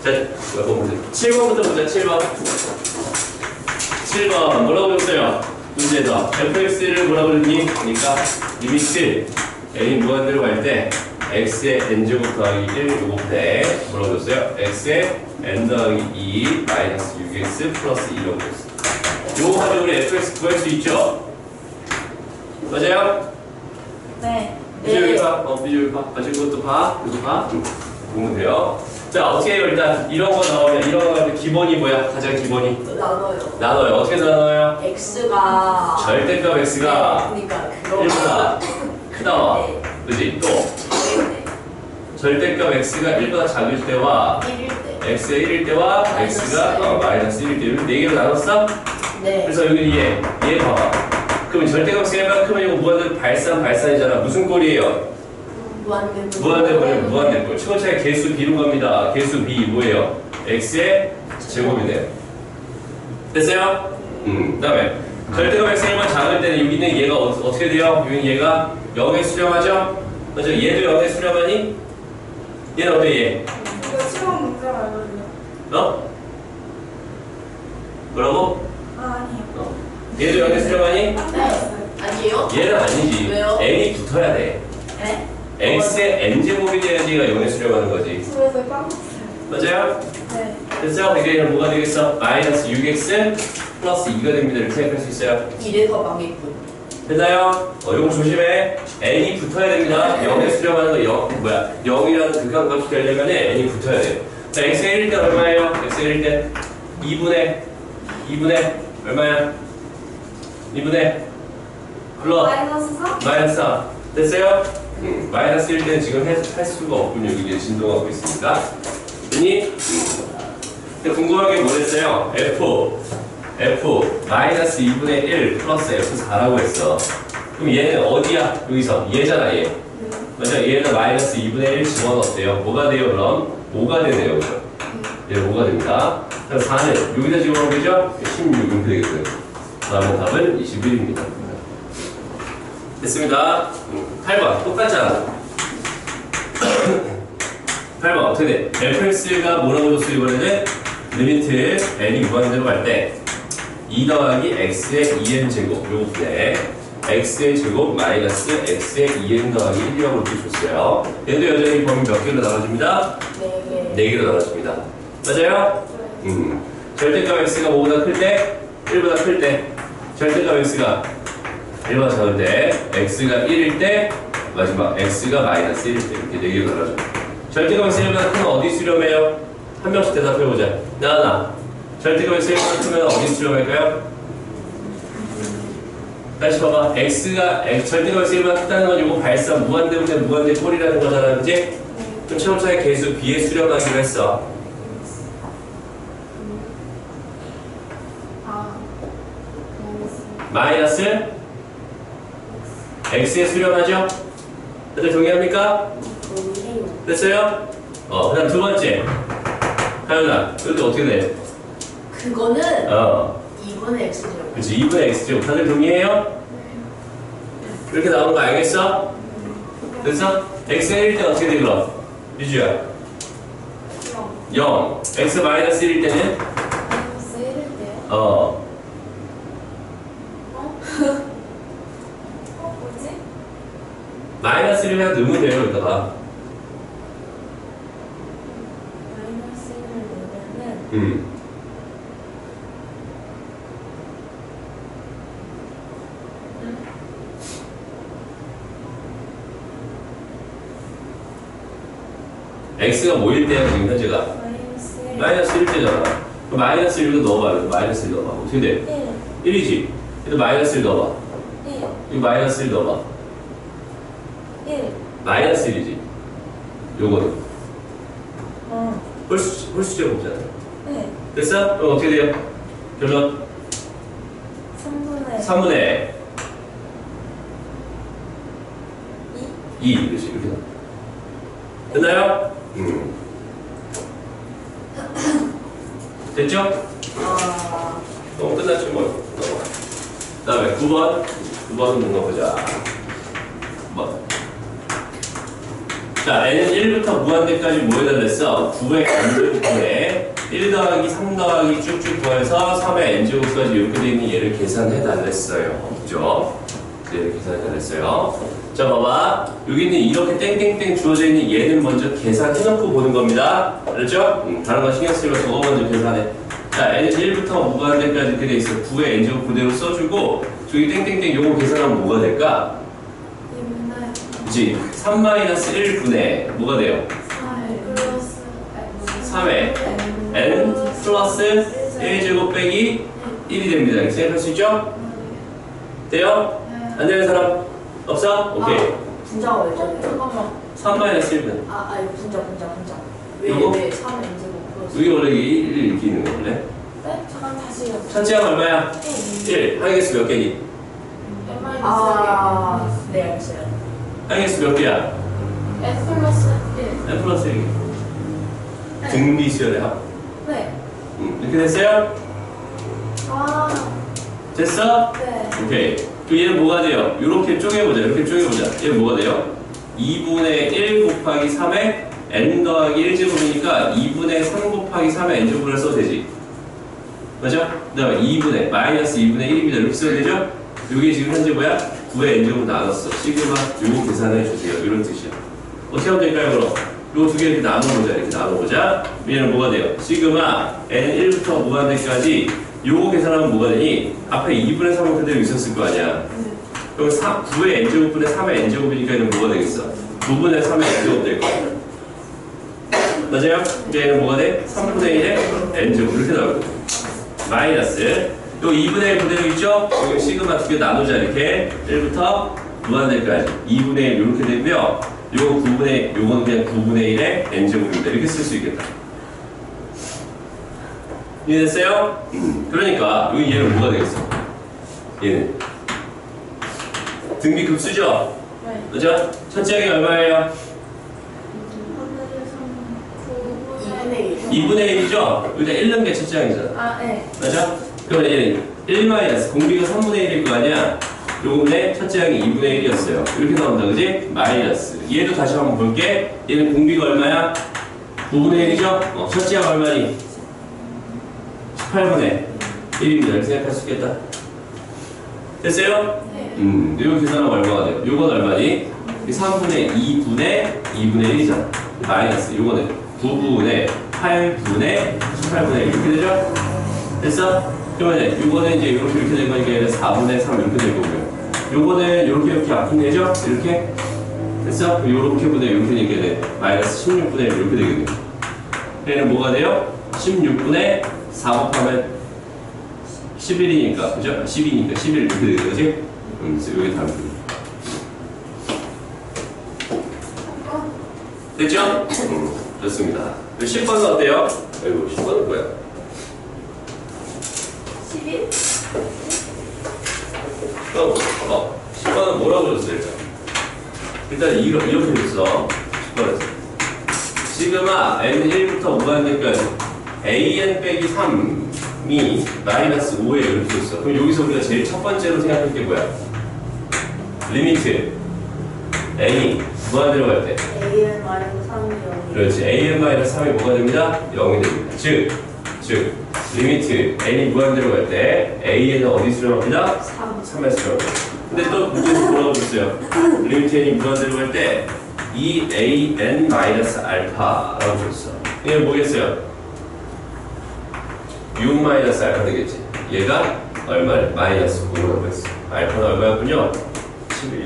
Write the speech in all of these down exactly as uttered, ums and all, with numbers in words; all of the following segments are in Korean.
자, 몇 번 보세요. 칠 번부터 보자. 칠 번. 칠 번 뭐라고 그랬어요? 문제에서 에프엑스를 뭐라고 그랬니? 그러니까 리미트 a 무한대로 갈 때 x의 n제곱 더하기 일 요거인데 뭐라고 그랬어요? x의 n 더하기 이 마이너스 육 엑스 플러스 이라고 그랬어요. 요거 가지고 우리 에프엑스 구할 수 있죠? 맞아요? 네. 비주얼 봐. 어, 비주얼 봐. 아, 지금 그것도 봐. 이거 봐. 보면 돼요. 자, 어떻게 해요? 일단 이런 거 나오면 이런 거 기본이 뭐야? 가장 기본이 나눠요. 나눠요. 어떻게 나눠요? x가 절대값 x가 네, 그러니까 그거 일보다 크다. 네. 그지? 또 네. 절대값 x가 일보다 작을 때와 일일 때. x가 일일 때와 마이너스 x가 어, 마이너스 일일 때 이렇게 네 개로 나눴어? 네. 그래서 여기 얘, 얘 봐봐. 그러면 절대값 x가 일보다 크면 이거 무한대로 발산 발산이잖아. 무슨 꼴이에요? 무한대물. 무한대꼴, 무한대꼴. 최고차의 개수 b로 갑니다. 개수 b 뭐예요? x의 제곱이네요. 됐어요? 음. 그다음에 절대값 x가 일보다 작을 때는 여기는 얘가 어, 어떻게 돼요? 여기는 얘가 영에 수렴하죠? 맞아. 얘도 영에 수렴하니? 얘는 어때 얘? 이거 시험 문제 말거든요. 어? 뭐라고? 아, 아니에요. 어. 얘도 영에 수렴하니? 딱 네. 맞았어요. 아니에요? 얘는 아니지. 왜요? n이 붙어야 돼. 네. x의 n제곱이 돼야지 얘가 영에 수렴하는 거지. 집에서 까먹었어요. 맞아요? 네. 됐죠? 그러니까 얘는 뭐가 되겠어? 마이너스 육 엑스 플러스 이가 됩니다. 이렇게 생각할 수 있어요. 이래서 망했군. 됐나요? 어, 이거 조심해. n이 붙어야 됩니다. 영에 수렴하는 거 영, 뭐야? 영이라는 극한값이 되려면 n이 붙어야 돼요. 자, x의 일일 때 얼마예요? x의 일일 때 이분의 이분의 얼마야? 이분의 불러. 마이너스 사? 마이너스 사. 됐어요? 음, 마이너스 일 때는 지금 할, 할 수가 없군요. 이게 진동하고 있으니까. 그니 근데 궁금한 게 뭐랬어요? f f 마이너스 이분의 일 플러스 에프 사라고 했어. 그럼 얘는 어디야? 여기서 얘잖아 얘. 맞아. 얘는 마이너스 이분의 일 집어넣었대요. 뭐가 돼요 그럼? 오가 되네요. 그죠? 얘는 오가 됩니다. 그럼 사는 여기다 집어넣으면 되죠? 십육 이렇게 되겠고요. 다음 답은 이십일입니다. 됐습니다. 팔 번 똑같잖아. 팔 번 어떻게 돼? 에프엑스가 뭐라고 줬어 이번에는? 리미트 n이 무한대로 갈 때 이 더하기 x의 이 엔 제곱 요거인데 x의 제곱 마이너스 x의 이 엔 더하기 일이라고 이렇게 줬어요. 얘도 여전히 범위 몇 개로 나눠집니다? 네 개. 네 개로 나눠집니다. 맞아요? 음. 절대값 x가 뭐보다 클 때? 일보다 클 때 절대값 x가 일보다 작을 때 x가 일일 때 마지막 x가 마이너스 일일 때 이렇게 네 개로 나눠져. 절대값 x 일보다 크면 어디 수렴해요? 한 명씩 대답해보자. 나나 절대값 x 일보다 크면 어디 수렴할까요? 다시 봐봐. x가 x, 절대값 x 일보다 크다는 건 이거 발산 무한대분의 무한대 꼴이라는 거잖아. 그치? 그럼 최고차의 개수 b에 수렴하기로 했어. 아, 마이너스. 마이너스 x에 수렴하죠? 다들 동의합니까? 됐어요? 어, 그 다음 두 번째. 하연아, 이것도 어떻게 돼? 그거는 어, 이분의 x제곱. 그치. 이분의 x죠. 다들 동의해요? 이렇게 나오는 거 알겠어? 됐어? x가 일일 때 어떻게 돼, 그럼? 유주야. 영. x 마이너스 일일 때는? 마이너스 일일 때요? 어, 어? 어, 뭐지? 마이너스 일을 그냥 넣으면 돼요, 여기다가. 마이너스 일을 넣으면은 음. x가 뭐일 때야, 지금 현재가? 마이너스 일. 마이너스 일 때잖아. 그럼 마이너스 일도 넣어봐. 여기 마이너스 일 넣어봐. 어떻게 돼? 일. 일이지? 그래도 마이너스 일 넣어봐. 일. 여기 마이너스 일 넣어봐. 일. 마이너스 일이지? 요거는. 어. 홀수, 홀수 제곱이잖아. 네. 됐어? 그럼 어떻게 돼요? 결론? 삼분의 삼분의 이. 이. 그렇지. 이렇게 나와. 됐나요? 음. 됐죠? 아. 어, 끝났지 뭐. 그 다음에 구 번. 구 번 넣어보자. 구 번. 자, n은 일부터 무한대까지 뭐 해달랬어? 구의 n제곱분에 일 더하기 삼 더하기 쭉쭉 더해서 삼의 n제곱까지 이렇게 돼 있는 얘를 계산해달랬어요. 그죠? 얘를 계산해달랬어요. 자, 봐봐. 여기는 이렇게 땡땡땡 주어져 있는 얘는 먼저 계산해놓고 보는 겁니다. 알았죠? 음, 다른 거 신경 쓰지 말고 저거 먼저 계산해. 자, n은 일부터 무한대까지 이렇게 돼 있어. 구의 n제곱 그대로 써주고 저기 땡땡땡 요거 계산하면 뭐가 될까? 그치? 삼 마이너스 일 분의 뭐가 돼요? 삼의 n 플러스 일 제곱 빼기 일이 됩니다. 이렇게 생각할 수 있죠? 돼요? 안 되는 사람? 없어? 오케이. 아, 분자가 왜 저래요? 잠깐만. 삼 마이너스 일 분. 아, 아니 분자 분자 분자. 이거? 왜왜 삼 엔제곱 플러스? 여기 원래 일 이렇게 있는 거 원래? 네? 잠깐 다시요. 첫째가 얼마야? 일. 항의수 몇 개니? 아, 네 알겠어요. 항의수 몇 개야? S 플러스 일. n 플러스 일. 등비수열의 합. 네. 음, 이렇게 됐어요? 아, 됐어? 네. 오케이. 그럼 얘는 뭐가 돼요? 이렇게 쪼개보자. 이렇게 쪼개보자. 얘는 뭐가 돼요? 이분의 일 곱하기 삼의 n 더하기 일 제곱이니까 이분의 삼 곱하기 삼의 n 제곱을 써도 되지. 맞죠? 그 다음에 이분의 마이너스 이분의 일입니다. 이렇게 써야 되죠? 이게 지금 현재 뭐야? 구의 n 제곱 나눴어. 시그마 요거 계산해 주세요. 이런 뜻이야. 어떻게 하면 될까요, 그럼? 요 두 개 이렇게 나눠보자. 이렇게 나눠보자. 얘는 뭐가 돼요? 시그마 n 일부터 무한대까지 요거 계산하면 뭐가 되니? 앞에 이분의 삼은 그대로 있었을 거 아니야. 그럼 구의 n제곱분의 삼의 n제곱이니까 얘는 뭐가 되겠어? 구분의 삼의 n제곱 될 거야. 맞아요? 얘는 뭐가 돼? 삼분의 일의 n제곱 이렇게 나오고 마이너스 요 이분의 일 그대로 있죠? 여기 시그마 두 개 나누자. 이렇게 일부터 무한대까지 이분의 일 이렇게 되고요. 요거 구분의 요거는 그냥 구분의 일의 n제곱입니다. 이렇게 쓸 수 있겠다. 이해됐어요? 음, 그러니까 여기 얘는 뭐가 되겠어? 얘는 등비 급수죠? 네. 그죠? 첫째 항이 얼마예요? 이분의 일이죠? 여기다 일 넣은 게 첫째 항이잖아. 아, 네. 맞아? 그러면 얘는 일 마이너스 공비가 삼분의 일일 거 아니야? 요거의 첫째 항이 이분의 일이었어요. 이렇게 나온다, 그지? 마이너스. 얘도 다시 한번 볼게. 얘는 공비가 얼마야? 구분의 일이죠? 어, 첫째 항 얼마니? 십팔분의 일입니다. 이렇게 생각할 수 있겠다. 됐어요? 네. 음, 이거 계산하면 얼마가 돼요? 요건 얼마니? 삼분의 이분의 이분의 일이잖아. 마이너스. 요거는 구분의 팔분의 십팔분의 일 이렇게 되죠? 됐어? 그러면 요거는 이제 이렇게 이렇게 된 거니까 얘는 사분의 삼 이렇게 될 거고요. 요거는 이렇게 이렇게 앞은 되죠? 이렇게? 됐어? 요렇게 분의 이렇게 되니까 얘는 마이너스 십육분의 일 이렇게 되겠네요. 얘는 뭐가 돼요? 십육분의 사 곱하면 십일이니까, 그죠? 십이니까 십일 이렇게 되는 거지? 음, 그래서 여기 답이 됐죠? 음, 좋습니다. 십 번은 어때요? 아이고, 십 번은 뭐야? 십일? 어, 봐봐. 십 번은 뭐라고 줬어, 일단? 일단 이렇게, 이렇게 줬어. 십 번에서. 시그마 n 일부터 무한대까지 an 빼기 삼이 마이너스 오에 이렇게 줬어. 그럼 여기서 우리가 제일 첫 번째로 생각할 게 뭐야? 리미트 n이 무한대로 갈 때. 에이엔 마이너스 삼이 영이. 그렇지. an 마이너스 삼이 뭐가 됩니다? 영이 됩니다. 즉, 즉 리미트 n이 무한대로 갈 때 an은 어디 수렴합니다? 삼. 삼에 수렴합니다. 근데 또 문제에서 뭐라고 줬어요? 리미트 n이 무한대로 갈 때 이 an 마이너스 알파라고 줬어. 이게 뭐겠어요? 육 마이너스 알파 되겠지. 얘가 얼마를? 마이너스 구라고 했어. 알파는 얼마였군요? 십일요.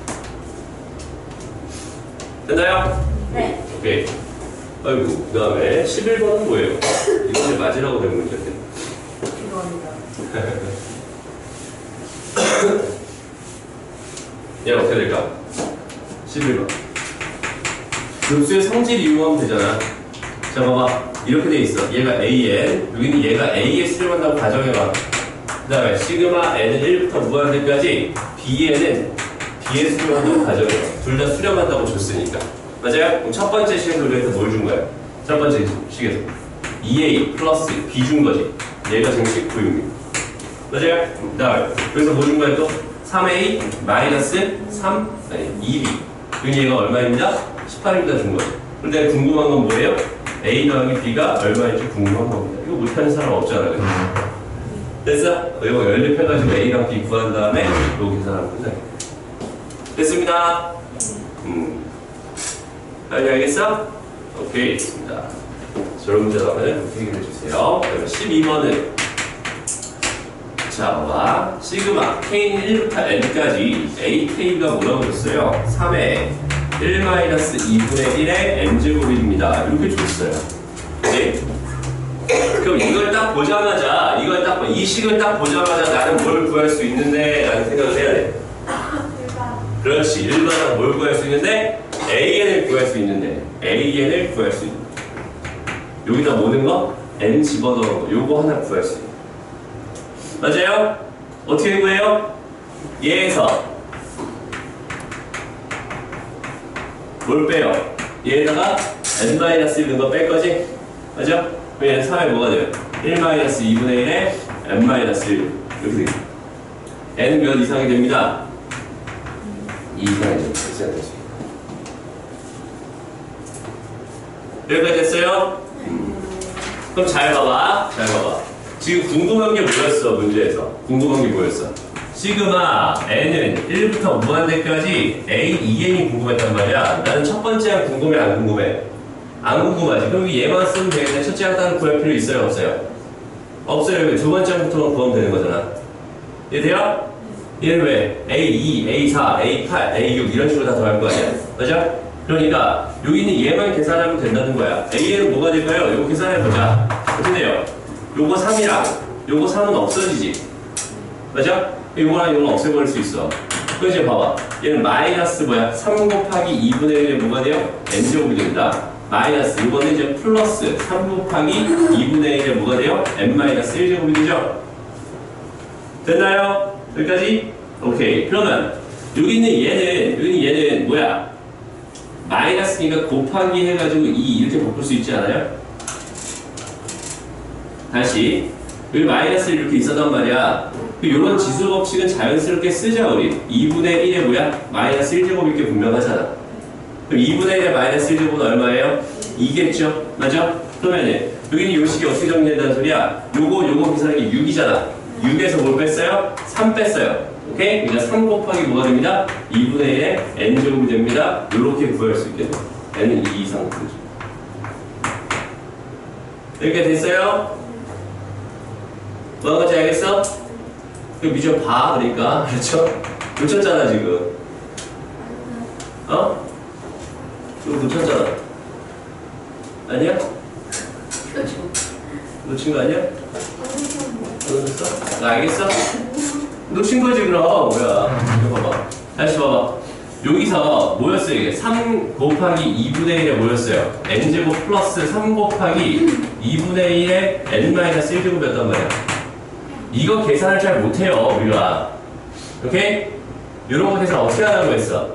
됐나요? 네. 오케이. 아이고, 그 다음에 십일 번은 뭐예요? 이거를 맞으라고 된 문제인데. 죄송합니다. 얘는 어떻게 될까? 십일 번. 급수의 성질 이용하면 되잖아. 자, 봐봐. 이렇게 돼 있어. 얘가 an, 여기는 얘가 a에 수렴한다고 가정해봐. 그 다음에 시그마 n은 일부터 무한대까지 b에는 b에 수렴한다고 가정해봐. 둘 다 수렴한다고 줬으니까. 맞아요? 그럼 첫 번째 시에서 우리한테 뭘 준 거야? 첫 번째 식에서 이 에이 플러스 b 준 거지. 얘가 정식 구육육. 맞아요? 그 다음에 그래서 뭐 준 거야 또? 삼 에이 마이너스 삼, 아니 이 비. 그럼 얘가 얼마입니다? 십팔입니다 준 거죠. 근데 궁금한 건 뭐예요? A 더하기 B가 얼마인지 궁금한 겁니다. 이거 못하는 사람 없잖아. 그죠? 됐어? 이거 연립해가지고 A랑 B 구한 다음에 이거 계산하면 끝나요. 됐습니다. 음. 빨리 알겠어? 오케이, 됐습니다. 저런 문제 나오면 이렇게 해결해 주세요. 그러면 십이 번은 자, 와 시그마 K는 일부터 N까지 에이케이가 뭐라고 줬어요? 삼의 일 마이너스 이분의 일의 N제곱입니다. 이렇게 줬어요. 그치? 그럼 이걸 딱 보자마자, 이걸 딱, 봐. 이 식을 딱 보자마자 나는 뭘 구할 수 있는데? 라는 생각을 해야 돼. 그렇지. 일반은 뭘 구할 수 있는데? 에이엔을 구할 수 있는데. 에이엔을 구할 수 있는데. 여기다 모든 거? N 집어넣은 거. 요거 하나 구할 수 있는. 맞아요? 어떻게 구해요? 얘에서 뭘 빼요? 얘에다가 N 마이너스 일 넣은 거 뺄 거지? 맞아? 그럼 얘는 삼에 뭐가 돼요? 일 마이너스 이분의 일에 N 마이너스 일 이렇게 되겠다. N은 몇 이상이 됩니다? 이 이상이 됩니다. 여기까지 됐어요? 음. 그럼 잘 봐봐. 잘 봐봐. 지금 궁금한 게 뭐였어? 문제에서 궁금한 게 뭐였어? 시그마 N은 일부터 무한대까지 A, 이엔이 궁금했단 말이야. 나는 첫 번째랑 궁금해 안 궁금해? 안 궁금하지. 그럼 얘만 쓰면 되겠네. 첫째랑 따로 구할 필요 있어요? 없어요? 없어요. 두 번째부터만 구하면 되는 거잖아. 이해돼요? 얘는 왜? 에이 이, 에이 사, 에이 팔, 에이 육 이런 식으로 다 더할 거 아니야? 맞아? 그러니까 여기 있는 얘만 계산하면 된다는 거야. A에는 뭐가 될까요? 이거 계산해보자. 어떻게 돼요? 요거 삼이랑 요거 삼은 없어지지. 맞아? 요거랑 요거는 없애버릴 수 있어. 그럼 이제 봐봐. 얘는 마이너스 뭐야? 삼 곱하기 이분의 일에 뭐가 돼요? N제곱이 된다. 마이너스 요거는 이제 플러스 삼 곱하기 이분의 일에 뭐가 돼요? N 마이너스 일 제곱이 되죠? 됐나요? 여기까지? 오케이. 그러면 여기 있는 얘는 여기 있는 얘는 뭐야? 마이너스니까 곱하기 해가지고 이 이렇게 바꿀 수 있지 않아요? 다시 여기 마이너스 이렇게 있었단 말이야. 이런 지수 법칙은 자연스럽게 쓰자 우리. 이분의 일에 뭐야? 마이너스 일 제곱일 게 분명하잖아. 그럼 이분의 일에 마이너스 일 제곱은 얼마예요? 이겠죠? 맞아? 그러면은 여기는 요 식이 어떻게 정리된다는 소리야? 요거 요거 계산하는 게 육이잖아. 육에서 뭘 뺐어요? 삼 뺐어요. 오케이? 그러니까 삼 곱하기 뭐가 됩니다? 이분의 일에 N제곱이 됩니다. 요렇게 구할 수 있게 돼요. N은 이 이상 구해줘. 이렇게 됐어요? 뭐 하는지 알겠어? 그 미션 봐, 그러니까. 그렇죠? 놓쳤잖아, 지금. 어? 이거 놓쳤잖아. 아니야? 놓친 거 아니야? 놓쳤어? 나 알겠어? 놓친 거지, 그럼. 뭐야. 이거 봐봐. 다시 봐봐. 여기서 뭐였어요, 이게? 삼 곱하기 이분의 일에 뭐였어요? N제곱 플러스 삼 곱하기 이분의 일에 N 마이너스 일 제곱이었단 말이야. 이거 계산을 잘 못해요, 우리가. 오케이? 이런 거 계산 어떻게 하라고 했어?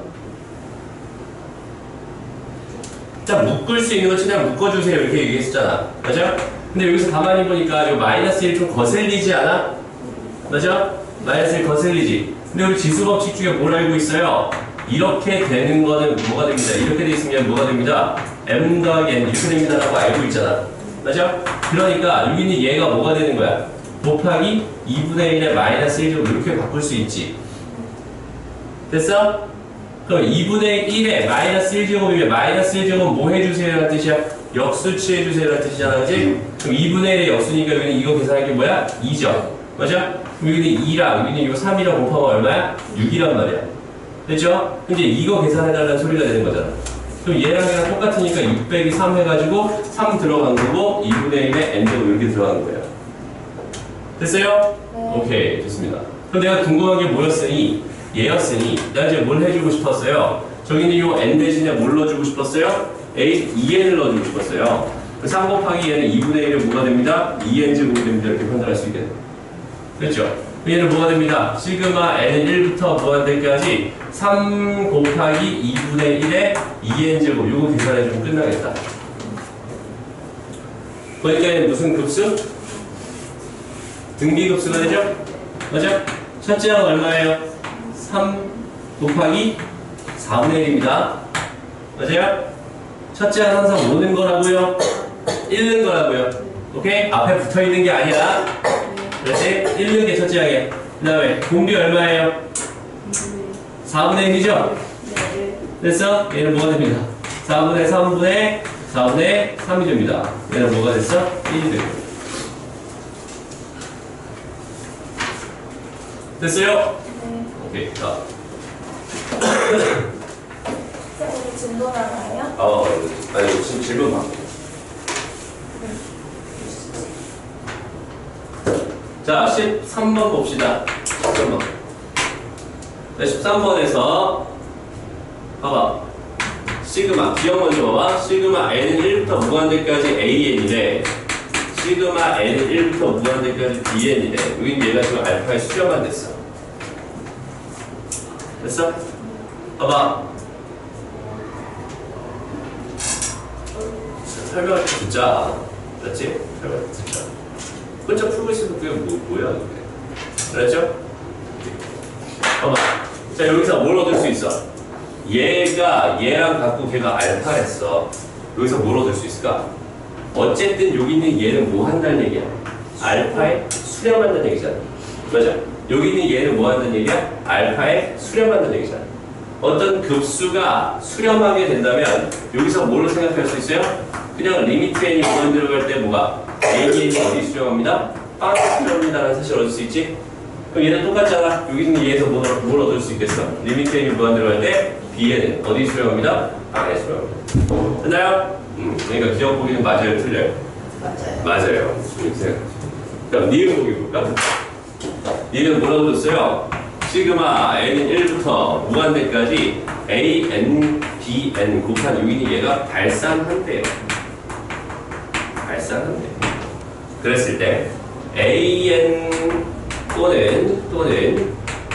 자, 묶을 수 있는 거 최대한 묶어주세요. 이렇게 얘기했었잖아. 맞아? 근데 여기서 가만히 보니까 이 마이너스 일 좀 거슬리지 않아? 맞아? 마이너스 일 거슬리지? 근데 우리 지수법칙 중에 뭘 알고 있어요? 이렇게 되는 거는 뭐가 됩니다. 이렇게 돼 있으면 뭐가 됩니다. M 더하기 N 이렇게 됩니다. 라고 알고 있잖아. 맞아? 그러니까 여기 있는 얘가 뭐가 되는 거야? 곱하기 이분의 일에 마이너스 일 제곱 이렇게 바꿀 수 있지. 됐어? 그럼 이분의 일에 마이너스 일 제곱이면 마이너스 일 제곱은 뭐 해주세요? 라는 뜻이야? 역수치 해주세요? 라는 뜻이잖아. 그치? 그럼 이분의 일에 역수니까 여기는 이거 계산할 게 뭐야? 이죠. 맞아? 그럼 여기는 이랑 여기는 이거 삼이랑 곱하면 얼마야? 육이란 말이야. 됐죠? 이제 이거 계산해달라는 소리가 되는 거잖아. 그럼 얘랑 얘랑 똑같으니까 육 빼기 삼 해가지고 삼 들어간 거고 이분의 일에 N제곱 이렇게 들어가는 거예요. 됐어요? 네. 오케이, 좋습니다. 그럼 내가 궁금한 게 뭐였으니 얘였으니 나 이제 뭘 해주고 싶었어요? 저기는 요 N 대신에 뭘 넣어주고 싶었어요? A, 이 엔을 넣어주고 싶었어요. 삼 곱하기 얘는 이분의 일에 뭐가 됩니다? 이 엔 제곱이 됩니다. 이렇게 판단할 수 있겠네. 됐죠? 얘는 뭐가 됩니다? 시그마 N은 일부터 무한대까지 삼 곱하기 이분의 일에 이 엔 제곱 요거 계산해주면 끝나겠다. 그러니까 얘는 무슨 급수? 등비급수가 되죠? 맞아? 첫째는 얼마예요? 삼 곱하기 사분의 일입니다. 맞아요? 첫째는 항상 오는 거라고요? 읽는 거라고요? 오케이? 앞에 붙어 있는 게 아니라 그렇지? 읽는 게 첫째 항이야. 그 다음에 공비 얼마예요? 사분의 일이죠? 됐어? 얘는 뭐가 됩니다? 사분의 삼분의 사분의 삼이 됩니다. 얘는 뭐가 됐어? 일이 됩니다. 됐어요? 네. 오케이. 자. 선생님 진도 나와요? 어, 아니, 지금 질문 봐. 자, 십삼 번 봅시다. 십삼 번. 자, 십삼 번에서 봐봐. 시그마, 기억 먼저 봐봐. 시그마 n은 일부터 무한대까지 에이엔이래. 시그마 n은 일부터 무한대까지 비엔이래. 여긴 얘가 지금 알파에 수렴만 됐어. 됐어? 봐봐. 설명할 때 듣자. 그렇지? 설명할 때 듣자. 혼자 풀고 있어도 그게 뭐, 뭐야, 그게. 그렇죠? 봐봐. 자, 여기서 뭘 얻을 수 있어? 얘가 얘랑 갖고 걔가 알파랬어. 여기서 뭘 얻을 수 있을까? 어쨌든 여기 있는 얘는 뭐 한다는 얘기야? 알파에 수렴한다는 얘기잖아. 맞아. 여기 있는 얘는 뭐 한다는 얘기야? 알파에 수렴한다는 얘기잖아. 어떤 급수가 수렴하게 된다면 여기서 뭐로 생각할 수 있어요? 그냥 리미트 n이 무한 들어갈 때 뭐가? n이 어디 수렴합니다? 빵에 수렴합니다라는 사실을 얻을 수 있지? 그럼 얘는 똑같잖아. 여기 있는 얘에서 뭘, 뭘 얻을 수 있겠어? 리미트 n이 무한 들어갈 때 b에는 어디 수렴합니다? 빵에 수렴합니다. 됐나요? 음, 그러니까 기억 보기는 맞아요, 틀려요? 맞아요. 맞아요. 이렇게 생각하죠. 그럼 니은 보기 볼까? 니은 뭐라고 줬어요? 시그마 n은 일부터 무한대까지 a, n, b, n 곱한 여기 있는 얘가 발산한대요. 발산한대요. 그랬을 때 an 또는 또는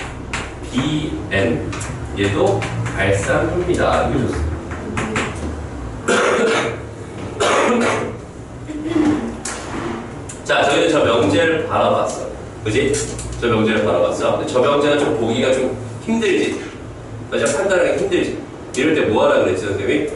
bn 얘도 발산합니다. 이거 줬어요. 자, 저희는 저 명제를 바라봤어. 그지? 저 명제를 바라봤어. 근데 저 명제는 좀 보기가 좀 힘들지. 맞아? 판단하기 힘들지. 이럴 때 뭐 하라 그랬지, 선생님이?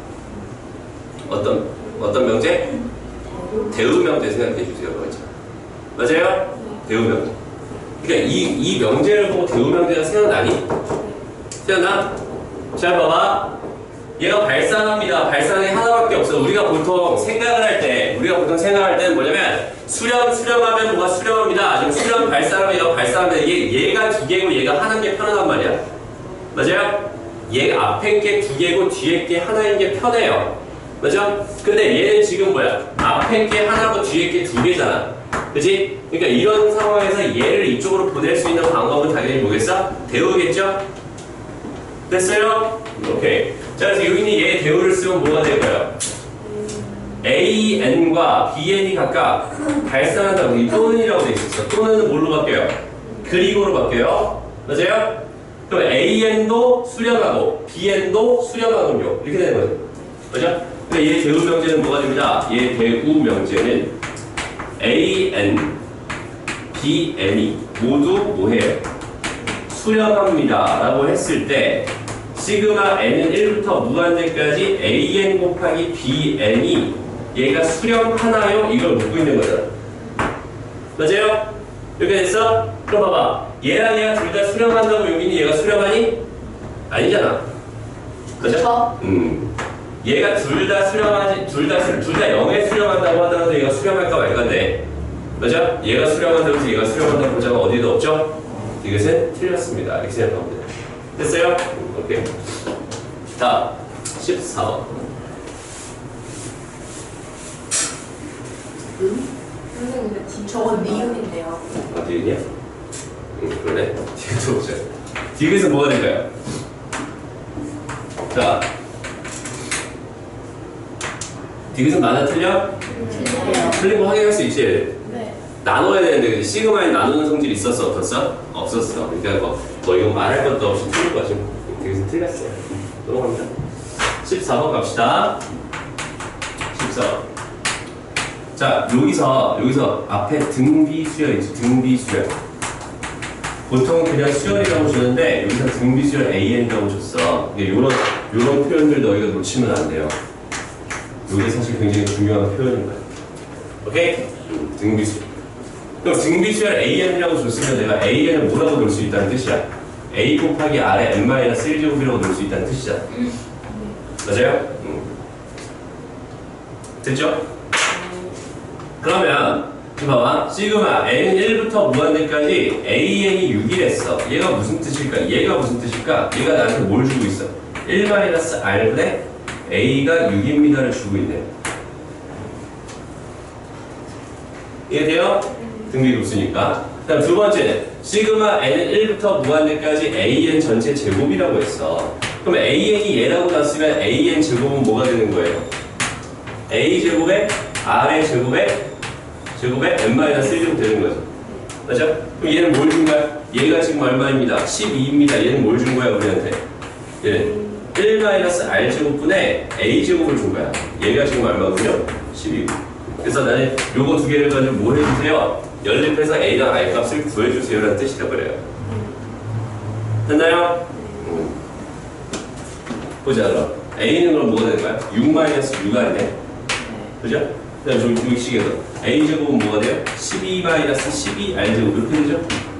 어떤, 어떤 명제? 대우 명제 생각해 주세요. 그렇죠? 맞아요? 대우 명제. 그러니까 이, 이 명제를 보고 대우 명제가 생각나니? 생각나? 잘 봐봐. 얘가 발산합니다. 발산이 하나밖에 없어. 우리가 보통 생각을 할 때, 우리가 보통 생각할 때는 뭐냐면, 수렴, 수렴하면 뭐가 수렴합니다. 지금 수렴, 발산하면 얘가 발산합니다. 얘, 얘가 두 개고 얘가 하나인 게 편하단 말이야. 맞아요? 얘 앞에 게 두 개고 뒤에 게 하나인 게 편해요. 맞죠? 근데 얘는 지금 뭐야? 앞에 게 하나고 뒤에 게 두 개잖아. 그치? 그러니까 이런 상황에서 얘를 이쪽으로 보낼 수 있는 방법은 당연히 뭐겠어? 대우겠죠? 됐어요? 오케이. 자, 그래서 여기 있는 얘의 대우를 쓰면 뭐가 될까요? a, n과 b, n이 각각 발산한다고 이 또는이라고 되어 있었어. 또는 뭘로 바뀌어요? 그리고로 바뀌어요. 맞아요? 그럼 a, n도 수렴하고 b, n도 수렴하군요. 이렇게 되는 거죠. 맞아? 근데 얘 대우 명제는 뭐가 됩니다? 얘 대우 명제는 a, n, b, n이 모두 뭐해요? 수렴합니다. 라고 했을 때 시그마 n은 일부터 무한대까지 an 곱하기 bn이 얘가 수렴하나요? 이걸 묻고 있는 거잖아. 맞아요? 이렇게 됐어? 그럼 봐봐. 얘랑 얘가 둘 다 수렴한다고 여기는 얘가 수렴하니? 아니잖아. 맞아? 음. 얘가 둘 다 수렴하지, 둘 다, 둘 다 영에 수렴한다고 하더라도 얘가 수렴할까 말까인데. 맞아? 얘가 수렴한다고 해서 얘가 수렴한다고 보자가 어디도 없죠? 이것은 틀렸습니다. 이렇게 생각하면 돼요. 됐어요? 오케이. 자, 십사 번. 선생님 근데 뒤 저건 니은인데요. 아, 디귿이야? 응, 그러네. 디귿 보자. 디귿은 뭐가 될까요? 자, 디귿은 맞아, 틀려? 틀려요. 틀린 거 확인할 수 있지? 네. 나눠야 되는데, 그치? 시그마에 나누는 성질이 있었어, 없었어? 없었어. 그러니까 뭐, 뭐 이거 말할 것도 없이 틀린 거야. 지금 디귿은 틀렸어요. 넘어갑니다. 십사 번 갑시다. 십사 번. 자, 여기서, 여기서 앞에 등비수열 있죠? 등비수열. 보통 그냥 수열이라고 주는데 여기서 등비수열 에이엔이라고 줬어. 이게 요런 요런 표현들 너희가 놓치면 안 돼요. 이게 사실 굉장히 중요한 표현인 거야. 오케이? 음, 등비수열. 그럼 등비수열 에이엔이라고 줬으면 내가 에이엔을 뭐라고 넣을 수 있다는 뜻이야? A 곱하기 R의 n-일 제곱이라고 넣을 수 있다는 뜻이잖아. 맞아요? 음. 됐죠? 그러면 지금 봐봐. 시그마 n 일부터 무한대까지 에이엔이 육이랬어. 얘가 무슨 뜻일까? 얘가 무슨 뜻일까? 얘가 나한테 뭘 주고 있어? 일 마이너스 R분의 A가 육입니다를 주고 있네. 이해돼요? 등비급수니까. 그 다음 두 번째는 시그마 n은 일부터 무한대까지 에이엔 전체 제곱이라고 했어. 그럼 에이엔이 얘라고 놨으면 에이엔 제곱은 뭐가 되는 거예요? A제곱에 R의 제곱에 제곱에 n-일 제곱 되는 거죠. 맞죠? 그럼 얘는 뭘 준 거야? 얘가 지금 얼마입니다? 십이입니다. 얘는 뭘 준 거야, 우리한테? 얘는 일 마이너스 R 제곱분의 A 제곱을 준 거야. 얘가 지금 얼마거든요? 십이. 그래서 나는 요거 두 개를 가지고 뭐 해주세요? 연립해서 A랑 I 값을 구해주세요 라는 뜻이다 그래요. 됐나요? 음. 보자 그럼. A는 그럼 뭐가 되는 거야? 육 마이너스 육 R이네. 그죠? 그 다음 좀 중식에서 A 제곱은 뭐가 돼요? 십이 마이너스 십이 R 제곱 이렇게 되죠?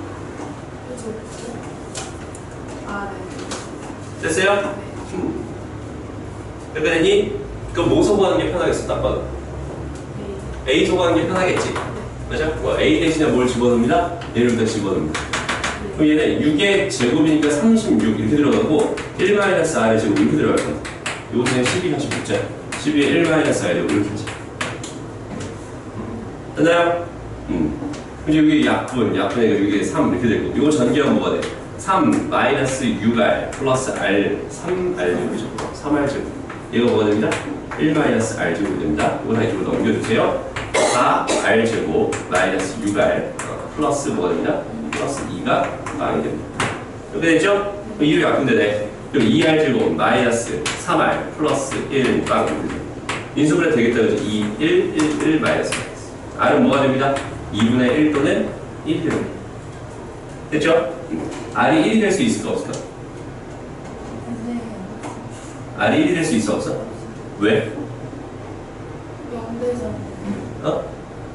아, 네. 됐어요? 음. 이렇게 되니? 그럼 뭐 소거하는 게 편하겠어? 딱 봐도 A 소거하는 게 편하겠지? 맞아? 뭐 A 대신에 뭘 집어넣습니다? 얘를 일단 집어넣습니다. 그럼 얘는 육의 제곱이니까 삼십육 이렇게 들어가고 일 마이너스 R의 제곱 이렇게 들어갈 겁니다. 요거 그냥 십이 다시 붙자. 십이에 일 마이너스 R 제곱 이렇게 하자. 됐나요? 음. 근데 여기 약분, 약분에 여기 삼 이렇게 되고 이거 전기하면 뭐가 돼? 삼 마이너스 육 R 플러스 R 삼 R 제곱이죠. 삼 R 제곱. 얘가 뭐가 됩니다? 일 마이너스 R 제곱이 됩니다. 이거 다 이쪽으로 넘겨주세요. 사 R 제곱 마이너스 육 R 어, 플러스 뭐가 됩니다? 플러스 이가 빵이 됩니다. 이렇게 됐죠? 이로 약분되네. 그럼 이 R 제곱 마이너스 삼 R 플러스 일 빵이 됩니다. 인수분해 되겠다 그죠? 이, 일, 일, 일 마이너스 R은 뭐가 됩니다? 이분의 일 또는 일이 됩니다. 됐죠? R이 일이 될 수 있을까 없을까? 네. R이 일이 될 수 있어 없어? 왜? 영 대잖아요. 어?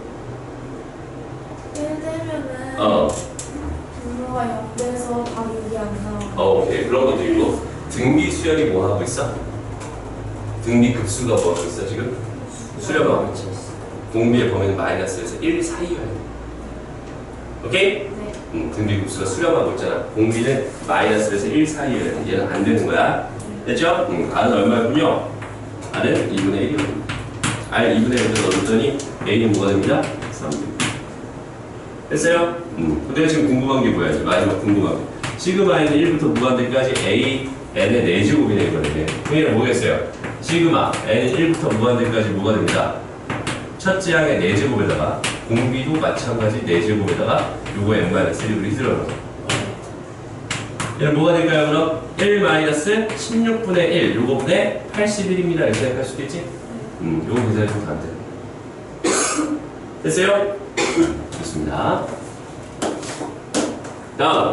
일 되면은 어. 분모가 영 돼서 답이 육이 안 나와. 어, 오케이. 그런 것도 있고. 등비 수열이 뭐 하고 있어? 등비 급수가 뭐 하고 있어 지금? 수렴하고 있지. 공비의 범위는 마이너스에서 일 사이여야 돼. 오케이? 네. 음, 등비 급수가 수렴하고 있잖아. 공비는 마이너스에서 일 사이여야 돼. 얘는 안 되는 거야. 됐죠? 음, R은 얼마였군요? R은 이분의 일이거든요. R 이분의 일을 넣었더니 A는 뭐가 됩니다? 삼. 됐어요? 음. 근데 지금 궁금한 게 뭐야? 마지막 궁금한 게. 시그마 n은 일부터 무한대까지 A, n의 네 제곱이네 이거네. 그게 뭐겠어요? 시그마 n은 일부터 무한대까지 뭐가 됩니다? 첫째 항의 네 제곱에다가 공비도 마찬가지 네 제곱에다가 요거 n-일 제곱이 들어가요. 얘는 뭐가 될까요 그럼? 일 마이너스 십육분의 일 요거분의 팔십일입니다 이렇게 생각할 수도 있지? 음, 요거 계산해서 안 돼. 됐어요? 좋습니다. 다음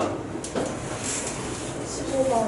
십오 번.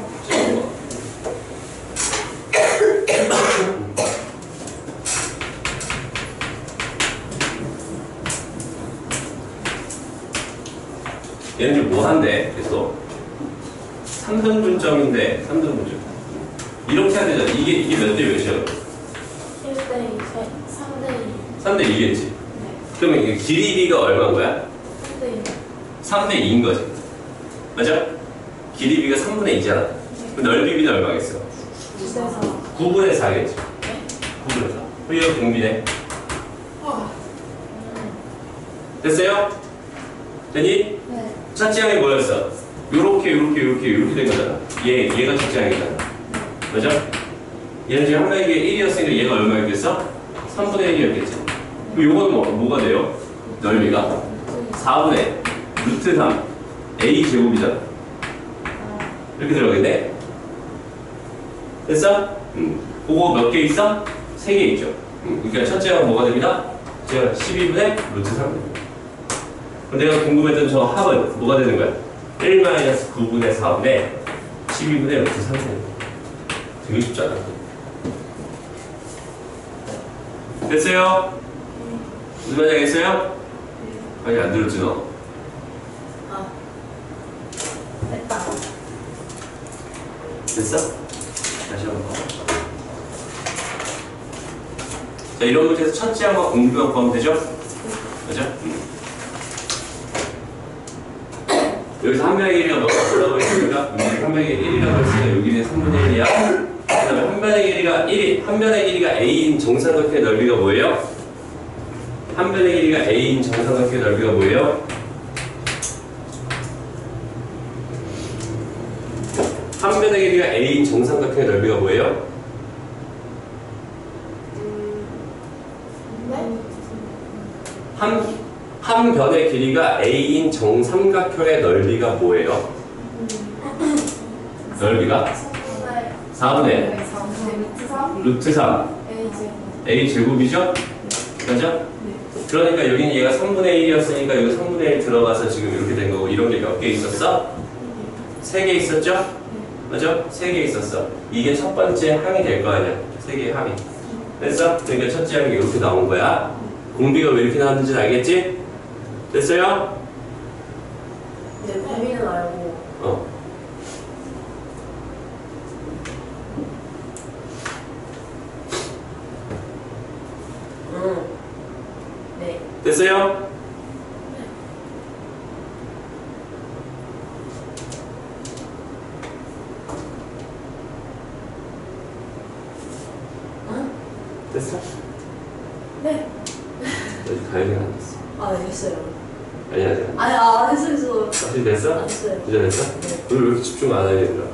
얘는 지금 뭐 한대? 계속 삼 등분점인데 삼 등분점 이렇게 해야 되잖아. 이게 이게 몇 대 몇이야? 일 대 이, 삼 대 이. 삼 대 이겠지? 네. 그러면 이게 길이비가 얼마인 거야? 삼 대 이. 삼 대 이인 거지. 맞아? 길이비가 삼분의 이잖아. 그럼 넓이비는 얼마겠어? 구 대 사. 구분의 사겠지. 네? 구분의 사. 그럼 얘가 공비네. 와. 됐어요? 됐니? 네. 첫째 항이 뭐였어? 요렇게 요렇게 요렇게 요렇게 된 거잖아. 얘, 얘가 첫째 항이잖아. 맞아? 얘는 지금 항상 이게 일이었으니까 얘가 얼마였겠어? 삼분의 일이었겠지. 그럼 요건 뭐, 뭐가 돼요? 넓이가? 사분의 루트 삼 A 제곱이잖아. 이렇게 들어가겠네? 됐어? 음. 그거 몇 개 있어? 세 개 있죠. 음. 그러니까 첫째 항은 뭐가 됩니다? 제가 십이분의 루트 삼. 그럼 내가 궁금했던 저 합은 뭐가 되는 거야? 일 마이너스 구분의 사분의 십이분의 루트 삼 세제곱. 되게 쉽잖아. 됐어요? 무슨 말인지 알겠어요? 아니 안 들었지 너? 아, 됐다. 됐어? 다시 한번 봐. 자, 이런 문제에서 첫째 항과 공부만 구하면 되죠? 그죠? 음. 여기서 한 변의 길이가 뭐라고 했습니까? 한 변의 일이라고 했으니까 여기 있는 삼분의 일이야. 그 다음에 한 변의 길이가 일이, 한 변의 길이가 A인 정삼각형의 넓이가 뭐예요? 한 변의 길이가 A인 정삼각형의 넓이가 뭐예요? 한 변의 길이가 A인 정삼각형의 넓이가 뭐예요? 네? 한, 한 변의 길이가 A인 정삼각형의 넓이가 뭐예요? 넓이가? 사분의 루트 삼 A 제곱이죠? 맞죠? 그러니까 여기는 얘가 삼분의 일이었으니까 여기 삼분의 일 들어가서 지금 이렇게 된 거고 이런 게 몇 개 있었어? 세 개 있었죠? 맞죠? 세 개 있었어. 이게 첫 번째 항이 될 거 아니야? 세 개의 항이. 됐어? 그러니까 첫째 항이 이렇게 나온 거야. 공비가 왜 이렇게 나왔는지 알겠지? 됐어요? 네, 범위는 알고. 어. 응. 네. 됐어요? 응? 됐어? 네. 아직 가야가 안 됐어. 아, 네, 됐어요. 아니야, 아니야. 아니, 아, 안 했어요. 저. 다시 됐어? 안 했어요. 이제 됐어? 네. 우리 왜 이렇게 집중 안 하냐, 얘들아.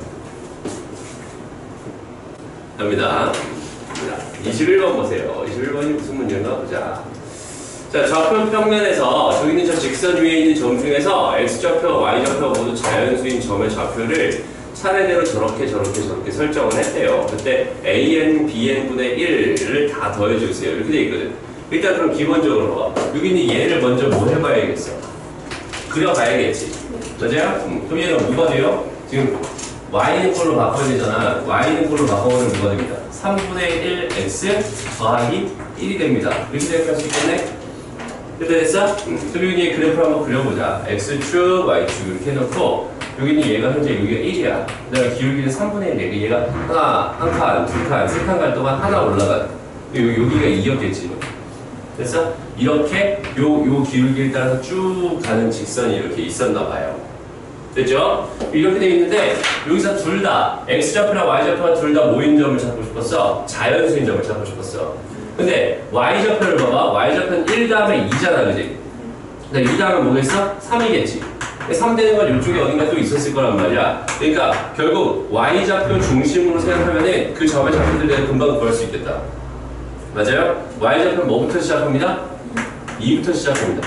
갑니다. 이십일 번 보세요. 이십일 번이 무슨 문제인가 보자. 자, 좌표 평면에서 저기 있는 저 직선 위에 있는 점 중에서 x좌표, y좌표 모두 자연수인 점의 좌표를 차례대로 저렇게 저렇게 저렇게 설정을 했대요. 그때 an, bn분의 일을 다 더해주세요. 이렇게 돼 있거든. 일단 그럼 기본적으로 봐. 여기 있는 얘를 먼저 뭐 해봐야겠어? 그려봐야겠지. 맞아요? 음, 그럼 얘는 뭐가 돼요? 지금 y는 꼴로 바꿔야 되잖아. y는 꼴로 바꿔보면 뭐가 됩니다? 삼분의 일 x 더하기 일이 됩니다. 이렇게 생각할 수 있겠네? 그때 됐어? 음, 그럼 여기 그래프를 한번 그려보자. x축, y축 이렇게 해놓고 여기는 얘가 현재 여기가 일이야. 그 다음에 기울기는 삼분의 일. 얘가 하나, 한 칸, 두 칸, 세 칸 갈 동안 하나 올라가. 여기, 여기가 이였겠지. 됐어? 이렇게 요, 요 기울기를 따라서 쭉 가는 직선이 이렇게 있었나 봐요. 됐죠? 이렇게 돼 있는데 여기서 둘 다 x좌표랑 y좌표가 둘 다 모인 점을 찾고 싶었어. 자연수인 점을 찾고 싶었어. 근데 y좌표를 봐봐. y좌표는 일 다음에 이잖아, 그지? 근데 이 다음에 뭐겠어? 삼이겠지. 삼 되는 건 이쪽에 어딘가 또 있었을 거란 말이야. 그러니까 결국 y좌표 중심으로 생각하면은 그 점의 좌표들 내가 금방 구할 수 있겠다. 맞아요? y좌표는 뭐부터 시작합니다? 이부터 시작합니다.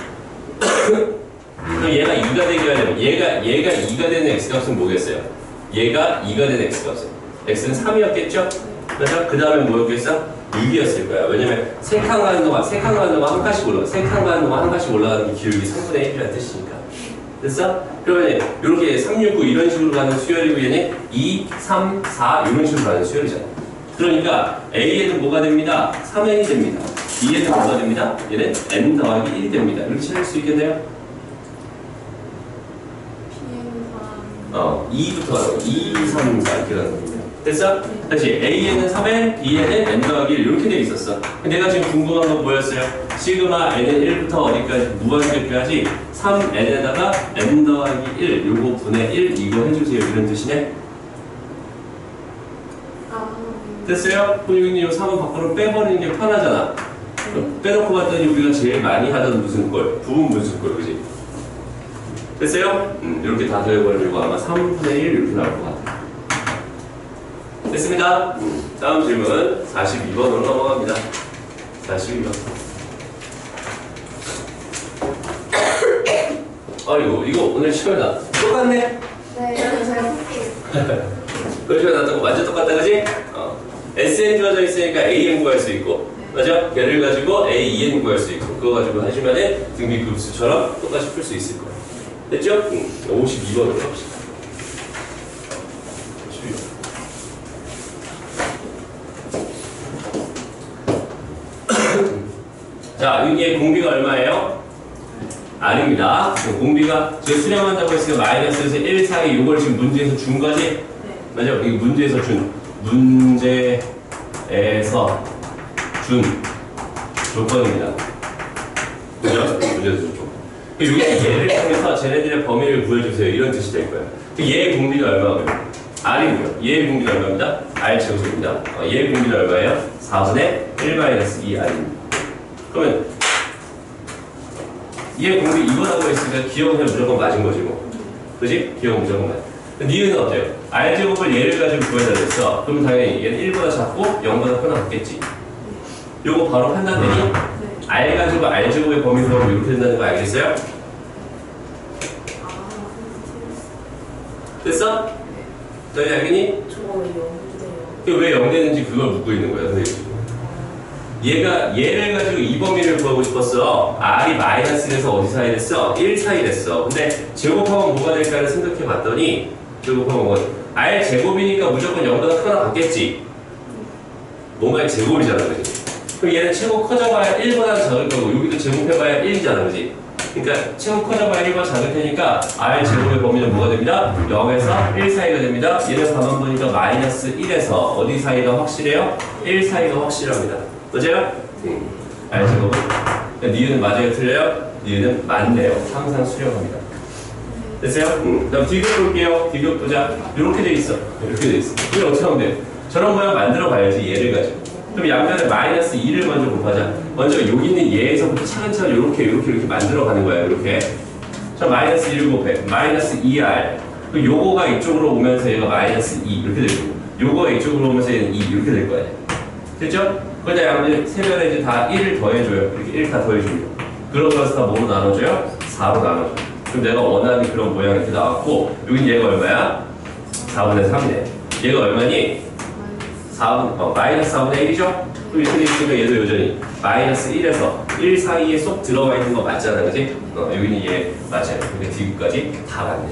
그럼 얘가 이가 되게 하려면 얘가 얘가 이가 되는 x값은 뭐겠어요? 얘가 이가 되는 x값은 x는 삼이었겠죠? 그래서 그 다음에 뭐였겠어? 육이었을 거야. 왜냐면 세 칸 가는 동안 세 칸 가는 동안 한 칸씩 올라가. 세 칸 가는 동안 한 칸씩 올라가는 게 기울기 삼분의 일이라는 뜻이니까. 됐어? 그러면 이렇게 삼, 육, 구 이런 식으로 가는 수열이고 얘는 이, 삼, 사 이런 식으로 가는 수열이잖아. 그러니까 A에는 뭐가 됩니다? 삼 엔이 됩니다. B에는 뭐가 됩니다? 얘는 n 더하기 일이 됩니다. 이렇게 찾을 수 있겠네요? 어, 이부터 가는 이, 삼, 사 이렇게 가는 겁니다. 됐어? 다시 A에는 삼 엔, B에는 n 더하기 일 이렇게 돼 있었어. 내가 지금 궁금한 건 뭐였어요? 시그마 n은 일부터 어디까지 무한대까지 삼 엔에다가 n 더하기 일 요거 분의 일 이거 해주세요 이런 뜻이네? 됐어요? 그럼 여기 이 삼은 밖으로 빼버리는 게 편하잖아. 빼놓고 봤더니 우리가 제일 많이 하던 무슨 꼴? 부분 분수꼴, 그지? 됐어요? 음, 이렇게 다 더해버리고 아마 삼분의 일 이렇게 나올 것 같아요. 됐습니다. 음, 다음 질문 사십이 번으로 넘어갑니다. 사십이 번. 아이고, 이거 오늘 시험이다. 똑같네? 네, 제가 볼게요. 그 시험에 나왔던 거 완전 똑같다, 그지? 어. 에스엔 주어져 있으니까 에이엔 구할 수 있고, 맞아? 걔를 가지고 에이이엔 구할 수 있고, 그거 가지고 하시면은 등비급수처럼 똑같이 풀 수 있을 거예요. 됐죠? 응. 오십이 번으로 갑시다. 오십이 번. 자, 여기에 공비가 얼마예요? R입니다. 공비가 지금 수렴한다고 했으니까 마이너스에서 일, 사, 이 요걸 지금 문제에서 준 거지? 네. 맞아. 이게 문제에서 준 문제에서 준 조건입니다. 그죠? 문제에서 준 조건. 여기 얘를 통해서 쟤네들의 범위를 구해주세요. 이런 뜻이 될 거예요. 얘의 공비가 얼마고요? R이고요. 얘의 공비가 얼마입니다? R 제곱입니다. 어, 얘의 공비는 얼마예요? 사분의 일 마이너스 이 R입니다. 그러면 얘 공비 이거라고 했으니까 기억은 무조건 맞은 거지 뭐. 그지? 기억은 무조건 맞아. 니은 어때요? R제곱을 얘를 가지고 구해달라 했어. 그럼 당연히 얘는 일보다 작고 영보다 크나 같겠지. 요거 바로 판단되니? 네. R 가지고 R제곱의 범위 구하면 이렇게 된다는 거 알겠어요? 아, 됐어? 너희 알겠니? 저거 영대요. 왜 영 되는지 그걸 묻고 있는 거야 선생님. 얘가 얘를 가지고 이 범위를 구하고 싶었어. R이 마이너스 일에서 어디 사이 됐어? 일 사이 됐어. 근데 제곱하면 뭐가 될까를 생각해 봤더니 제곱하면 뭐가 R 제곱이니까 무조건 영보다 크거나 같겠지. 뭔가의 제곱이잖아 그지? 그럼 얘는 최고 커져봐야 일보다 작을 거고 여기도 제곱해봐야 일이잖아 그지? 그러니까 최고 커져봐야 일보다 작을 테니까 R 제곱의 범위는 뭐가 됩니다? 영에서 일 사이가 됩니다. 얘는 가만 보니까 마이너스 일에서 어디 사이가 확실해요? 일 사이가 확실합니다. 맞아요? 응. R 제곱은 그러니까 니은은 맞아요? 틀려요? 니은은 맞네요. 항상 수렴합니다. 됐어요? 응. 그다음 디귿 볼게요. 디귿 보자. 이렇게 돼 있어. 이렇게 돼 있어. 이걸 어떻게 하면 돼요? 저런 모양 만들어 봐야지 얘를 가지고. 그럼 양면에 마이너스 이를 먼저 곱하자. 먼저 여기 있는 얘에서부터 차근차근 이렇게 이렇게 이렇게 만들어 가는 거야. 이렇게. 자 마이너스 일 곱해. 마이너스 이 알. 그리고 요거가 이쪽으로 오면서 얘가 마이너스 이 이렇게 될 거고. 요거가 이쪽으로 오면서 얘는 이 이렇게 될 거야. 됐죠? 거기다 양면에 세면에 이제 다 일을 더해줘요. 이렇게 일 다 더해줍니다. 그러고 나서 다 뭐로 나눠줘요? 사로 나눠줘. 그럼 내가 원하는 그런 모양이 이렇게 나왔고 여긴 얘가 얼마야? 사분의 삼이네. 얘가 얼마니? 사분, 어, 마이너스 사분의 일이죠? 그럼 이렇게 되니까 얘도 여전히 마이너스 일에서 일 사이에 쏙 들어가 있는 거 맞잖아, 그지? 어, 여기는 얘 맞아요. 그러니까 디귿까지 다 맞네.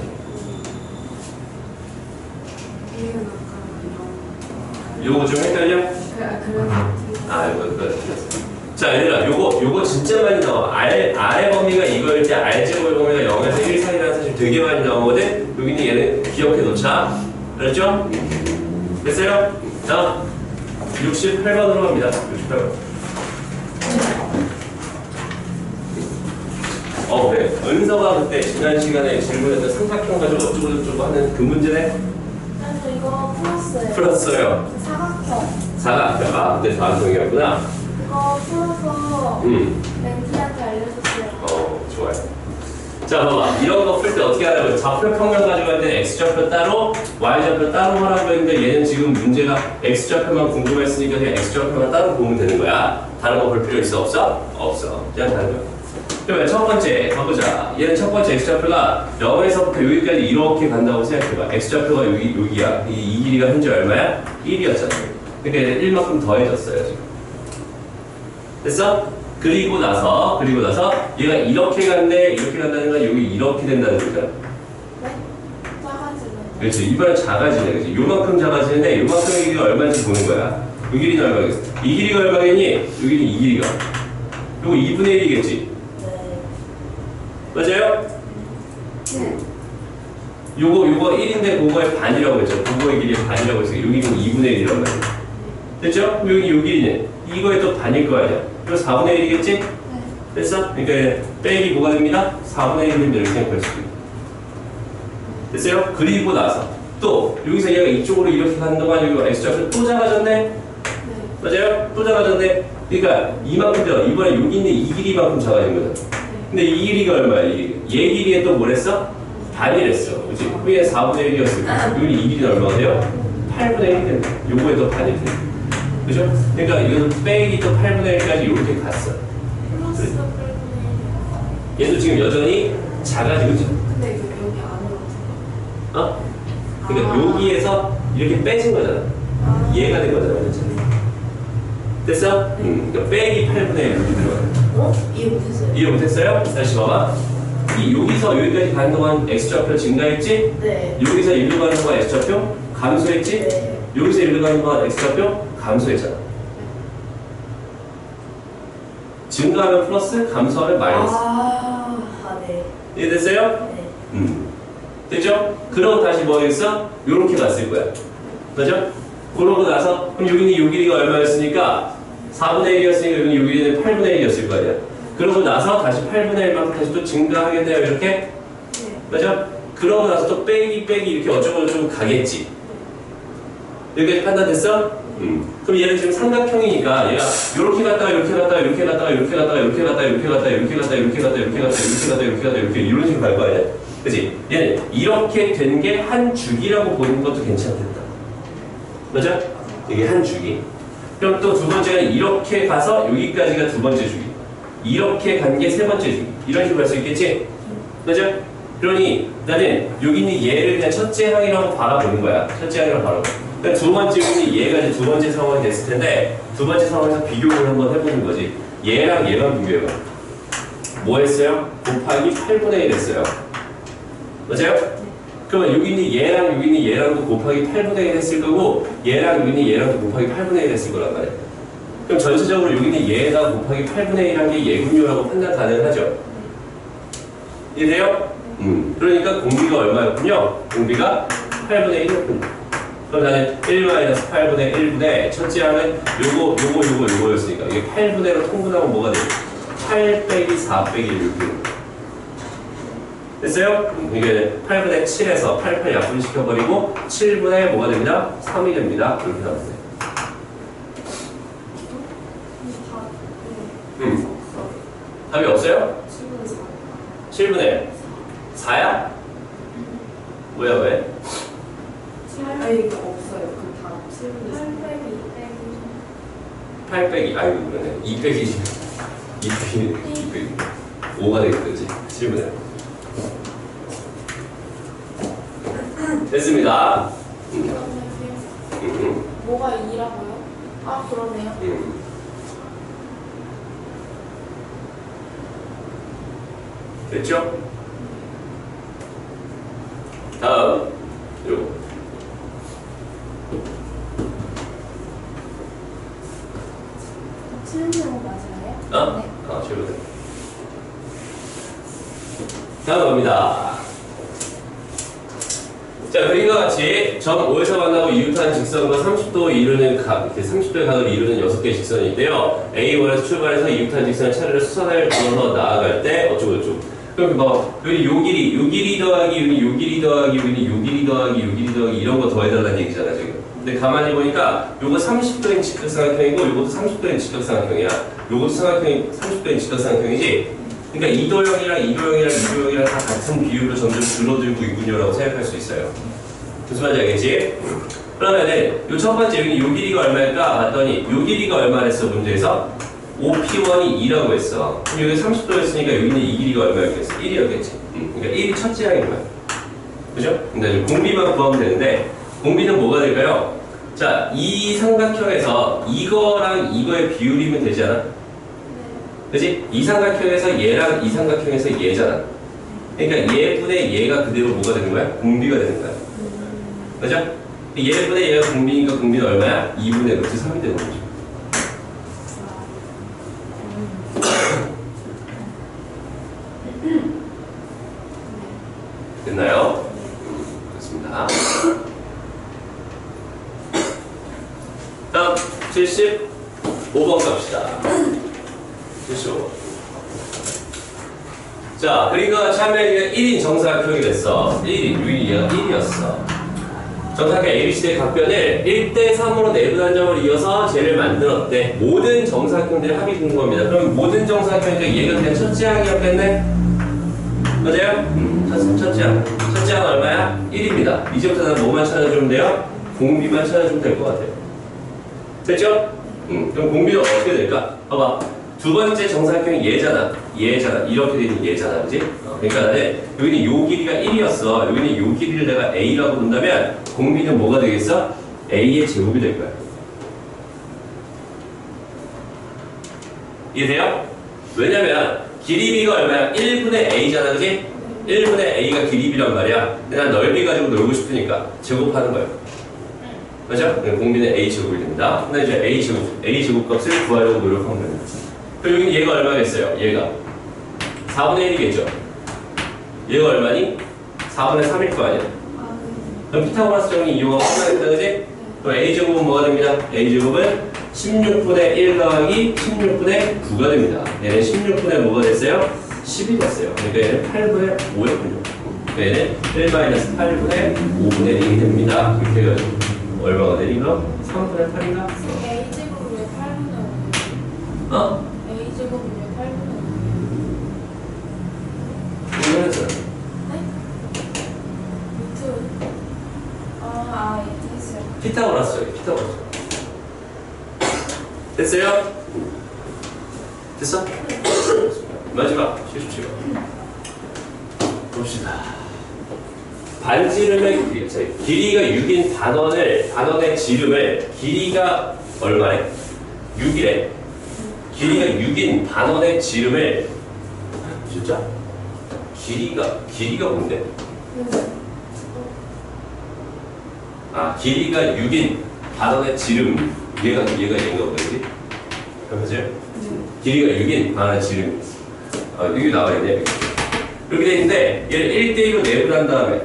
요거 좀 헷갈려? 아, 이거, 이거, 틀렸어. 자, 얘들아, 요거, 요거 진짜 많이 나와. R, R의 범위가 이거일 때 R제곱의 범위가 영에서 일 사이라는 사실 되게 많이 나오거든? 여기는 얘는 기억해 놓자. 알았죠? 됐어요? 자, 육십팔 번으로 갑니다. 육십팔 번. 어, 그래. 은서가 그때 지난 시간에 질문했던 삼각형 가지고 어쩌고저쩌고 하는 그 문제네? 그래서 이거 풀었어요. 풀었어요. 사각형. 사각형. 아, 그때 사각형이었구나. 그거 풀어서 음. 멘티한테 알려줬어요. 어, 좋아요. 자, 봐봐. 이런 거 풀 때 어떻게 하라고요? 좌표 평면 가지고 할 때는 x좌표 따로, y좌표 따로 하라고 했는데 얘는 지금 문제가 x좌표만 궁금했으니까 그냥 x좌표만 따로 보면 되는 거야. 다른 거 볼 필요 있어? 없어? 없어. 그냥 다른 거야. 그러면 첫 번째 가보자. 얘는 첫 번째 x좌표가 영에서부터 여기까지 이렇게 간다고 생각해봐. x좌표가 여기, 여기야. 이, 이 길이가 현재 얼마야? 일이었잖아. 그러니까 얘는 일만큼 더해졌어요, 지금. 됐어? 그리고 나서, 그리고 나서 얘가 이렇게 간대, 이렇게 간다는 건 여기 이렇게 된다는 거잖아. 네? 작아지네. 그렇지. 이번엔 작아지네. 그렇지. 요만큼 작아지는데 요만큼의 길이가 얼마인지 보는 거야. 요 길이는 얼마겠어? 이 길이가 얼마겠니? 요 길이는 이 길이가. 요거 이분의 일이겠지? 네. 맞아요? 네. 요거, 요거 일인데 그거의 반이라고 했죠. 그거의 길이의 반이라고 했어요. 여기는 이분의 일이란 말이야. 됐죠? 여기 요 길이는 이거의 또 반일 거 아니야. 그럼 사분의 일이겠지? 네. 됐어? 그러니까 빼기 뭐가 됩니다? 사분의 일인데 이렇게 생각할 수도 있고. 됐어요? 그리고 나서 또 여기서 얘가 이쪽으로 이렇게 가는 동안 여기 x좌표 또 작아졌네? 네. 맞아요? 또 작아졌네? 그러니까 이만큼 더 이번에 여기 있는 이 길이만큼 작아진 거잖아. 근데 이 길이가 얼마야? 이 길이. 얘 길이에 또 뭘 했어? 반이랬어. 그치? 그게 사분의 일이었으니까 여기 이 길이는 얼마가 돼요? 팔분의 일이 된다. 요거에 더 반이 된다. 그죠? 그러니까 이거는 빼기 또 팔분의 일까지 이렇게 갔어. 플러스 팔분의 얘도 지금 여전히 작아지고 있죠. 근데 이거 여기 안으로 어? 그러니까 아. 여기에서 이렇게 빼진 거잖아. 아. 이해가 된 거잖아. 그렇지? 됐어? 음, 그러니까 빼기 팔분의 일 이렇게 들어가요. 어? 이해 못했어요. 이해 못했어요? 다시 봐봐. 이 여기서 여기까지 가는 동안 x좌표 증가했지? 네. 여기서 일로 가는 동안 x좌표 감소했지? 네. 여기서 일로 가는 동안 x좌표 감소했잖아. 증가하면 플러스, 감소하면 마이너스. 아, 아, 네. 이해됐어요? 네. 음. 됐죠? 그러고 다시 뭐 하겠어? 요렇게 갔을 거야. 그죠? 그러고 나서, 그럼 여기는 요 길이가 얼마였으니까? 사분의 일이었으니까 여기는 요 길이는 팔분의 일이었을 거 아니야. 그러고 나서 다시 팔분의 일만큼 다시 또 증가하겠네요, 이렇게? 네. 그죠? 그러고 나서 또 빼기, 빼기 이렇게 어쩌고저쩌고 가겠지. 여기까지 판단됐어? 음. 그럼 얘는 지금 삼각형이니까 얘가 이렇게 갔다가 이렇게 갔다가 이렇게 갔다가 이렇게 갔다가 이렇게 갔다가 이렇게 갔다가 이렇게 갔다가 이렇게 갔다가 이렇게 갔다가 이렇게 갔다가 이렇게 갔다가 이렇게 이런 식으로 갈 거 아니야? 그치? 얘는 이렇게 된 게 한 주기라고 보는 것도 괜찮겠다. 맞아? 이게 한 주기. 그럼 또 두 번째는 이렇게 가서 여기까지가 두 번째 주기. 이렇게 간 게 세 번째 주기. 이런 식으로 할 수 있겠지? 맞아? 그러니 나는 여기 있는 얘를 그냥 첫째 항이라고 바라보는 거야. 첫째 항이라고 바라보고. 그러니까 두 번째 는 얘가 이제 두 번째 상황이 됐을 텐데 두 번째 상황에서 비교를 한번 해보는 거지. 얘랑 얘만 비교해봐. 뭐 했어요? 곱하기 팔분의 일 했어요. 맞아요? 그러면 여기 있는 얘랑 여기 있는 얘랑도 곱하기 팔분의 일 했을 거고 얘랑 여기 있는 얘랑도 곱하기 팔분의 일 했을 거란 말이야. 그럼 전체적으로 여기 있는 얘가 곱하기 팔분의 일한 게 얘군요라고 판단 가능하죠? 이해돼요? 음. 그러니까 공비가 얼마였군요? 공비가 팔분의 일이었군요. 그럼 나는 일 마이너스 팔분의 일분의 첫째 항은 요거, 요거, 요거, 요거였으니까 이게 팔분의로 통분하면 뭐가 돼요? 팔 빼기 사 빼기 일 이렇게 됐어요? 음, 이게 팔분의 칠에서 팔, 팔 약분시켜버리고 칠분의 뭐가 됩니다? 삼이 됩니다. 이렇게 나왔어요. 음. 답이 없어요? 칠분의 사야? 뭐야 왜? 아니, 이거 없어요. 그 다음 칠분의 팔 빼기 아이고 그러네 이 빼기 이 빼기 이 빼기 오가 되겠지 칠분의 됐습니다. 음. 음. 뭐가 이라고요? 아 그러네요. 음. 됐죠? 다음 요거 칠분의 맞아요? 어? 네. 어, 칠분의 다음 갑니다. 자, 그림과 같이 점 오에서 만나고 이웃한 직선과 삼십 도 이루는 각, 삼십 도의 각을 이루는 여섯 개의 직선이 있대요. 에이 원에서 출발해서 이웃한 직선의 차례로 수선을 걸어서 나아갈 때 어쩌고저쩌고. 그럼 뭐 여기 요 길이, 요 길이 더하기, 여기 요 길이 더하기, 여기 요 길이 더하기, 요 길이 더하기 이런 거 더해달라는 얘기잖아 지금. 근데 가만히 보니까 요거 삼십 도인 직각삼각형이고 요것도 삼십 도인 직각삼각형이야. 요것도 삼각형이 삼십 도인 직각삼각형이지. 그러니까 이도형이랑 이도형이랑 이도형이랑 다 같은 비율로 점점 줄어들고 있군요라고 생각할 수 있어요. 무슨 말인지 알겠지? 그러면은 요 첫 번째 여기 요 길이가 얼마일까 봤더니 요 길이가 얼마랬어 문제에서? 오피원이 이라고 했어. 그럼 여기 삼십 도였으니까 여기 있는 이 길이가 얼마였겠어? 일이었겠지. 응. 그러니까 일이 첫째 항인 거야. 그죠? 근데 공비만 구하면 되는데 공비는 뭐가 될까요? 자, 이 삼각형에서 이거랑 이거의 비율이면 되지 않아? 그치? 이 삼각형에서 얘랑 이 삼각형에서 얘잖아. 그러니까 얘분의 얘가 그대로 뭐가 되는 거야? 공비가 되는 거야. 그죠? 얘분의 얘가 공비니까 공비는 얼마야? 이분의 루트 삼이 되는 거죠. 됐나요? 됐습니다. 다음 칠십오 번 갑시다. 칠십오 번. 자, 그림과 같이 하면 일 인 정사각형이 됐어. 일 인, 유인이야. 일이었어. 정사각형 에이비씨의 각변을 일 대 삼으로 내부 단점을 이어서 쟤를 만들었대. 모든 정사각형들의 합이 궁금합니다. 그럼 모든 정사각형이니까 얘가 그냥 첫째 항이었겠네? 맞아요? 음, 첫, 첫째 항. 첫째 항은 얼마야? 일입니다. 이제부터는 뭐만 찾아주면 돼요? 공비만 찾아주면 될 것 같아요. 됐죠? 음, 그럼 공비는 어떻게 될까? 봐봐. 두 번째 정사각형이 얘잖아. 얘잖아. 이렇게 되는 얘잖아. 그지? 어, 그러니까 나는 여기는 요 길이가 일이었어. 여기는 요 길이를 내가 A라고 본다면 공비는 뭐가 되겠어? A의 제곱이 될 거야. 이해돼요? 왜냐면 길이 b가 얼마야? 일분의 a잖아, 그지? 일분의 a가 길이 b란 말이야. 근데 난 넓이 가지고 놀고 싶으니까 제곱하는 거야. 맞죠? 공비는 a 제곱이 됩니다. 근데 이제 a 제곱, a 제곱 값을 구하려고 노력하면 됩니다. 그럼 여기 얘가 얼마겠어요? 얘가 사분의 일이겠죠? 얘가 얼마니? 사분의 삼일 거 아니야? 그럼 피타고라스 정리 이용하고 끝나겠다, 그지? 그럼 a 제곱은 뭐가 됩니다? a 제곱은 십육분의 일 더하기 십육분의 구가 됩니다. 얘는 십육분의 뭐가 됐어요? 십이 됐어요. 그러니까 얘는 팔분의 오였군요. 그러니까 얘는 일 마이너스 팔분의 오분의 일이 됩니다. 이렇게 해가지고 얼마가 되니까? 삼분의 팔인가? A 제곱을 왜 팔분의 오? 어? A 제곱을 왜 팔분의 이거 했잖아. 오? 네? 루트. 아, 아, 이렇게 했어요. 피타고라스요. 피타고라스. 됐어요? 됐어? 마지막 쉬십시오. 봅시다. 반지름의 길이, 자, 길이가 육인 단원을, 단원의 지름을 길이가 얼마래? 육이래. 길이가 육인 단원의 지름을 진짜? 길이가 길이가 뭔데? 아, 길이가 육인 단원의 지름, 얘가 얘가 얘가 뭐지? 그죠? 길이가 육인 단원의 지름. 아, 여기 나와 있네. 이렇게 돼 있는데 얘를 일 대 이로 내분한 다음에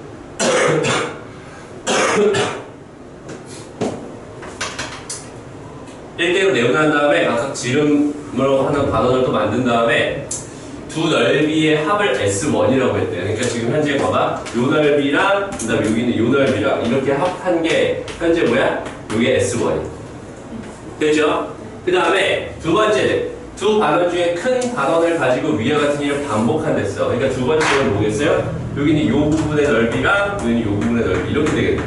일 대 이로 내분한 다음에 각각 지름으로 하는 반원을 또 만든 다음에 두 넓이의 합을 에스 원이라고 했대요. 그러니까 지금 현재 봐봐. 요 넓이랑 그 다음에 여기 있는 요 넓이랑 이렇게 합한 게 현재 뭐야? 요게 에스 원이. 되죠? 그 다음에 두 번째, 두 반원 중에 큰 반원을 가지고 위와 같은 일을 반복한댔어. 그러니까 두 번째는 뭐겠어요? 여기는 요 부분의 넓이랑 여기는 요 부분의 넓이 이렇게 되겠네.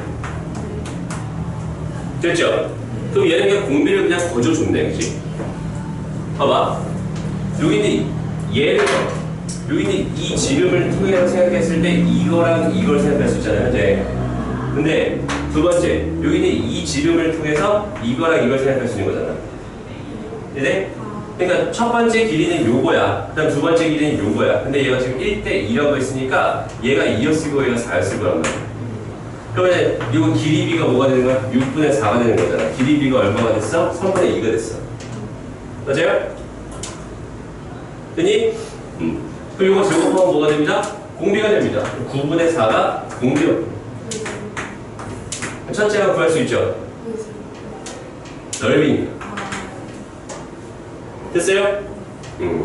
됐죠? 그럼 얘는 그냥 공비를 그냥 거저줬네, 그치? 봐봐. 여기는 얘를, 여기는 이 지름을 통해서 생각했을 때 이거랑 이걸 생각할 수 있잖아요, 현재. 근데 두 번째, 여기는 이 지름을 통해서 이거랑 이걸 생각할 수 있는 거잖아. 이제? 그러니까 첫 번째 길이는 요거야. 그 다음 두 번째 길이는 요거야. 근데 얘가 지금 일 대 이라고 했으니까 얘가 이였으고 얘가 사였을 거란 말이야. 그러면 이거 길이 b가 뭐가 되는 거야? 육분의 사가 되는 거잖아. 길이 b가 얼마가 됐어? 삼분의 이가 됐어. 맞아요? 됐니? 음. 그럼 이거 제곱하면 뭐가 됩니다? 공비가 됩니다. 구분의 사가 공비가. 첫째가 구할 수 있죠? 넓이니까. 됐어요? 음.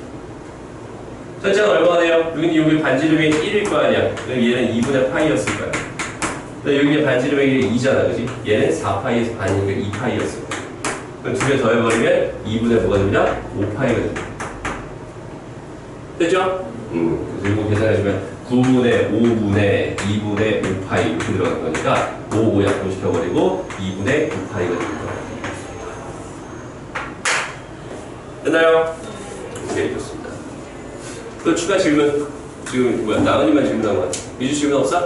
첫째가 얼마가 돼요? 여기는 여기 반지름이 일일 거 아니야. 그럼 얘는 이분의 파이였을 거야. 여기는 반지름의 길이 이잖아, 그지? 얘는 사 파이에서 반이니까 이 파이였을 거야. 그럼 두 개 더해버리면 이분의 뭐가 됩니다? 오 파이가 됩니다. 됐죠? 음. 그래서 이거 계산해주면 구분의 오분의 이분의 오 파이 이렇게 들어가는 거니까 오, 오 약분시켜버리고 이분의 오 파이가 됩니다. 됐나요? 오케이, 좋습니다. 또 추가 질문. 지금 뭐야? 나은이만 질문한 거 같아. 미주 질문 없어?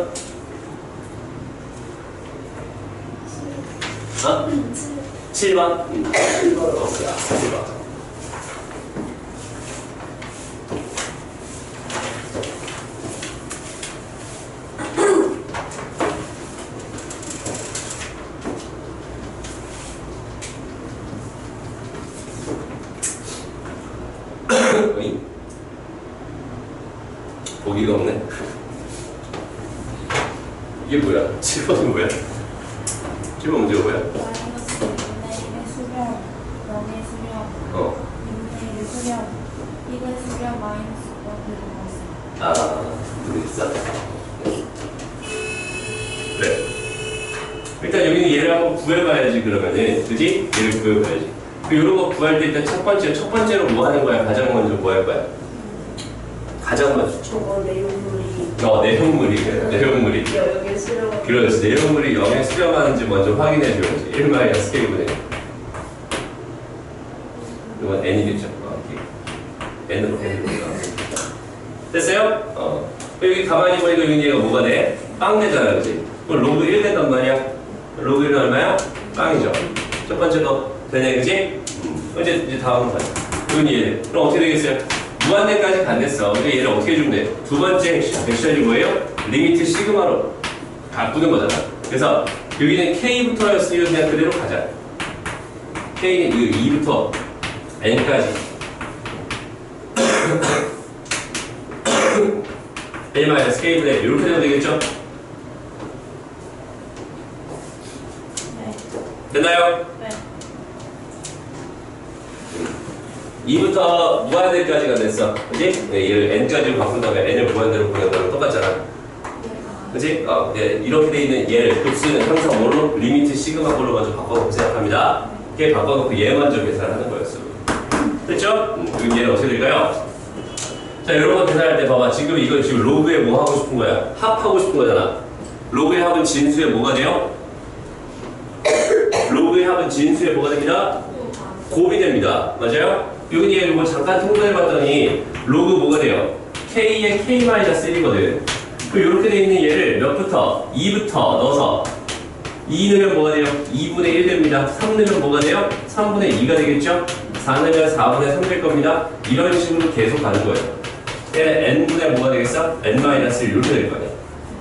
어? 칠 번? 음. 칠 번 없어요. 칠 번. 보기가 없네. 이게 뭐야? 칠 번이 뭐야? 칠 번 문제가 뭐야? 마이너스 이분의 일의 수렴, 영의 수렴, 어. 이분의 일의 수렴, 일의 수렴 마이너스 원을 넣었어요. 아, 근데 있어? 그래. 일단 여기는 얘를 한번 구해봐야지, 그러면은. 그지? 얘를 구해봐야지. 이런 거 구할 때 일단 첫 번째, 첫 번째로 뭐 하는 거야? 가장 먼저 뭐 할 거야? 가장 먼저. 저거 내용물이 어, 내용물이, 내용물이. 여기 수렴. 그렇지. 내용물이 영에 수렴하는지 먼저 확인해줘야지. 일 마이너스 K분의 이건 n이겠죠. 어, n으로 해주니까. 됐어요? 어. 여기 가만히 보니까 여기 얘가 뭐가 돼? 빵 되잖아, 그치? 그럼 로그 일 된단 말이야. 로그 일은 얼마야? 빵이죠. 첫 번째도 되네, 그치? 음. 이제, 이제 다음 번. 여기 얘. 그럼 어떻게 되겠어요? 무한대까지 간댔어. 근데 얘를 어떻게 해주면 돼? 두 번째 액션, 액션이 뭐예요? 리미트 시그마로 바꾸는 거잖아. 그래서 여기는 K부터였으면 그냥 그대로 가자. K는 이 이부터 N까지. L 마이너스 K분의 이렇게 되면 되겠죠? 네. 됐나요? 네. 이부터 무한대까지가 됐어. 그치? 네, 얘를 N까지로 바꾼 다음에 N을 무한대로 보낸다면 똑같잖아. 그치? 어, 네, 이렇게 돼 있는 얘를 급수는 항상 뭘로? 리미트 시그마 꼴로 먼저 바꿔놓고 생각합니다. 걔 바꿔놓고 얘 먼저 계산하는 거였어. 됐죠? 음, 그럼 얘는 어떻게 될까요? 자, 이런 거 계산할 때 봐봐. 지금 이거 지금 로그에 뭐 하고 싶은 거야? 합하고 싶은 거잖아. 로그의 합은 진수에 뭐가 돼요? 로그의 합은 진수에 뭐가 됩니다? 곱이 됩니다. 맞아요? 여기 얘 이거 잠깐 통분해봤더니 로그 뭐가 돼요? K의 K-일이거든. 그 이렇게 돼 있는 얘를 몇부터? 이부터 넣어서 이 넣으면 뭐가 돼요? 이분의 일 됩니다. 삼 넣으면 뭐가 돼요? 삼분의 이가 되겠죠? 사 넣으면 사분의 삼 될 겁니다. 이런 식으로 계속 가는 거예요. 얘는 n분의 뭐가 되겠어? 엔 마이너스 일 이렇게 될 거예요.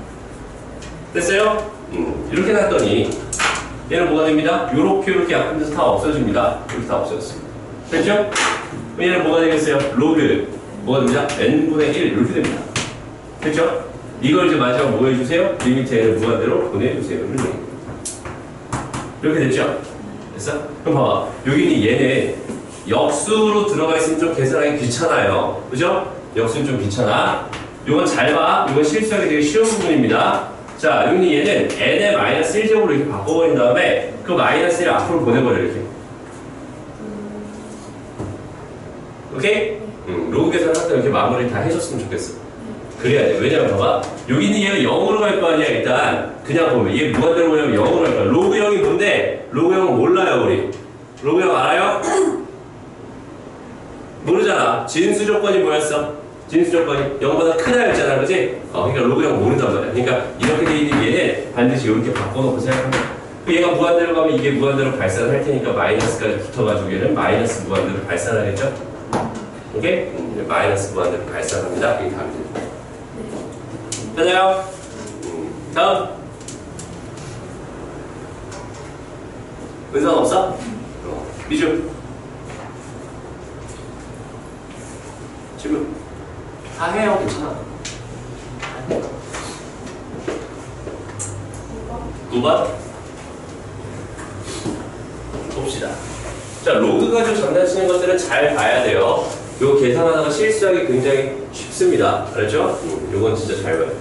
됐어요? 음, 이렇게 놨더니 얘는 뭐가 됩니다? 요렇게 요렇게 약분돼서 다 없어집니다. 이렇게 다 없어졌습니다. 됐죠? 얘는 뭐가 되겠어요? 로그 뭐가 됩니다? n분의 일 이렇게 됩니다. 됐죠? 이걸 이제 마지막 뭐 해주세요? 리미트 n을 무한대로 보내주세요. 이렇게 됐죠? 됐어? 그럼 봐봐. 여기는 얘는 역수로 들어가 있으면 좀 계산하기 귀찮아요. 그죠? 역수는 좀 귀찮아. 이건 잘 봐. 이건 실수하기 되게 쉬운 부분입니다. 자, 여기는 얘는 n의 마이너스 일 제곱으로 이렇게 바꿔버린 다음에 그 마이너스 일을 앞으로 보내버려, 이렇게. 오케이? 음, 로그 계산을 할 때 이렇게 마무리 다 해줬으면 좋겠어. 그래야 돼. 왜냐면 봐봐. 여기 있는 얘가 영으로 갈 거 아니야, 일단. 그냥 보면. 얘 무한대로 보내면 영으로 갈 거야. 로그 영이 뭔데? 로그 영은 몰라요, 우리. 로그 영 알아요? 모르잖아. 진수 조건이 뭐였어? 진수 조건이 영보다 크다였잖아, 그지? 어, 그러니까 로그 영 모른단 말이야. 그러니까 이렇게 돼 있는 얘는 반드시 이렇게 바꿔놓고 생각하면 그 얘가 무한대로 가면 이게 무한대로 발산을 할 테니까 마이너스까지 붙어가지고 얘는 마이너스 무한대로 발산하겠죠? 오케이? 음, 마이너스 무한대로 발산합니다. 이게 답입니다. 됐나요? 음, 다음. 은선 없어? 어, 미주. 지금 다 해요. 괜찮아. 구 번 봅시다. 자, 로그 가지고 장난치는 것들은 잘 봐야 돼요. 이거 계산하다가 실수하기 굉장히 쉽습니다. 알았죠? 음, 이건 진짜 잘 봐요.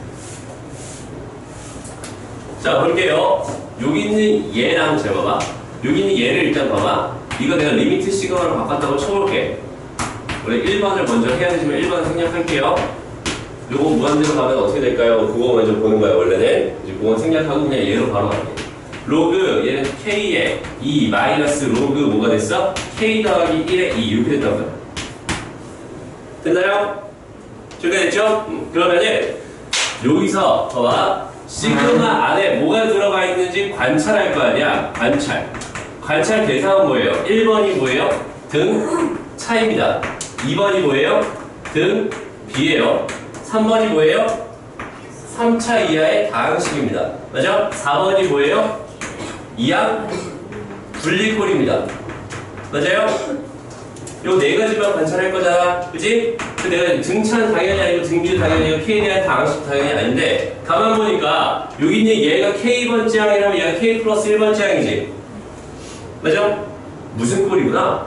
자, 볼게요. 여기 있는 얘랑 잘 봐봐. 여기 있는 얘를 일단 봐봐. 이거 내가 리미트 시그마로 바꿨다고 쳐볼게. 원래 일 번을 먼저 해야 되지만 일 번 생략할게요. 요거 무한대로 가면 어떻게 될까요? 그거 먼저 보는 거예요, 원래는. 이제 그건 생략하고 그냥 얘로 바로 갈게요. 로그, 얘는 K에 이 마이너스 로그 뭐가 됐어? K 더하기 일에 이 이렇게 됐단 말이야. 됐나요? 저게 됐죠? 음, 그러면은 여기서 봐봐. 시그마 안에 뭐가 들어가 있는지 관찰할 거 아니야? 관찰. 관찰 대상은 뭐예요? 일 번이 뭐예요? 등 차입니다. 이 번이 뭐예요? 등 B예요. 삼 번이 뭐예요? 삼 차 이하의 다항식입니다. 맞아? 사 번이 뭐예요? 이항 분리꼴입니다. 맞아요? 요 네 가지만 관찰할 거잖아. 그치? 그 내가 등차는 당연히 아니고 등비도 당연히 아니고 K에 대한 다항식 당연히 아닌데 가만 보니까 여기 있는 얘가 K번째 항이라면 얘가 K 플러스 일 번째 항이지. 맞아? 무슨 꼴이구나?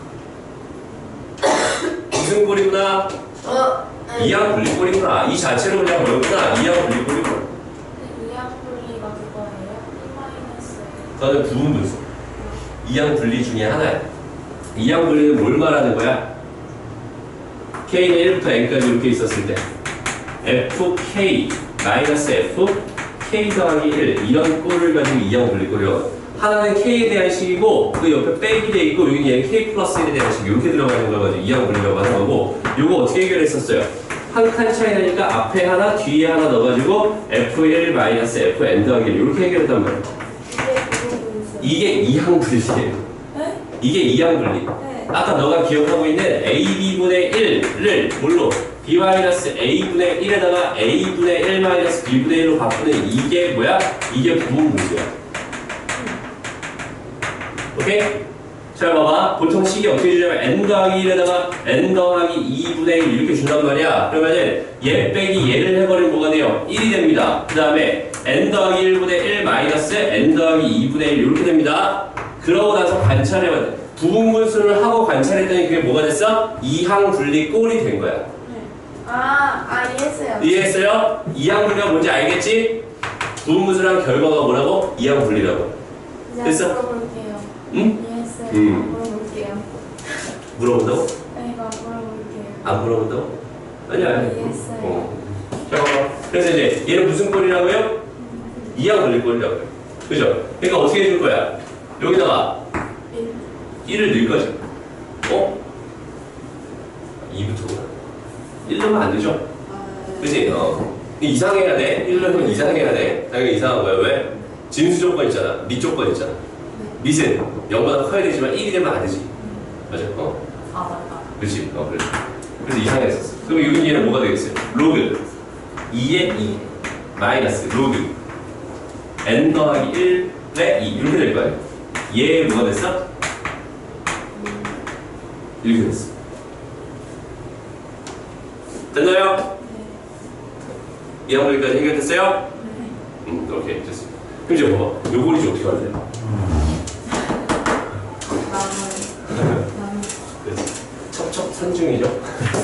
무슨 꼴이구나? 어, 이항 분리꼴이구나. 이 자체로 그냥 뭐였구나? 이항 분리꼴이구나. 이항 분리가 그거예요? 일 마이너스 그거는 부분 분수. 이항 분리 중에 하나야. 이항 분리는 뭘 말하는 거야? K는 일부터 N까지 이렇게 있었을 때 에프케이 마이너스 에프 K 더하기 일 이런 꼴을 가지고 이항 분리꼴이요. 하나는 K에 대한 식이고 그 옆에 빼기 돼 있고 여기는 얘는 K 플러스 일에 대한 식 이렇게 들어가는 걸 가지고 이항 분리라고 하는 거고 이거 어떻게 해결했었어요? 한 칸 차이 나니까 앞에 하나 뒤에 하나 넣어가지고 에프 일 마이너스 에프 엔 더하기 일 이렇게 해결했단 말이에요. 이게 그거 분수. 이게 이항 분리예요. 네? 이게 이항 분리. 네. 아까 너가 기억하고 있는 에이비분의 일을 뭘로? b-a분의 일에다가 a분의 일 마이너스 b분의 일로 바꾸는 이게 뭐야? 이게 부분분수야. 오케이? 잘 봐봐. 보통 식이 어떻게 주냐면 n 더하기 일에다가 n 더하기 이분의 일 이렇게 준단 말이야. 그러면은 얘 빼기 얘를 해버리면 뭐가 돼요? 일이 됩니다. 그 다음에 n 더하기 일분의 일 마이너스 n 더하기 이분의 일 이렇게 됩니다. 그러고 나서 관찰해봐야 돼. 부분분수를 하고 관찰했더니 그게 뭐가 됐어? 이항 분리 꼴이 된 거야. 아, 아, 이해했어요. 이해했어요? 이항 분리가 뭔지 알겠지? 부분분수랑 결과가 뭐라고? 이항 분리라고. 됐어? 물어볼게요. 응? 이해했어요. 음. 물어볼게요. 물어본다고? 네, 이거 물어볼게요. 안 물어본다고? 아니야, 아니야. 이해했어요. 어. 자, 봐봐. 그래서 이제 얘는 무슨 꼴이라고요? 이항 분리 꼴이라고요. 그죠? 그러니까 어떻게 해줄 거야? 여기다가 일을 넣을 거지. 어? 이부터구나. 일 넣으면 안 되죠? 그치? 어. 이상해야 돼. 일 넣으면 이상해야 돼. 당연히 이상한 거야. 왜? 진수 조건 있잖아. 밑 조건 있잖아. 밑은 영보다 커야 되지만 일이 되면 안 되지. 맞아? 어? 아 맞다. 그치? 어, 그래. 그래서 이상했었어. 그럼 여기 얘는 뭐가 되겠어요? 로그 이에 이 마이너스 로그 n 더하기 일에 이 이렇게 될 거예요. 얘 뭐가 됐어? 이렇게 됐어. 됐나요? 이 항목까지 해결됐어요? 음, 오케이, 됐습니다. 그럼 이제 봐봐. 요걸 이제 어떻게 할래? 첩첩산중이죠.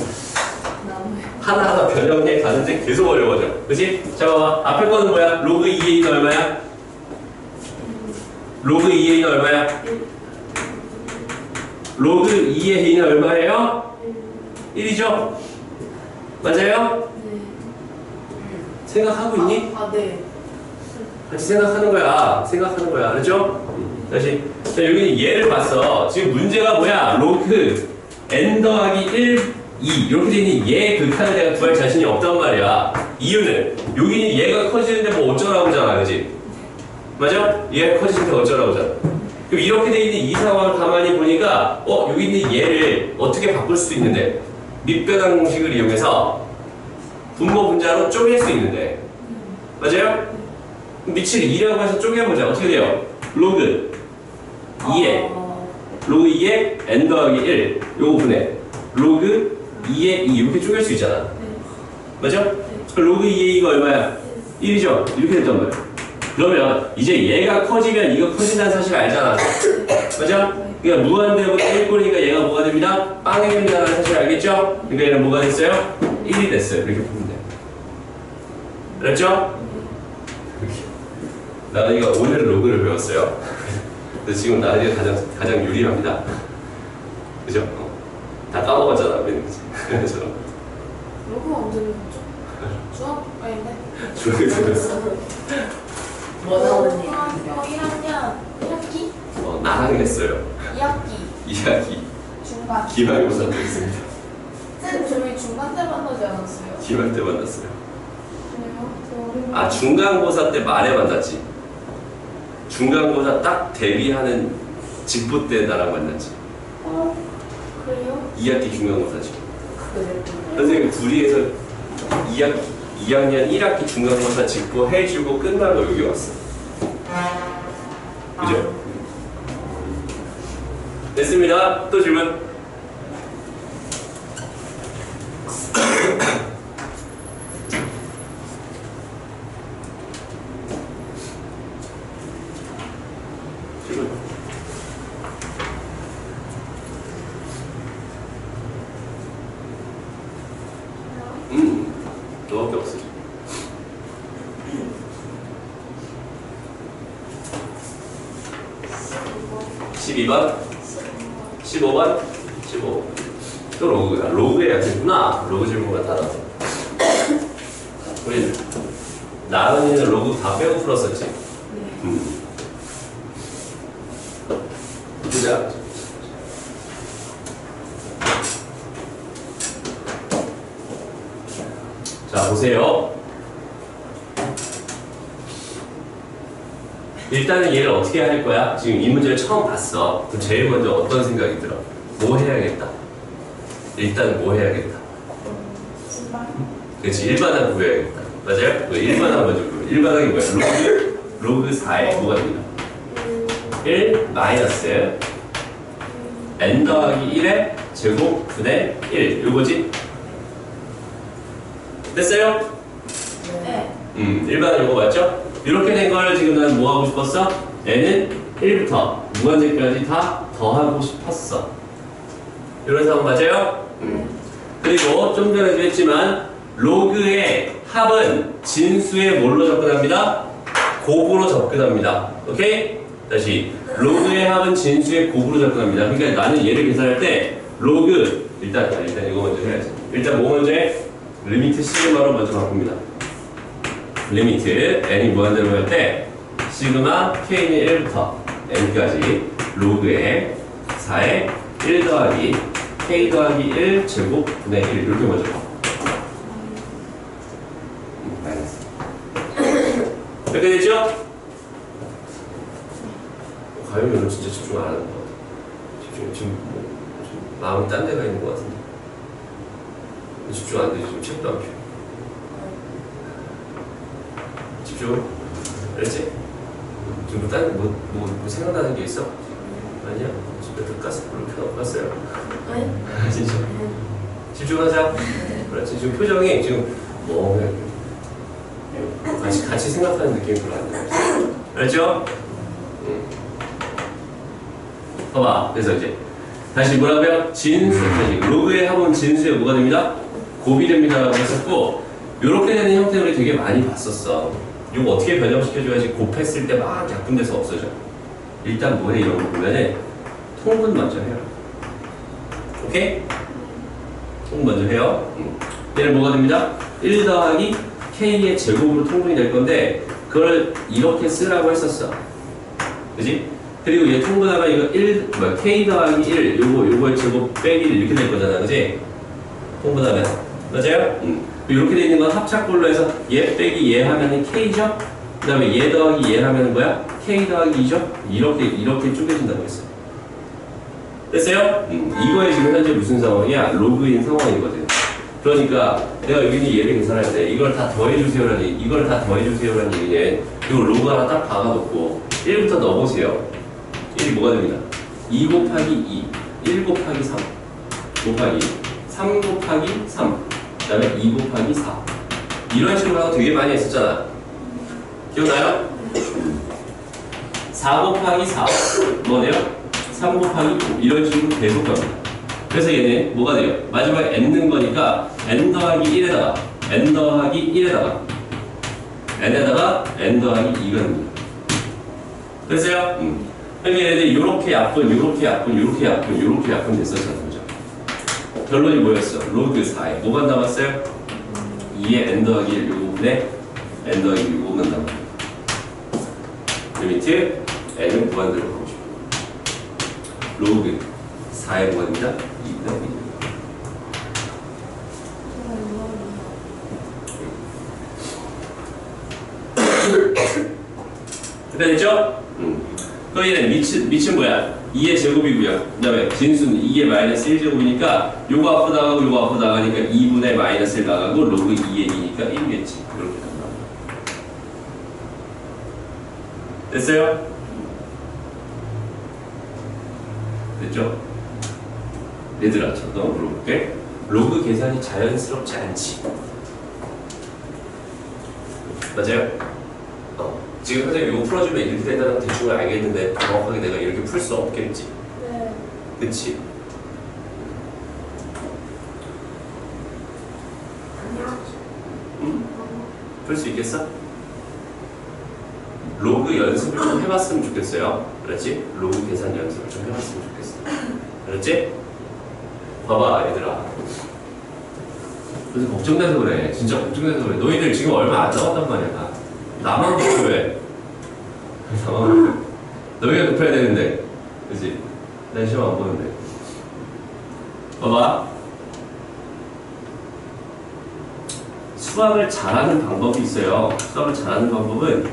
하나하나 변형해 가는데 계속 어려워져. 그치? 자, 봐봐. 앞에 거는 뭐야? 로그 이에 이는 얼마야? 로그 이에 이는 얼마야? 로그 이에 이는 얼마예요? 일이죠? 맞아요? 네. 생각하고 있니? 아 네. 같이 생각하는 거야. 생각하는 거야. 알았죠? 음. 다시. 자, 여기는 얘를 봤어. 지금 문제가 뭐야? 로그 n 더하기 일, 이 이렇게 돼 있는 얘 극한을 내가 구할 자신이 없단 말이야. 이유는 여기는 얘가 커지는데 뭐 어쩌라고잖아. 그지? 맞아? 얘가 커지는데 어쩌라고잖아. 그럼 이렇게 돼 있는 이 상황을 가만히 보니까 어? 여기 있는 얘를 어떻게 바꿀 수도 있는데 밑변환 공식을 이용해서 분모 분자로 쪼갤 수 있는데 맞아요? 밑을 이라고 해서 쪼개보자. 어떻게 돼요? 로그 이에 로그 이에 n 더하기 일 요거 분해 로그 이에 이 이렇게 쪼갤 수 있잖아. 맞아? 로그 이에 이가 얼마야? 일이죠? 이렇게 됐단 말이야. 그러면 이제 얘가 커지면 이거 커진다는 사실 알잖아. 맞아? 그러니까 무한대보다 일 꼴이니까 얘가 뭐가 됩니다? 빵이 된다는 사실 알겠죠? 그러니까 얘는 뭐가 됐어요? 일이 됐어요. 이렇게 보면 돼. 알았죠? 나는 이거 오늘 로그를 배웠어요. 근데 지금 나는 이게 가장, 가장 유리합니다. 그죠? 어. 다 까먹었잖아. 그래서 로그 언제 배웠죠? 중학 아닌데? 중학교 뭐 나오는 중학교 일 학년 일 학기? 어, 나랑 했어요. 이 학기 이야기. 중간. 기말고사 때 했습니다. 쌤 저희 중간 때 만나지 않았어요? 기말 때 만났어요. 그래요? 저 어린 아, 중간고사 때 말에 만났지. 중간고사 딱 데뷔하는 직보 때 나랑 만났지. 어? 그래요? 이 학기 중간고사지. 그래. 선생님 둘이 해서 이 학기, 이 학년 일 학기 중간고사 직보 해주고 끝나고 여기 왔어. 그죠? 됐습니다. 또 질문. 질문. 음, 너밖에 없어. 십이 번, 십오 번, 십오. 또 로그야. 로그에 약했구나. 로그 질문가 따라. 우리 나은이는 로그 다 빼고 풀었었지. 네. 음. 보자. 자, 보세요. 일단은 얘를 어떻게 할 거야? 지금 이 문제를 처음 봤어. 그럼 제일 먼저 어떤 생각이 들어? 뭐 해야겠다. 일단 뭐 해야겠다. 시발. 그렇지. 일반항 구해야겠다. 맞아요? 그 일반항 먼저 구해. 일반항이 뭐야? 로그, 로그 사에 뭐가 됩니다. 일 마이너스 n 더하기 일의 제곱분의 일. 요거지? 됐어요? 네. 음, 일반항 요거 맞죠? 이렇게 된 걸 지금 난 뭐 하고 싶었어? n은 일부터 무한대까지 다 더하고 싶었어. 이런 상황 맞아요? 음. 그리고 좀 전에도 했지만 로그의 합은 진수의 뭘로 접근합니다? 곱으로 접근합니다. 오케이? 다시 로그의 합은 진수의 곱으로 접근합니다. 그러니까 나는 얘를 계산할 때 로그 일단 일단 이거 먼저 해야지. 일단 뭐 먼저 해? 리미트 시그마로 먼저 바꿉니다. 리미트 n이 무한대로 할 때 시그마 k는 일부터 n까지 로그의 사에 일 더하기 k 더하기 일 제곱분의 일 이렇게 먼저 봐. 마이너스. 이렇게 됐죠? 과연 오늘 진짜 집중 안 하는 것 같아. 집중 지금 뭐 좀 마음이 딴 데가 있는 것 같은데. 집중 안 돼. 지금 책도 안 펴. 집중. 알았지? 지금 딴 뭐, 뭐, 뭐 생각나는 게 있어? 아니야. 집에 더 가스 불을 켜놓고 갔어요. 네. 진짜. 집중하자. 그렇지. 지금 표정이 지금 뭐 같이 같이 생각하는 느낌이 별로 안 들어요. 알죠? 응. 봐봐. 그래서 이제 다시 뭐라고요? 진수. 다시 로그의 합은 진수에 뭐가 됩니다? 곱이 됩니다라고 했었고, 이렇게 되는 형태를 되게 많이 봤었어. 이거 어떻게 변형시켜줘야지 곱했을 때 막 약분돼서 없어져. 일단 뭐해 이런 거 보면은 통분 먼저 해요. 오케이? 통분 먼저 해요. 음. 얘는 뭐가 됩니다? 일 더하기 k의 제곱으로 통분이 될 건데 그걸 이렇게 쓰라고 했었어. 그지? 그리고 얘 통분하면 이거 일, 뭐 k 더하기 일 요거 요거의 제곱 빼기 일 이렇게 될 거잖아. 그지? 통분하면 맞아요? 음. 이렇게 돼 있는 건 합작꼴로 해서 얘 빼기 얘 하면은 k죠? 그 다음에 얘 더하기 얘 하면은 뭐야? k 더하기 이죠? 이렇게 이렇게 쪼개진다고 했어요. 됐어요? 음, 이거에 지금 현재 무슨 상황이야? 로그인 상황이거든. 그러니까 내가 여기는 얘를 계산할 때 이걸 다 더해주세요라니 이걸 다 더해주세요라는 얘기는 이거 로그 하나 딱 박아놓고 일부터 넣어보세요. 일이 뭐가 됩니다? 이 곱하기 이, 일 곱하기 삼 곱하기 삼 곱하기 삼 그 다음에 이 곱하기 사 이런 식으로 하고 되게 많이 했었잖아. 기억나요? 사 곱하기 사 뭐네요? 삼 곱하기 오 이런 식으로 계속 갑니다. 그래서 얘는 뭐가 돼요? 마지막에 n 는 거니까 n 더하기 일에다가 n 더하기 일에다가 n에다가 n 더하기 이가 됩니다. 됐어요? 음. 그러니까 얘네들 이렇게 약분, 이렇게 약분, 이렇게 약분, 이렇게 약분 됐었잖아요. 그죠? 결론이 뭐였어? 로그 사에 뭐만 남았어요? 이에 n 더하기 일 요거분에 n 더하기 요거만 남았어요. 리미트 n은 무한대로 가고 싶어. 로그 사에 뭐가 됩니다? 이분의 일. 그때 됐죠? 음. 그럼 얘는 밑은, 밑은 뭐야? 이의 제곱이고요. 그 다음에 진수는 이의 마이너스 일 제곱이니까 요거 앞으로 나가고 요거 앞으로 나가니까 이분의 마이너스 일 나가고 로그 이의 이니까 일이겠지. 이렇게 간다. 됐어요? 됐죠? 얘들아, 잠깐만 물어볼게. 로그 계산이 자연스럽지 않지? 맞아요? 어. 지금 선생님 이거 풀어주면 이렇게 된다는 대충 알겠는데 정확하게 내가 이렇게 풀 수 없겠지? 네. 그치? 응? 풀 수 있겠어? 로그 연습을 좀 해봤으면 좋겠어요. 그렇지? 로그 계산 연습을 좀 해봤으면 좋겠어. 그렇지? 봐봐 얘들아. 그래서 걱정돼서 그래. 진짜 걱정돼서 그래. 너희들 지금 얼마 안 남았단 말이야. 나만 급해. 나만 급해. 너희가 급해야 되는데. 그치? 난 시험 안 보는데. 봐봐. 수학을 잘하는 방법이 있어요. 수학을 잘하는 방법은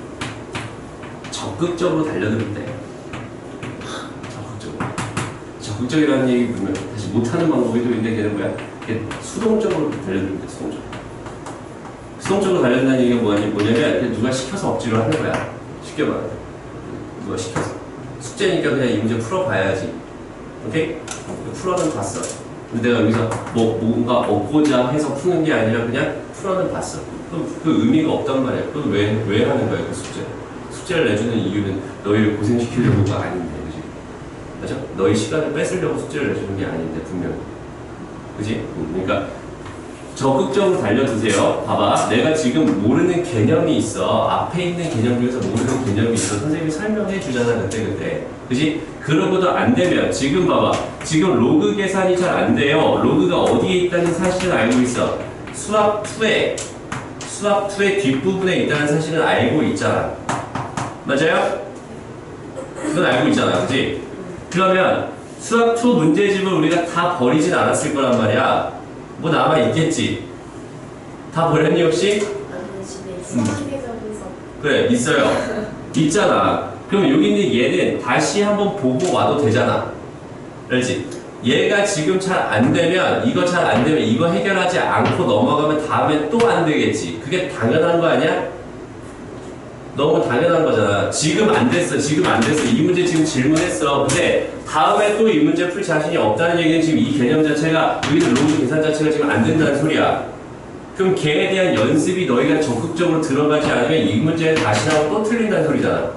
적극적으로 달려들 때 적극적으로 적극적이라는 얘기 보면 다시 못하는 방법이 또 있는데 걔는 뭐야? 걔 수동적으로 달려드는 데 수동적으로. 수동적으로 달려든다는 얘기가 뭐냐, 뭐냐면 누가 시켜서 억지로 하는 거야. 쉽게 말해. 누가 시켜서. 숙제니까 그냥 이 문제 풀어봐야지. 오케이? 풀어는 봤어. 근데 내가 여기서 뭐 뭔가 얻고자 해서 푸는 게 아니라 그냥 풀어는 봤어. 그, 그 의미가 없단 말이야. 그럼 왜, 왜 하는 거야, 그 숙제? 숙제를 내주는 이유는 너희를 고생시키려고가 아닌데, 그지? 맞아? 너희 시간을 뺏으려고 숙제를 내주는 게 아닌데, 분명히. 그지? 그러니까 적극적으로 달려드세요. 봐봐. 내가 지금 모르는 개념이 있어. 앞에 있는 개념 중에서 모르는 개념이 있어. 선생님이 설명해 주잖아, 그때, 그때. 그지? 그러고도 안 되면, 지금 봐봐. 지금 로그 계산이 잘 안 돼요. 로그가 어디에 있다는 사실을 알고 있어. 수학 이에, 수학 이의 뒷부분에 있다는 사실을 알고 있잖아. 맞아요? 그건 알고 있잖아. 그지? 그러면 수학 이 문제집을 우리가 다 버리진 않았을 거란 말이야. 뭐 남아있겠지. 다 버렸니 혹시? 아니 집에 있어. 기계적에서. 그래 있어요. 있잖아. 그럼 여기 있는 얘는 다시 한번 보고 와도 되잖아. 알지? 얘가 지금 잘 안 되면 이거 잘 안 되면 이거 해결하지 않고 넘어가면 다음에 또 안 되겠지. 그게 당연한 거 아니야? 너무 당연한 거잖아. 지금 안 됐어. 지금 안 됐어. 이 문제 지금 질문했어. 근데 다음에 또 이 문제 풀 자신이 없다는 얘기는 지금 이 개념 자체가 여기는 로그 계산 자체가 지금 안 된다는 소리야. 그럼 걔에 대한 연습이 너희가 적극적으로 들어가지 않으면 이 문제에 다시 나오면 또 틀린다는 소리잖아.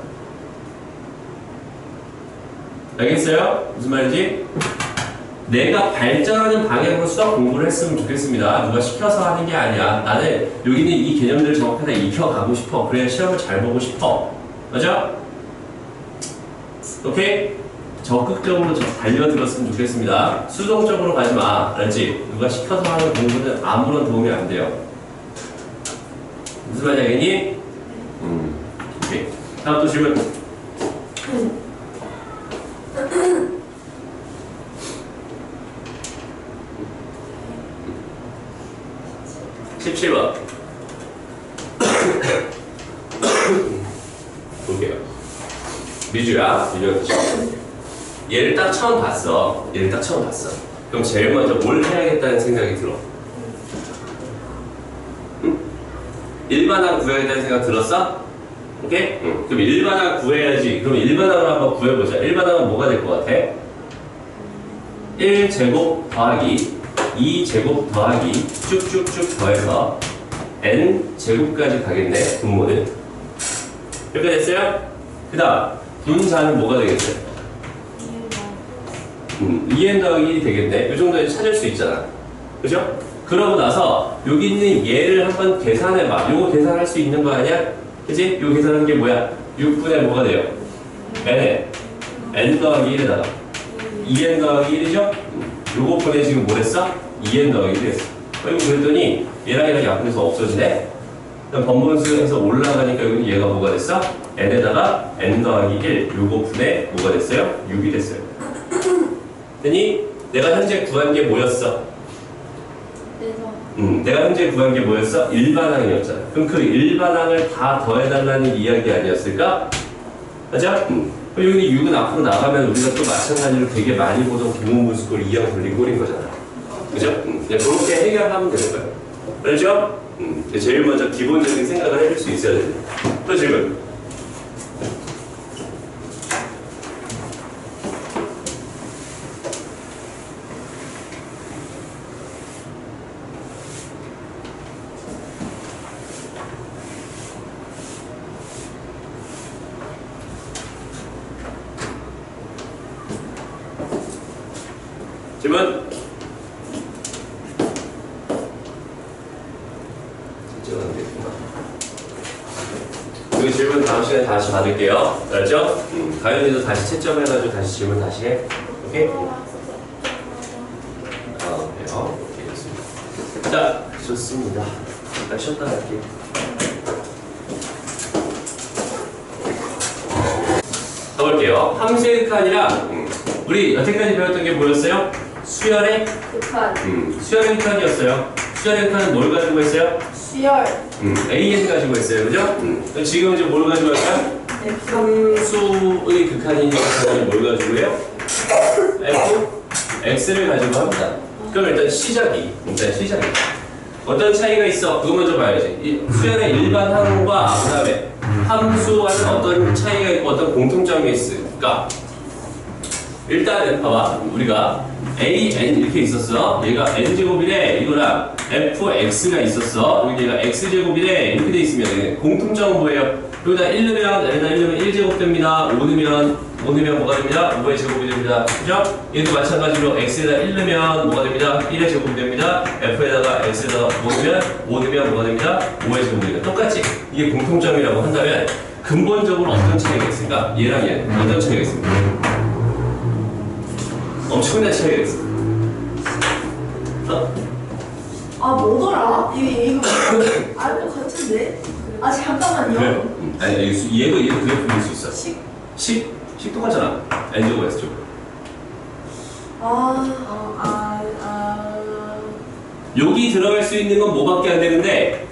알겠어요? 무슨 말인지? 내가 발전하는 방향으로 수학 공부를 했으면 좋겠습니다. 누가 시켜서 하는 게 아니야. 나는 여기 있는 이 개념들을 정확하게 익혀가고 싶어. 그래야 시험을 잘 보고 싶어. 맞아? 오케이? 적극적으로 달려들었으면 좋겠습니다. 수동적으로 가지 마. 알지? 누가 시켜서 하는 공부는 아무런 도움이 안 돼요. 무슨 말이야, 알겠니? 음. 오케이. 다음 또 질문. 십칠 번. 볼게요. 미주야, 미주야. 얘를 딱 처음 봤어. 얘를 딱 처음 봤어. 그럼 제일 먼저 뭘 해야겠다는 생각이 들어? 응? 일반항 구해야겠다는 생각 들었어? 오케이? 응. 그럼 일반항 구해야지. 그럼 일반항을 한번 구해보자. 일반항은 뭐가 될 것 같아? 일 제곱 더하기 이 제곱 더하기 쭉쭉쭉 더해서 n 제곱까지 가겠네. 분모는 이렇게 됐어요? 그 다음 분자는 뭐가 되겠어요? 음, 이 엔 더하기 일이 되겠네. 이 정도에 찾을 수 있잖아. 그죠? 그러고 나서 여기 있는 얘를 한번 계산해봐. 요거 계산할 수 있는 거 아니야? 그치? 요 계산하는 게 뭐야? 육 분의 뭐가 돼요? n에 n 더하기 일에다가 이 엔 더하기 일이죠? 요거 분에 지금 뭐랬어? 이 엔 더하기 일 했어. 그리고 그랬더니 얘랑 얘랑 약분해서 없어지네? 그럼 번분수에서 올라가니까 여기 얘가 뭐가 됐어? n에다가 n 더하기 일 요거 분에 뭐가 됐어요? 육이 됐어요. 그랬더니 내가 현재 구한 게 뭐였어? 음, 내가 현재 구한 게 뭐였어? 일반항이었잖아. 그럼 그 일반항을 다 더해달라는 이야기 아니었을까? 맞아? 음. 그럼 여기 육은 앞으로 나가면 우리가 또 마찬가지로 되게 많이 보던 부분분수꼴 이항 돌린 꼴인 거잖아. 그죠? 음. 그렇게 해결하면 되는 거야. 그렇죠? 음. 제일 먼저 기본적인 생각을 해줄 수 있어야 돼. 또 질문. 질문? 그 질문 다음 시간에 다시 받을게요. 알았죠? 음, 가연이도 다시 채점해가지고 다시 질문 다시 해. 오케이? 아, 그래요? 오케이, 좋습니다. 자, 좋습니다. 잠깐 쉬었다 갈게요. 가볼게요. 함수의 극한이랑 음, 우리 여태까지 배웠던 게 뭐였어요? 수열의 극한. 음, 수열의 극한이었어요. 수열의 극한은 뭘 가지고 있어요? 수열. 음, 에이엔 가지고 있어요. 그죠? 음. 지금 이제 뭘 가지고 할까요? 함수의 극한이니까 뭘 가지고 해요? 에프 엑스를 가지고 합니다. 그럼 일단 시작이, 일단 시작이. 어떤 차이가 있어? 그거 먼저 봐야지. 이 수열의 일반 항과 그 다음에 함수와는 어떤 차이가 있고 어떤 공통점이 있을까? 일단은 봐봐. 우리가 a, n 이렇게 있었어. 얘가 n제곱이래. 이거랑 fx가 있었어. 여기 얘가 x제곱이래. 이렇게 돼 있으면 공통점은 뭐예요? 여기다 일 넣으면, 여기다 일 넣으면 일 제곱 됩니다. 오 넣으면, 오 넣으면 뭐가 됩니다? 오의 제곱이 됩니다. 그죠? 얘도 마찬가지로 x에다 일 넣으면 뭐가 됩니다? 일의 제곱이 됩니다. f에다가 x에다가 오 넣으면, 오 넣으면 뭐가 됩니다? 오의 제곱이 됩니다. 똑같지? 이게 공통점이라고 한다면 근본적으로 어떤 차이가 있을까? 얘랑 얘는 어떤 차이가 있습니까? 엄청난 차이가 있어. 어? 아 뭐더라? 이거 이거 알것 같은데? 아 잠깐만요. 그래. 음. 아니, 아니 수- 얘도 얘도 그게 풀릴 수 있어. 식. 식? 식 똑같잖아. n제곱 s제곱. 아, 아, 아, 아. 여기 들어갈 수 있는 건 뭐밖에 안 되는데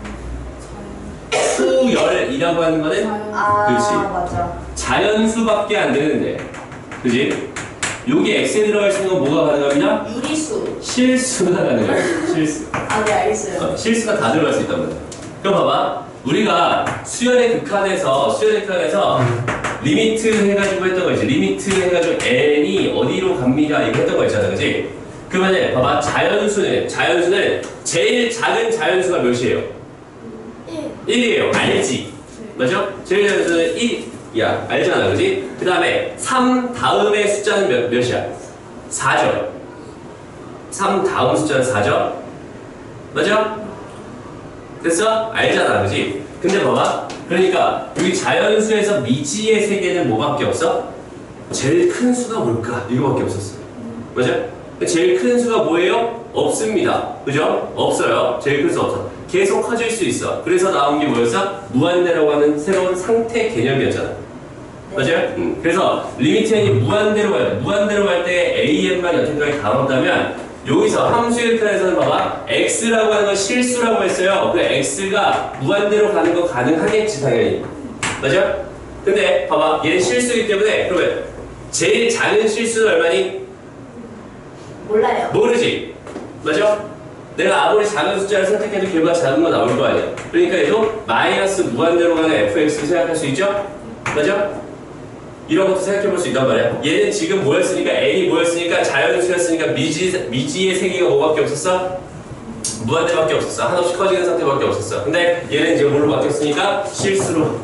수열이라고 하는 거는 아, 그렇지. 맞아. 자연수밖에 안 되는데, 그지? 여기 x에 들어갈 수 있는 건 뭐가 가능합니다? 유리수. 실수가 가능해요. 실수. 아, 네 알겠어요. 어, 실수가 다 들어갈 수 있단 말이야. 그럼 봐봐. 우리가 수열의 극한에서 수열의 극한에서 리미트 해가지고 했던 거 있지. 리미트 해가지고 n이 어디로 갑니다. 이거 했던 거 있잖아, 그지? 그러면 봐봐. 자연수는 자연수는 제일 작은 자연수가 몇이에요? 일이에요. 알지? 맞죠? 제일 작은 수는 일이야. 알잖아, 그지? 그 다음에 삼 다음의 숫자는 몇, 몇이야? 사죠. 삼 다음 숫자는 사죠? 맞아? 됐어? 알잖아, 그지? 근데 봐봐. 그러니까 여기 자연수에서 미지의 세계는 뭐밖에 없어? 제일 큰 수가 뭘까? 이거밖에 없었어. 맞아? 제일 큰 수가 뭐예요? 없습니다. 그죠? 없어요. 제일 큰 수 없어. 계속 커질 수 있어. 그래서 나온 게 뭐였어? 무한대라고 하는 새로운 상태 개념이었잖아. 맞아요? 음. 그래서 리미트 n이 무한대로 가요. 무한대로 갈 때 an만 여태까지 다뤘다면 여기서 함수의 편에서는 봐봐. x라고 하는 건 실수라고 했어요. 그 x가 무한대로 가는 거 가능하겠지, 당연히. 맞아? 근데 봐봐. 얘는 실수이기 때문에 그러면 제일 작은 실수는 얼마니? 몰라요. 모르지. 맞아? 내가 아무리 작은 숫자를 선택해도 결과 작은 거 나올 거 아니야. 그러니까 얘도 마이너스 무한대로 가는 fx를 생각할 수 있죠? 맞아? 이런 것도 생각해 볼 수 있단 말이야. 얘는 지금 뭐였으니까, n이 뭐였으니까, 자연수였으니까, 미지, 미지의 세계가 뭐밖에 없었어? 무한대밖에 없었어. 한없이 커지는 상태밖에 없었어. 근데 얘는 이제 뭘로 바뀌었으니까? 실수로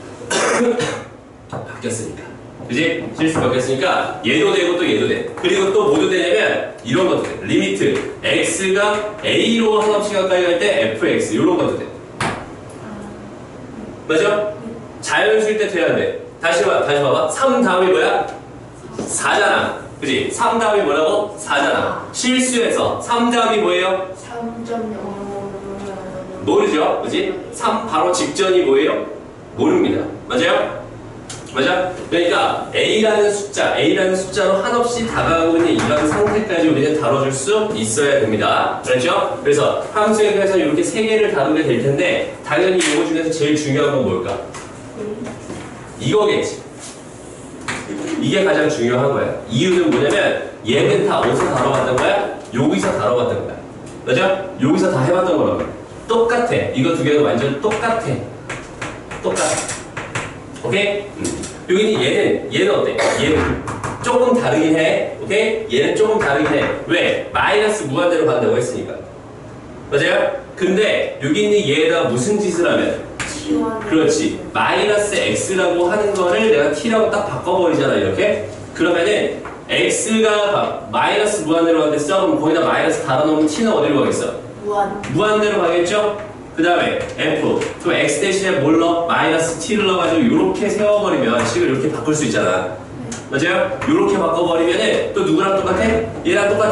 바뀌었으니까. 그지? 실수 바뀌었으니까 얘도 되고 또 얘도 돼. 그리고 또 뭐도 되냐면 이런 것도 돼. 리미트 x가 a로 한없이 가까이 갈 때 fx 이런 것도 돼. 맞아? 자연수일 때 돼야 돼. 다시 봐, 다시 봐봐. 삼 다음이 뭐야? 사잖아. 그지? 삼 다음이 뭐라고? 사잖아. 실수해서 삼 다음이 뭐예요? 삼 점 영. 모르죠? 그지? 삼 바로 직전이 뭐예요? 모릅니다. 맞아요? 맞아? 그러니까 A라는 숫자, A라는 숫자로 한없이 다가가고 있는 이런 상태까지 우리는 다뤄줄 수 있어야 됩니다. 그렇죠? 그래서 함수에 대해서 이렇게 세 개를 다루게 될 텐데 당연히 이거 중에서 제일 중요한 건 뭘까? 이거겠지. 이게 가장 중요한 거야. 이유는 뭐냐면 얘는 다 어디서 다뤄봤던 거야? 여기서 다뤄봤던 거야. 맞아? 여기서 다 해봤던 거라고. 똑같아. 이거 두 개는 완전 똑같아. 똑같아. 오케이? 음. 여기는 얘는 얘는 어때? 얘는 조금 다르긴 해. 오케이? 얘는 조금 다르긴 해. 왜? 마이너스 무한대로 간다고 했으니까. 맞아요? 근데 여기 있는 얘에다가 무슨 짓을 하면? 그렇지. 마이너스 x라고 하는 거를 내가 t라고 딱 바꿔버리잖아, 이렇게. 그러면은 x가 마이너스 무한대로 가는데 써. 그럼 거기다 마이너스 달아놓으면 t는 어디로 가겠어? 무한. 무한대로 가겠죠? 그 다음에 f. 그럼 x 대신에 뭘 넣어? 마이너스 t를 넣어가지고 이렇게 세워버리면 식을 이렇게 바꿀 수 있잖아. 맞아요? 이렇게 바꿔버리면은 또 누구랑 똑같아? 얘랑 똑같아.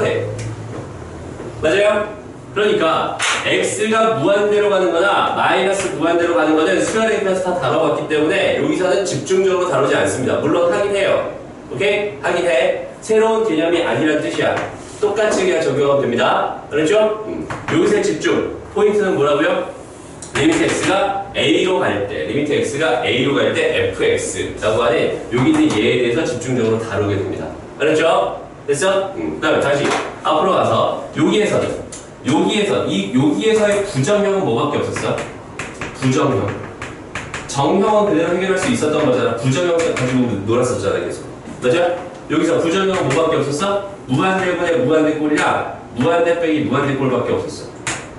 맞아요? 그러니까 x가 무한대로 가는 거나 마이너스 무한대로 가는 거는 수열의 입에서 다 다뤄봤기 때문에 여기서는 집중적으로 다루지 않습니다. 물론 하긴 해요. 오케이? 하긴 해. 새로운 개념이 아니란 뜻이야. 똑같이 그냥 적용하면 됩니다. 알았죠? 음. 여기서 집중. 포인트는 뭐라고요? 리미트 x가 a로 갈 때, 리미트 x가 a로 갈 때 fx라고 하는 여기 있는 얘에 대해서 집중적으로 다루게 됩니다. 알았죠? 됐어? 음. 그 다음에 다시 앞으로 가서 여기에서는 여기에서 이 여기에서의 부정형은 뭐밖에 없었어? 부정형. 정형은 그대로 해결할 수 있었던 거잖아. 부정형 가지고 놀았었잖아 계속. 맞아? 여기서 부정형은 뭐밖에 없었어? 무한대분의 무한대꼴이랑 무한대 빼기 무한대꼴밖에 없었어.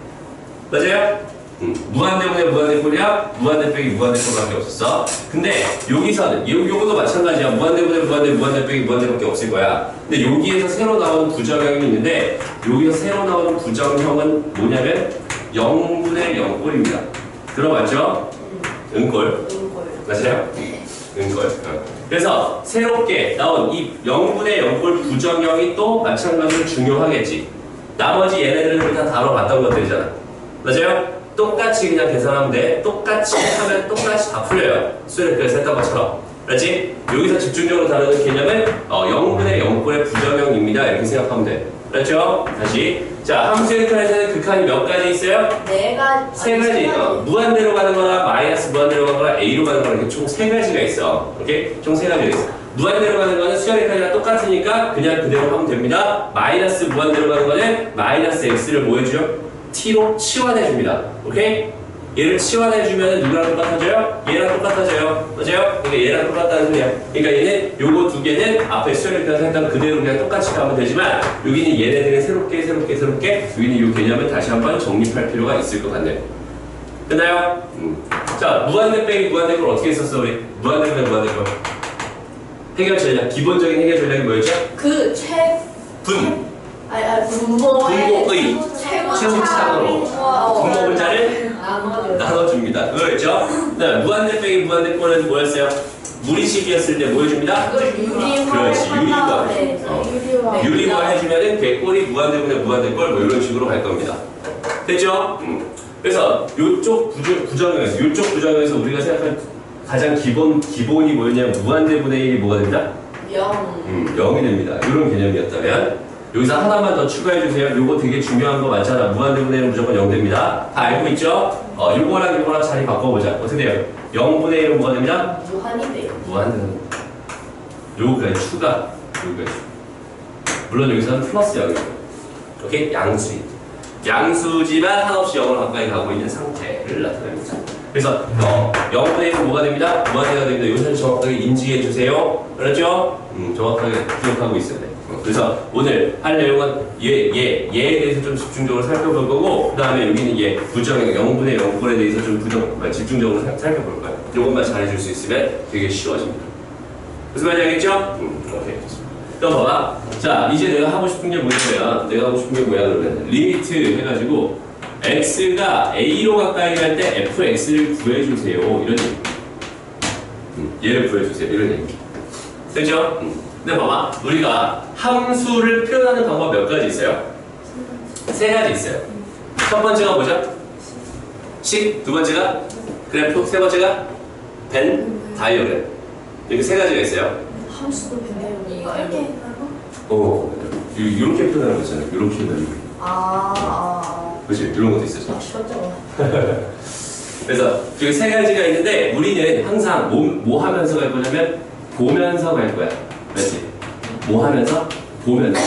맞아요? 음. 무한대분의 무한대꼴이랑 무한대 빼기 무한대꼴밖에 없었어. 근데 여기서는 요, 요것도 마찬가지야. 무한대분의 무한대 무한대 빼기 무한대밖에 없을 거야. 근데 여기에서 새로 나오는 부정형이 있는데 여기서 새로 나오는 부정형은 뭐냐면 영분의 영꼴입니다. 들어봤죠? 은꼴. 맞아요? 은꼴. 그래서 새롭게 나온 이 영분의 영꼴 부정형이 또 마찬가지로 중요하겠지. 나머지 얘네들은 다 다뤄봤던 것들이잖아. 맞아요? 똑같이 그냥 계산하면 돼. 똑같이 하면 똑같이 다 풀려요. 수열의 했던 것처럼. 알지? 여기서 집중적으로 다루는 개념은 어, 영분의 영꼴의 부정형입니다. 이렇게 생각하면 돼. 그렇죠? 다시. 자, 함수의 극한에서는 극한이 몇 가지 있어요? 네 가지. 세 가지. 어, 무한대로 가는 거나 마이너스 무한대로 가는 거나 A로 가는 거나 이렇게 총 세 가지가 있어. 오케이? 총 세 가지가 있어. 무한대로 가는 거는 수열의 극한이랑 똑같으니까 그냥 그대로 하면 됩니다. 마이너스 무한대로 가는 거는 마이너스 X를 뭐 해줘요? T로 치환해줍니다. 오케이? 얘를 치환해주면 누구랑 똑같아져요? 얘랑 똑같아져요. 맞아요? 그러니까 얘랑 똑같다는 소리야. 그러니까 얘는 요거 두 개는 앞에 수열의 극한 했던 그대로 그냥 똑같이 가면 되지만 여기는 얘네들은 새롭게 새롭게 새롭게 여기는 요 개념을 다시 한번 정립할 필요가 있을 것 같네요. 됐나요? 음. 자, 무한대 빼기 무한대 걸 어떻게 했었어 우리? 무한대 빼기 무한대 걸 해결 전략, 기본적인 해결 전략이 뭐였죠? 그 최. 분. 아니 아니 분모의 분모의 최고차로 분모 분자를 나눠. 나눠줍니다. 그거였죠? 네, 무한대 빼기 무한대 꼴은 뭐였어요? 무리식이었을 때 뭐 해줍니다? 유리화. 그렇지, 유리화. 네. 어. 유리화. 유리화 해주면은 객꼴이 무한대분의 무한대꼴 뭐 이런 식으로 갈 겁니다. 됐죠? 음. 그래서 요쪽 부정, 부정형에서 요쪽 부정형에서 우리가 생각할 가장 기본 기본이 뭐였냐면 무한대분의 일이 뭐가 됩니다? 영. 음, 영이 됩니다. 이런 개념이었다면 여기서 하나만 더 추가해 주세요. 요거 되게 중요한 거 많잖아. 무한대분의 일은 무조건 영 됩니다. 다 알고 있죠? 어, 요거랑 요거랑 자리 바꿔보자. 어떻게 돼요? 영분의 일은 뭐가 됩니다? 무한이 돼요. 무한대분. 요거까지 추가. 요거까지. 물론 여기서는 플러스 영이고. 오케이? 양수인. 양수지만 한없이 영으로 가까이 가고 있는 상태를 나타냅니다. 그래서 어, 영분의 일은 뭐가 됩니다? 무한대가 됩니다. 요것을 정확하게 인지해 주세요. 그렇죠? 음, 정확하게 기억하고 있어야 돼. 그래서 오늘 할 내용은 얘, 얘, 얘에 대해서 좀 집중적으로 살펴볼 거고 그 다음에 여기는 얘 부정형 영분의 영꼴에 대해서 좀 부정, 집중적으로 살, 살펴볼 거예요. 이것만 잘해줄 수 있으면 되게 쉬워집니다. 무슨 말인지 알겠죠? 음, 오케이. 또 봐봐. 자, 이제 내가 하고 싶은 게 뭐냐면 내가 하고 싶은 게 뭐야 그러면 리미트 해가지고 x가 a로 가까이 갈 때 fx를 구해주세요. 이런 얘기. 음, 얘를 구해주세요. 이런 얘기. 됐죠? 음. 근데 봐봐. 우리가 함수를 표현하는 방법 몇 가지 있어요? 세 가지 있어요. 첫 번째가 뭐죠? 식. 두 번째가 그래프. 세 번째가 벤, 다이어그램. 이렇게 세 가지가 있어요. 함수도 변해요. 이거 이렇게 알고. 한다고? 어, 이렇게 표현하는 거 있잖아요. 이렇게 표현하는 거. 아, 아, 그렇지? 이런 것도 있었죠. 아. 쉬웠죠. 그래서 그 세 가지가 있는데 우리는 항상 뭐, 뭐 하면서 갈 거냐면 보면서 갈 거야. 맞지? 뭐 하면서? 보면서.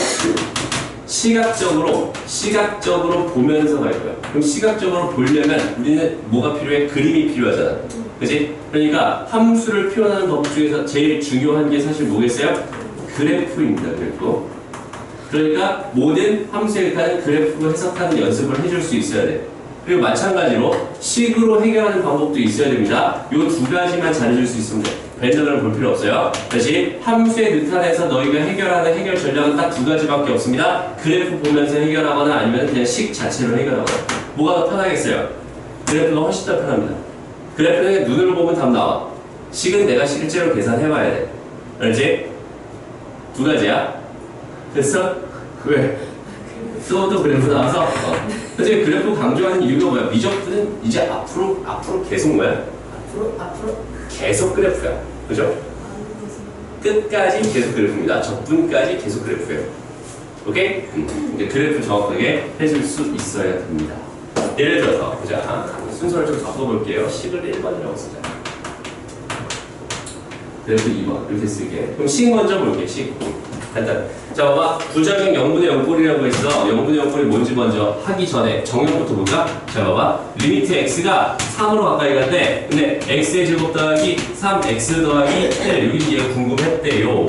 시각적으로, 시각적으로 보면서 갈 거야. 그럼 시각적으로 보려면 우리는 뭐가 필요해? 그림이 필요하잖아. 그치? 그러니까 함수를 표현하는 법 중에서 제일 중요한 게 사실 뭐겠어요? 그래프입니다. 그래프. 그러니까 모든 함수에 대한 그래프로 해석하는 연습을 해줄 수 있어야 돼. 그리고 마찬가지로 식으로 해결하는 방법도 있어야 됩니다. 이 두 가지만 잘해줄 수 있으면 돼. 밴더를 볼 필요 없어요. 다시 함수의 느탄에서 너희가 해결하는 해결 전략은 딱 두 가지밖에 없습니다. 그래프 보면서 해결하거나 아니면 그냥 식 자체로 해결하거나. 뭐가 더 편하겠어요? 그래프가 훨씬 더 편합니다. 그래프는 눈으로 보면 답 나와. 식은 내가 실제로 계산해봐야 돼. 알지? 두 가지야. 됐어? 왜? 또 또 그래프 나와서 어. 그래서 그래프 강조하는 이유가 뭐야? 미적분은 이제 앞으로 앞으로 계속 뭐야? 앞으로, 앞으로. 계속 그래프야. 그죠? 끝까지 계속 그래프입니다. 적분까지 계속 그래프예요. 오케이? 음. 이제 그래프 정확하게 해줄 수 있어야 됩니다. 예를 들어서 보자. 순서를 좀 바꿔볼게요. 식을 일 번이라고 쓰자. 그래프 이 번 이렇게 쓰게. 그럼 식 먼저 볼게. 식. 간단. 자, 봐봐. 부정형 영분의 영꼴이라고 했어. 영분의 영꼴이 뭔지 먼저 하기 전에 정형부터 볼까? 자, 봐봐. 리미트 x가 삼으로 가까이 간대. 근데 x의 제곱 더하기 삼 엑스 더하기 일. 여기 얘가 궁금했대요.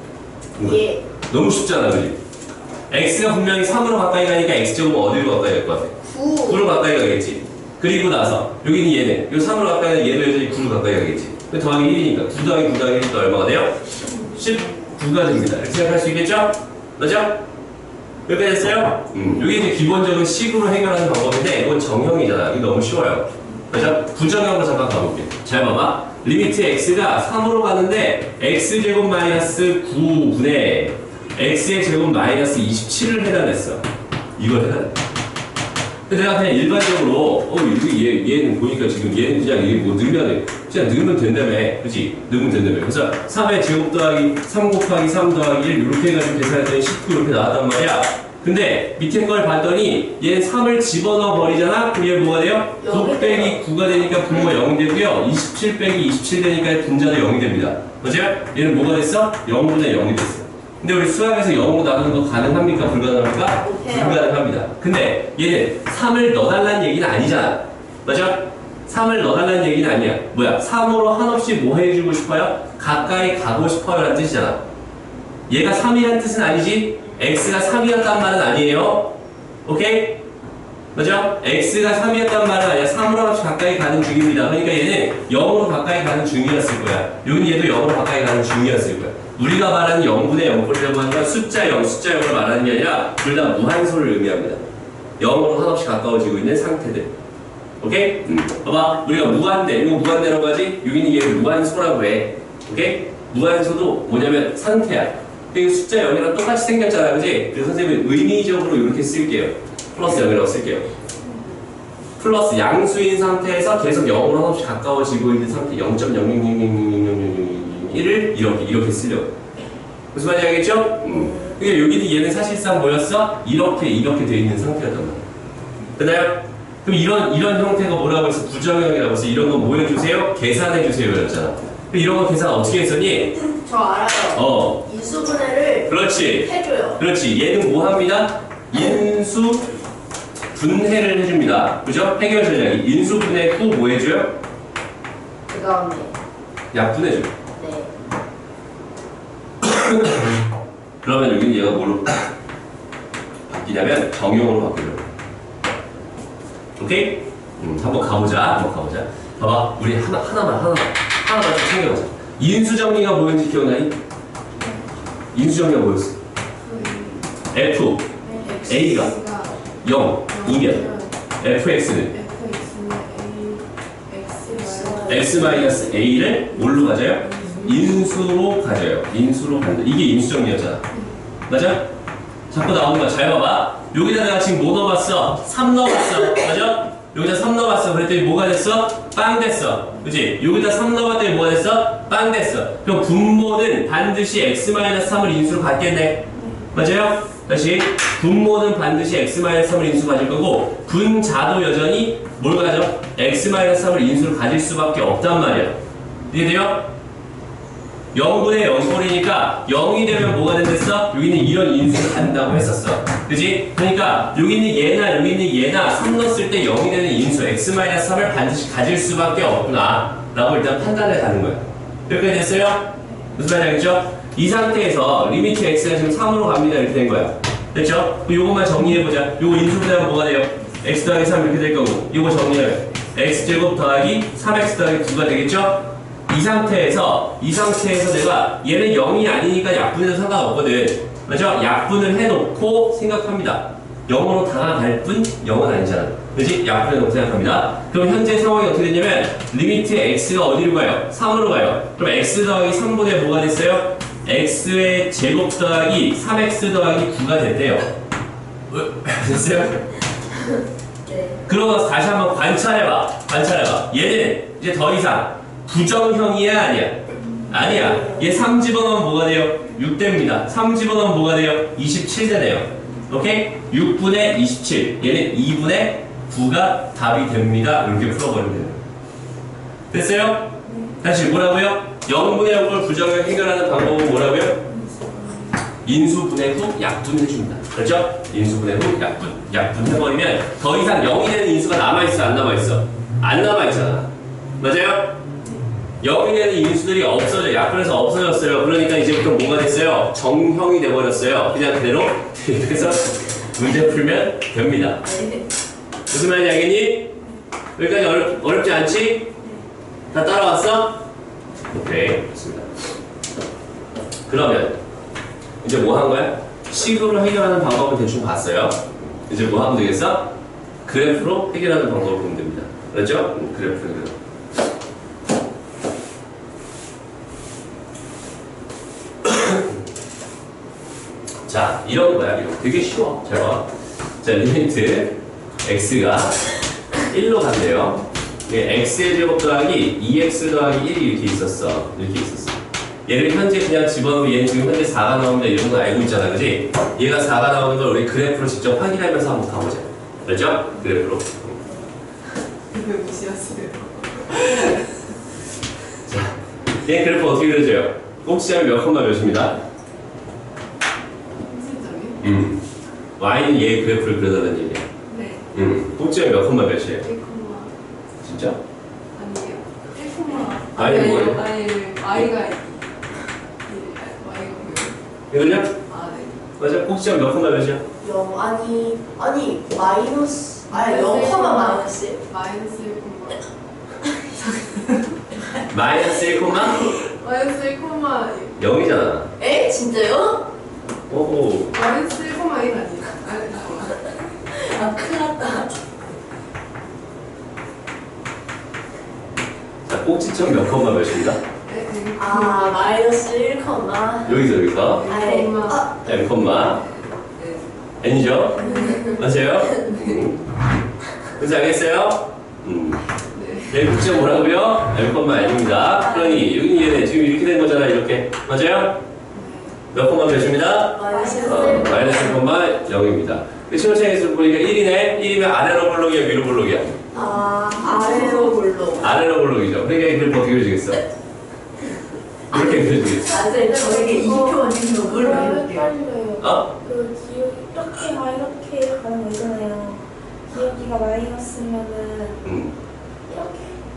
예. 너무 쉽잖아, 그지? x가 분명히 삼으로 가까이 가니까 x제곱은 어디로 가까이 갈 것 같아? 구. 구로 가까이 가겠지. 그리고 나서 여기는 얘네. 이 삼으로 가까이 가는 얘도 여전히 구로 가까이 가겠지. 근데 더하기 일이니까 구 더하기 구 더하기 일이 또 얼마가 돼요? 십구가 됩니다. 이렇게 생각할 수 있겠죠? 맞죠? 여기까지 됐어요? 음. 이게 이제 기본적인 식으로 해결하는 방법인데 이건 정형이잖아. 이거 너무 쉬워요. 맞죠? 부정형으로 잠깐 가볼게. 잘 봐봐. 리미트 x가 삼으로 가는데 x제곱 마이너스 구분의 x의 제곱 마이너스 이십칠을 해당했어. 이걸 해당해. 근데 내가 그냥 일반적으로 어 여기 얘 얘는 보니까 지금 얘는 그냥 이게 뭐 넣으면 그냥 넣으면 된다며, 그렇지? 넣으면 된다며. 그래서 삼의 제곱 더하기 삼 곱하기 삼 더하기 일 이렇게 해가지고 계산했더니 십구 이렇게 나왔단 말이야. 근데 밑에 걸 봤더니 얘는 삼을 집어넣어 버리잖아. 그럼 얘 뭐가 돼요? 구 빼기 구가 되니까 분모가 영이 되고요. 이십칠 빼기 이십칠 되니까 분자도 영이 됩니다. 맞아요? 얘는 뭐가 됐어? 영분의 영이 됐어. 근데 우리 수학에서 영으로 나누는 거 가능합니까? 불가능합니까? 못해요. 불가능합니다. 근데 얘는 삼을 넣어달라는 얘기는 아니잖아. 맞아? 삼을 넣어달라는 얘기는 아니야. 뭐야? 삼으로 한없이 뭐 해주고 싶어요? 가까이 가고 싶어요 라는 뜻이잖아. 얘가 삼이라는 뜻은 아니지? x가 삼이었단 말은 아니에요. 오케이? 맞아? x가 삼이었단 말은 아니야. 삼으로 한없이 가까이 가는 중입니다. 그러니까 얘는 영으로 가까이 가는 중이었을 거야. 여긴 얘도 영으로 가까이 가는 중이었을 거야. 우리가 말하는 영분의 영꼴이라고 하는 건 숫자 영, 숫자 영을 말하는 게 아니라 둘 다 무한소를 의미합니다. 영으로 한없이 가까워지고 있는 상태들. 오케이? 음. 봐봐. 우리가 무한대, 이거 무한대라고 하지? 여기는 얘를 무한소라고 해. 오케이? 무한소도 뭐냐면 상태야. 그러니까 숫자 영이랑 똑같이 생겼잖아. 그지? 그래서 선생님은 의미적으로 이렇게 쓸게요. 플러스 영이라고 쓸게요. 플러스 양수인 상태에서 계속 영으로 한없이 가까워지고 있는 상태. 영 점 영영영영영영영영을 이렇게 이렇게 쓰려고. 무슨 말인지 알겠죠? 음. 그러니까 여기는 얘는 사실상 뭐였어? 이렇게 이렇게 돼 있는 상태였단 말이야. 됐나요? 그럼 이런 이런 형태가 뭐라고 해서 부정형이라고 해서 이런 거 뭐 해주세요? 계산해 주세요 였잖아. 그럼 이런 거 계산 어떻게 했었니? 저 알아요. 어. 인수분해를 그렇지. 해줘요. 그렇지. 얘는 뭐 합니다? 인수 분해를 해줍니다. 그죠? 해결 전략이 인수 분해 후 뭐 해줘요? 그 다음에 약분해줘. 네. 그러면 여기는 얘가 뭐로 바뀌냐면 정형으로 바뀌려고. 오케이? 음, 한번 가보자. 한번 가보자. 봐봐. 우리 하나, 하나만, 하나만, 하나만 좀 챙겨보자. 인수정리가 뭐였는지 기억나니? 인수정리가 뭐였어? F, A가 영이면 fx는 x-a를 뭘로 가져요? 인수로 가져요. 인수로 간다. 이게 인수정리였잖아. 맞아? 자꾸 나오는 거야. 잘 봐봐. 여기다 내가 지금 뭐 넣어봤어? 삼 넣어봤어. 맞아? 여기다 삼 넣어봤어. 그랬더니 뭐가 됐어? 빵 됐어. 그치? 여기다 삼 넣어봤더니 뭐가 됐어? 빵 됐어. 그럼 분모는 반드시 x-삼을 인수로 갖겠네. 맞아요? 다시 분모는 반드시 x-삼을 인수 가질 거고 분자도 여전히 뭘 가져? x-삼을 인수를 가질 수밖에 없단 말이야. 이해돼요? 영분의 영꼴이니까 영이 되면 뭐가 된댔어? 여기는 이런 인수를 갖는다고 했었어. 그지? 그러니까 여기 있는 얘나 여기 있는 얘나 삼 넣었을 때 영이 되는 인수 x-삼을 반드시 가질 수밖에 없구나 라고 일단 판단을 하는 거야. 여기까지 됐어요? 무슨 말인지 알겠죠? 이 상태에서 리미트 x가 지금 삼으로 갑니다. 이렇게 된 거야. 됐죠? 요것만 정리해보자. 요거 인수분해하면 뭐가 돼요? x 더하기 삼 이렇게 될 거고 요거 정리하면 x제곱 더하기 삼 엑스 더하기 구가 되겠죠? 이 상태에서 이 상태에서 내가 얘는 영이 아니니까 약분해도 상관없거든. 맞죠? 약분을 해놓고 생각합니다. 영으로 다가갈 뿐 영은 아니잖아. 그렇지? 약분해놓고 생각합니다. 그럼 현재 상황이 어떻게 되냐면 리미트 x가 어디로 가요? 삼으로 가요. 그럼 x 더하기 삼분의 뭐가 됐어요? x의 제곱 더하기 삼 엑스 더하기 구가 됐대요. 됐어요? 네. 그러고 나서 다시 한번 관찰해봐. 관찰해봐. 얘는 이제 더 이상 부정형이야 아니야? 아니야. 얘 삼 집어넣으면 뭐가 돼요? 육 됩니다. 삼 집어넣으면 뭐가 돼요? 이십칠 되네요. 오케이? 육분의 이십칠. 얘는 이분의 구가 답이 됩니다. 이렇게 풀어버리면 돼요. 됐어요? 다시 뭐라고요? 영분의 영꼴 부정형 해결하는 방법은 뭐라고요? 인수분해 후 약분해줍니다. 그렇죠? 인수분해 후 약분. 약분해버리면 더 이상 영이 되는 인수가 남아있어, 안 남아있어? 안 남아있잖아. 맞아요? 영이 되는 인수들이 없어져. 약분해서 없어졌어요. 그러니까 이제부터 뭐가 됐어요? 정형이 돼버렸어요. 그냥 그대로 대입해서 문제 풀면 됩니다. 무슨 말인지 알겠니? 여기까지 어렵, 어렵지 않지? 다 따라왔어? 오케이, 좋습니다. 그러면 이제 뭐 한 거야? 식으로 해결하는 방법을 대충 봤어요. 이제 뭐 하면 되겠어? 그래프로 해결하는 방법을 보면 됩니다. 그렇죠? 음, 그래프 해결. 자, 이런 거야. 이거 되게 쉬워. 잘 봐. 자, 리미트 x가 일로 간대요. x의 제곱 더하기 이 엑스 더하기 일이 이렇게 있었어. 이렇게 있었어. 얘를 현재 그냥 집어넣으면 얘는 지금 현재 사가 나온다 이런 거 알고 있잖아. 그지? 얘가 사가 나오는 걸 우리 그래프로 직접 확인하면서 한번 가보자. 그렇죠? 그래프로. 왜 무시하세요? 자, 얘 그래프 어떻게 그려져요? 꼭지점이 몇 콤마 몇입니다? 선생님이? 음. y는 얘 그래프를 그려달라는 얘기야. 네. 음. 꼭지점이 몇 콤마 몇이에요? 일 콤마 진짜? 아니에요. 일 콤마 아니, 뭐예요? 아니 y가 y가 이거냐? 아 네. 맞아. 꼭지점 몇 콤마 몇이야? 영 아니 아니 마이너스 아니 영 콤마 마이너스 마이너스 일 콤마 마이너스 일 콤마 마이너스 일 콤마 영이잖아. 에? 진짜요? 오호. 마이너스 일 콤마 일 아니에요? 아니 잠깐만. 아 큰일 났다. 자, 꼭지점 몇 콤마 몇입니다? 네, 네. 아 마이너스 일 콤마 여기서 여기서 아이 콤마. 아, m 콤마 네. n이죠? 맞아요? 음. 그래서 알겠어요? 음. 네. 얘 꼭지점 뭐라고요? m 콤마 n입니다. 그러니 여기 얘네 지금 이렇게 된 거잖아. 이렇게 맞아요? 몇 콤마 몇입니다? 마이너스 어, 일 마이너스 일 콤마 영입니다. 신호창에서 보니까 일이네? 일이면 아래로 볼록이야, 위로 볼록이야? 아 아래로 볼로 아래로 볼록이죠. 그러니까 이 그래프 어떻게 그려지겠어? 이렇게 그려지겠어. 아 선생님 저에게 이 표 아니면 뭘 해볼게요. 빨리요. 어? 그 기울기 이렇게와 이렇게 가는 거 있잖아요. 기울기가 마이너스면은 음. 이렇게.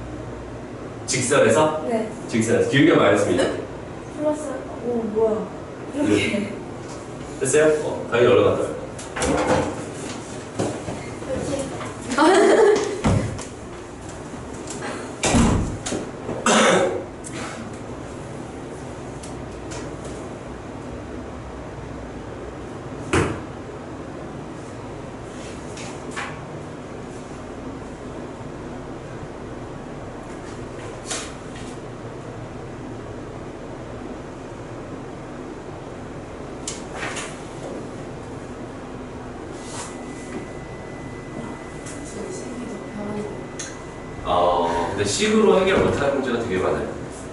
직선에서? 네. 직선에서. 기울기가 마이너스입니다. 플러스. 오 뭐야? 이렇게. 됐어요? 어, 당연히 올라갔다. 이렇게. 지금 식이 더 편한데. 어, 근데 식으로 해결 못하는 문제가 되게 많아요.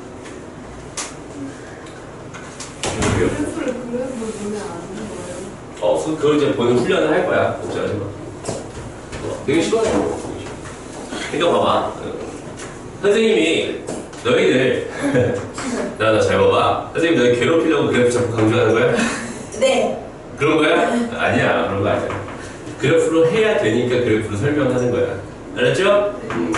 그래요. 그래프를 그래서 눈에 안 보여요. 어, 그- 그걸 이제 보는 훈련을 할 거야. 걱정하지 마. 어, 되게 쉬워요. 그러니까 봐봐. 어, 선생님이 너희들 나 나 잘 봐봐. 선생님 너희 괴롭히려고 그래프 자꾸 강조하는 거야? 네. 그런 거야? 아니야, 그런 거 아니야. 그래프로 해야 되니까 그래프로 설명하는 거야. 알았죠? 음.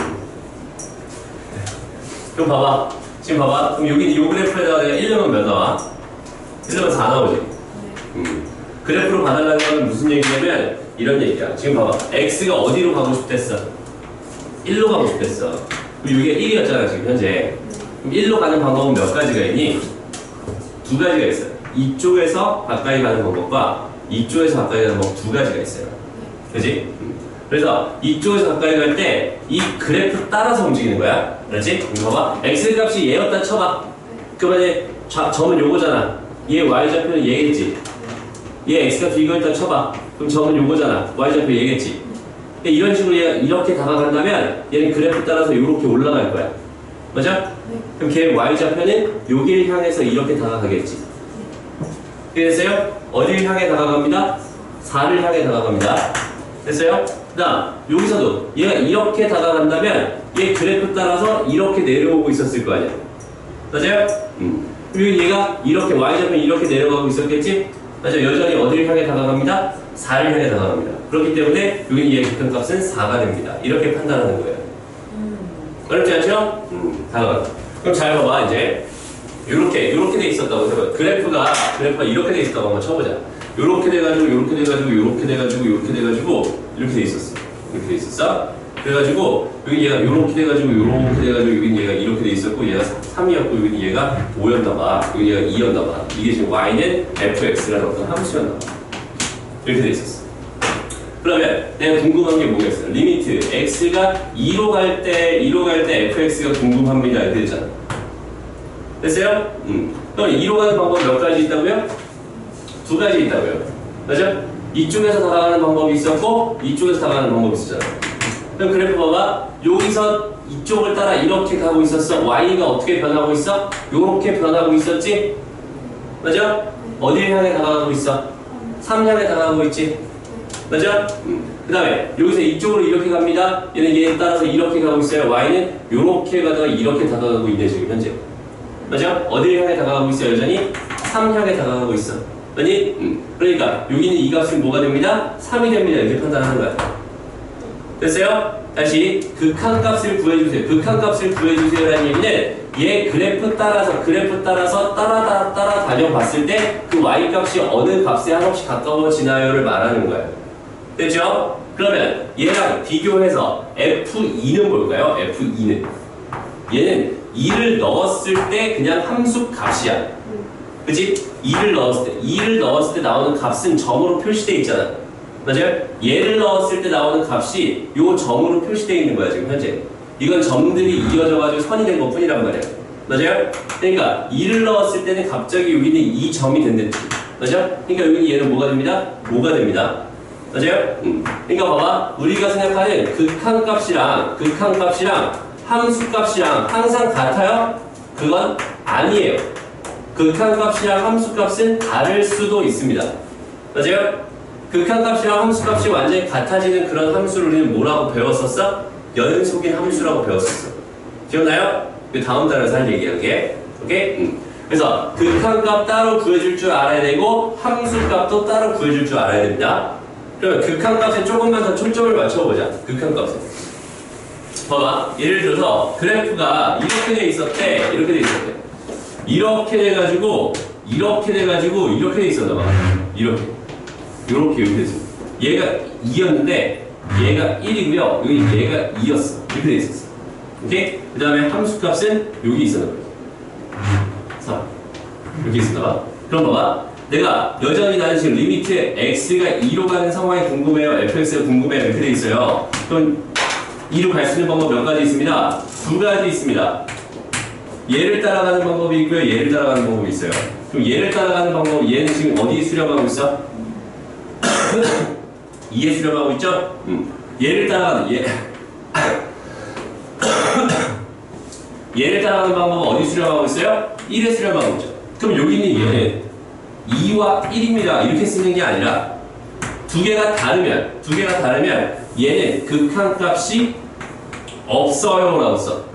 그럼 봐봐. 지금 봐봐. 그럼 여기 이 그래프에다가 내가 일 넣으면 몇 나와? 일 넣으면 사 나오지? 음. 그래프로 봐달라는 건 무슨 얘기냐면 이런 얘기야. 지금 봐봐. x가 어디로 가고 싶댔어? 일로 가고 싶댔어. 그럼 이게 일이었잖아, 지금 현재. 그럼 일로 가는 방법은 몇 가지가 있니? 두 가지가 있어요. 이쪽에서 가까이 가는 방법과 이쪽에서 가까이 가는 방법 두 가지가 있어요. 그지? 음. 그래서 이쪽에서 가까이 갈 때 이 그래프 따라서 움직이는 거야. 그렇지? 이거 봐봐. x 값이 얘였다 쳐봐. 그러면 좌, 점은 요거잖아. 얘 y좌표는 얘겠지. 얘 x값이 이거였다 쳐봐. 그럼 점은 요거잖아. y좌표 얘겠지. 근데 이런 식으로 얘가 이렇게 다가간다면 얘는 그래프 따라서 이렇게 올라갈 거야. 맞아? 그럼 걔 y좌표는 여기를 향해서 이렇게 다가가겠지. 됐어요? 어디를 향해 다가갑니다? 사를 향해 다가갑니다. 됐어요? 그 다음 여기서도 얘가 이렇게 다가간다면 얘 그래프 따라서 이렇게 내려오고 있었을 거 아니야. 맞아요? 음. 그리고 얘가 이렇게 y좌표 이렇게 내려가고 있었겠지? 맞아, 여전히 어디를 향해 다가갑니다? 사를 향해 다가갑니다. 그렇기 때문에 여기 얘의 극한값은 사가 됩니다. 이렇게 판단하는 거예요. 어렵지 않죠? 음, 다가가. 그럼 잘 봐봐, 이제. 요렇게, 요렇게 돼 있었다고 해봐. 그래프가, 그래프가 이렇게 돼 있었다고 한번 쳐보자. 요렇게 돼가지고, 요렇게 돼가지고, 요렇게 돼가지고, 요렇게 돼가지고, 이렇게 돼 있었어. 이렇게 돼 있었어. 그래가지고, 여기 얘가 요렇게 돼가지고, 요렇게 돼가지고, 여기 얘가 이렇게 돼 있었고, 얘가 삼이었고, 여기 얘가 오였나봐. 여기 얘가 이였나봐. 이게 지금 y는 fx라는 어떤 함수였나봐. 이렇게 돼 있었어. 그러면 내가 궁금한 게 뭐겠어요? 리미트 x가 이로 갈 때, 이로 갈 때 fx가 궁금합니다. 이렇게 됐잖아. 됐어요? 음. 그럼 이로 가는 방법 몇 가지 있다고요? 두 가지 있다고요. 맞죠? 이쪽에서 다가가는 방법이 있었고, 이쪽에서 다가가는 방법이 있었잖아. 그럼 그래프 봐봐. 여기서 이쪽을 따라 이렇게 가고 있었어. y가 어떻게 변하고 있어? 요렇게 변하고 있었지? 맞죠? 어디를 향해 다가가고 있어? 삼 향해 다가가고 있지? 맞죠? 음. 그 다음에 여기서 이쪽으로 이렇게 갑니다. 얘는 얘에 따라서 이렇게 가고 있어요. y는 이렇게 가다가 이렇게 다가가고 있네 지금 현재. 맞죠? 어디를 향해 다가가고 있어요? 여전히 삼 향해 다가가고 있어. 아니? 음. 그러니까 여기는 이 값은 뭐가 됩니다? 삼이 됩니다. 이렇게 판단하는 거야. 됐어요? 다시 극한값을 구해주세요. 극한값을 구해주세요라는 얘기는 얘 그래프 따라서 그래프 따라서 따라 따라 따라 다녀봤을 때 그 y값이 어느 값에 한없이 가까워지나요를 말하는 거예요. 됐죠? 그러면 얘랑 비교해서 에프 이는 뭘까요? 에프 이는 얘는 이를 넣었을 때 그냥 함수 값이야. 그치? 이를 넣었을 때 이를 넣었을 때 나오는 값은 점으로 표시되어 있잖아. 맞아요? 얘를 넣었을 때 나오는 값이 요 점으로 표시되어 있는 거야 지금 현재. 이건 점들이 이어져가지고 선이 된 것 뿐이란 말이야. 맞아요? 그러니까 이를 넣었을 때는 갑자기 여기는 이 점이 된댔지. 맞아요? 그러니까 여기는 얘는 뭐가 됩니다? 뭐가 됩니다. 맞아요? 음. 그러니까 봐봐. 우리가 생각하는 극한값이랑 극한값이랑 함수값이랑 항상 같아요? 그건 아니에요. 극한값이랑 함수값은 다를 수도 있습니다. 맞아요? 극한값이랑 함수값이 완전히 같아지는 그런 함수를 우리는 뭐라고 배웠었어? 연속인 함수라고 배웠었어. 기억나요? 그 다음 단어에서 할 얘기할게. 오케이? 음. 그래서 극한값 따로 구해줄 줄 알아야 되고 함수값도 따로 구해줄 줄 알아야 됩니다. 그러면 극한값에 조금만 더 초점을 맞춰보자. 극한값에. 봐봐. 예를 들어서 그래프가 이렇게 돼 있었대. 이렇게 돼 있었대. 이렇게 돼가지고 이렇게 돼가지고 이렇게 돼 있었나 봐. 이렇게. 이렇게 이렇게 됐어. 얘가 이였는데 얘가 일이고요. 여기 얘가 이였어. 이렇게 돼 있었어. 오케이? 그 다음에 함수값은 여기 있었나 봐. 삼. 이렇게 있었나 봐. 그럼 봐봐. 내가 여전히 나는 지금 리미트 x가 이로 가는 상황이 궁금해요. fx가 궁금해요. 이렇게 돼 있어요. 그럼 이로 갈 수 있는 방법 몇 가지 있습니다. 두 가지 있습니다. 얘를 따라가는 방법이 있고요. 얘를 따라가는 방법이 있어요. 그럼 얘를 따라가는 방법, 얘는 지금 어디에 수렴하고 있어? 이에 수렴하고 있죠? 음. 얘를 따라가는 얘 얘를 따라가는 방법은 어디 수렴하고 있어요? 일에 수렴하고 있죠. 그럼 여기 있는 얘는 이와 일입니다. 이렇게 쓰는 게 아니라 두 개가 다르면 두 개가 다르면 얘는 극한값이 없어요 라고 써.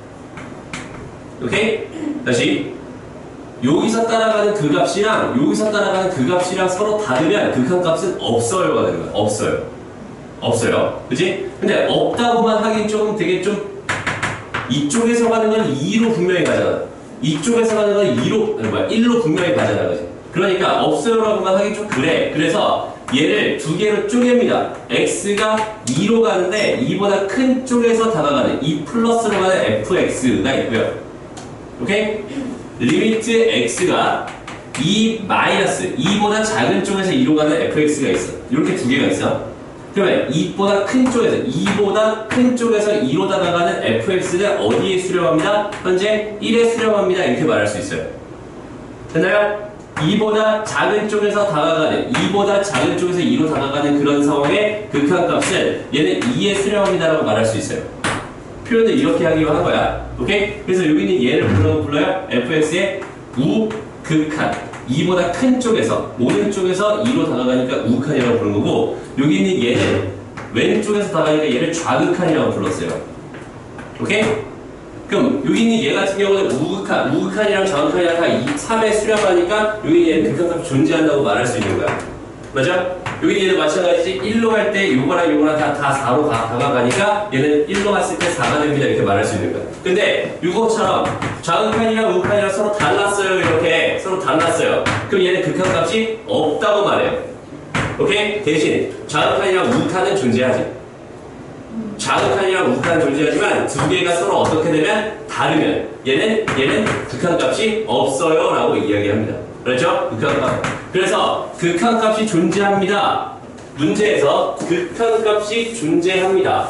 오케이? 다시 여기서 따라가는 그 값이랑 여기서 따라가는 그 값이랑 서로 다르면 극한값은 없어요가 되는 거야. 없어요. 없어요. 그치? 근데 없다고만 하긴 조금 되게 좀 이쪽에서 가는 건 이로 분명히 가잖아. 이쪽에서 가는 건 이로, 아니 뭐야, 일로 분명히 가잖아. 그치? 그러니까 없어요라고만 하긴 좀 그래. 그래서 얘를 두 개로 쪼갭니다. x가 이로 가는데 이보다 큰 쪽에서 다가가는 이 플러스로 가는 fx가 있고요. 오케이? 리미트 x가 이 마이너스 이보다 작은 쪽에서 이로 가는 fx가 있어. 이렇게 두 개가 있어. 그러면 이보다 큰 쪽에서 이보다 큰 쪽에서 이로 다가가는 fx는 어디에 수렴합니다? 현재 일에 수렴합니다. 이렇게 말할 수 있어요. 됐나요? 이보다 작은 쪽에서 다가가는 이보다 작은 쪽에서 이로 다가가는 그런 상황의 극한값은 얘는 이에 수렴합니다라고 말할 수 있어요. 표현을 이렇게 하기로 한 거야. 오케이? 그래서 여기는 얘를 뭐라고 불러요? fx의 우극한. 이보다 큰 쪽에서, 오른쪽에서 이로 다가가니까 우극한이라고 부르는 거고, 여기 있는 얘는 왼쪽에서 다가가니까 얘를 좌극한이라고 불렀어요. 오케이? 그럼 여기 있는 얘 같은 경우는 우극한, 우극한이랑 정극한이랑 다 이, 삼에 수렴하니까 여기 얘는 극한값이 존재한다고 말할 수 있는 거야. 맞아? 여기 얘도 마찬가지지. 일로 갈 때 요거랑 요거랑 다, 다 사로 가, 다가가니까 얘는 일로 갔을 때 사가 됩니다. 이렇게 말할 수 있는 거야. 근데 이것처럼 좌극한이랑 우극한이랑 서로 달랐어요. 이렇게 서로 달랐어요. 그럼 얘는 극한값이 없다고 말해요. 오케이? 대신 좌극한이랑 우극한은 존재하지. 좌극한이랑 우극한은 존재하지만 두 개가 서로 어떻게 되면 다르면 얘는 얘는 극한값이 없어요 라고 이야기합니다. 그렇죠? 극한값. 그래서 극한값이 존재합니다. 문제에서 극한값이 존재합니다.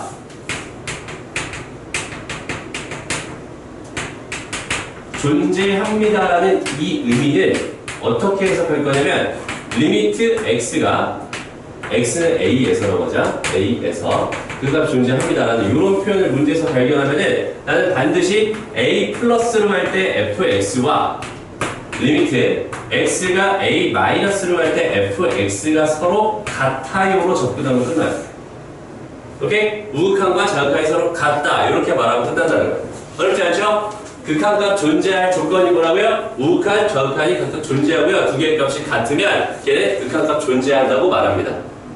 존재합니다라는 이 의미는 어떻게 해석할 거냐면 리미트 x가 x는 a에서라고 하자. a에서 극한값이 존재합니다라는 이런 표현을 문제에서 발견하면은 나는 반드시 a 플러스로 할 때 fx와 리미트 x가 a 마이너스로 할 때 fx가 서로 같아요로 접근하면 끝나요. 오케이? 우극한과 좌극한이 서로 같다 이렇게 말하면 끝난다는 거예요. 어렵지 않죠? 극한값 존재할 조건이 뭐라고요? 우극한, 좌극한이 각각 존재하고요. 두 개의 값이 같으면 걔는 극한값 존재한다고 말합니다.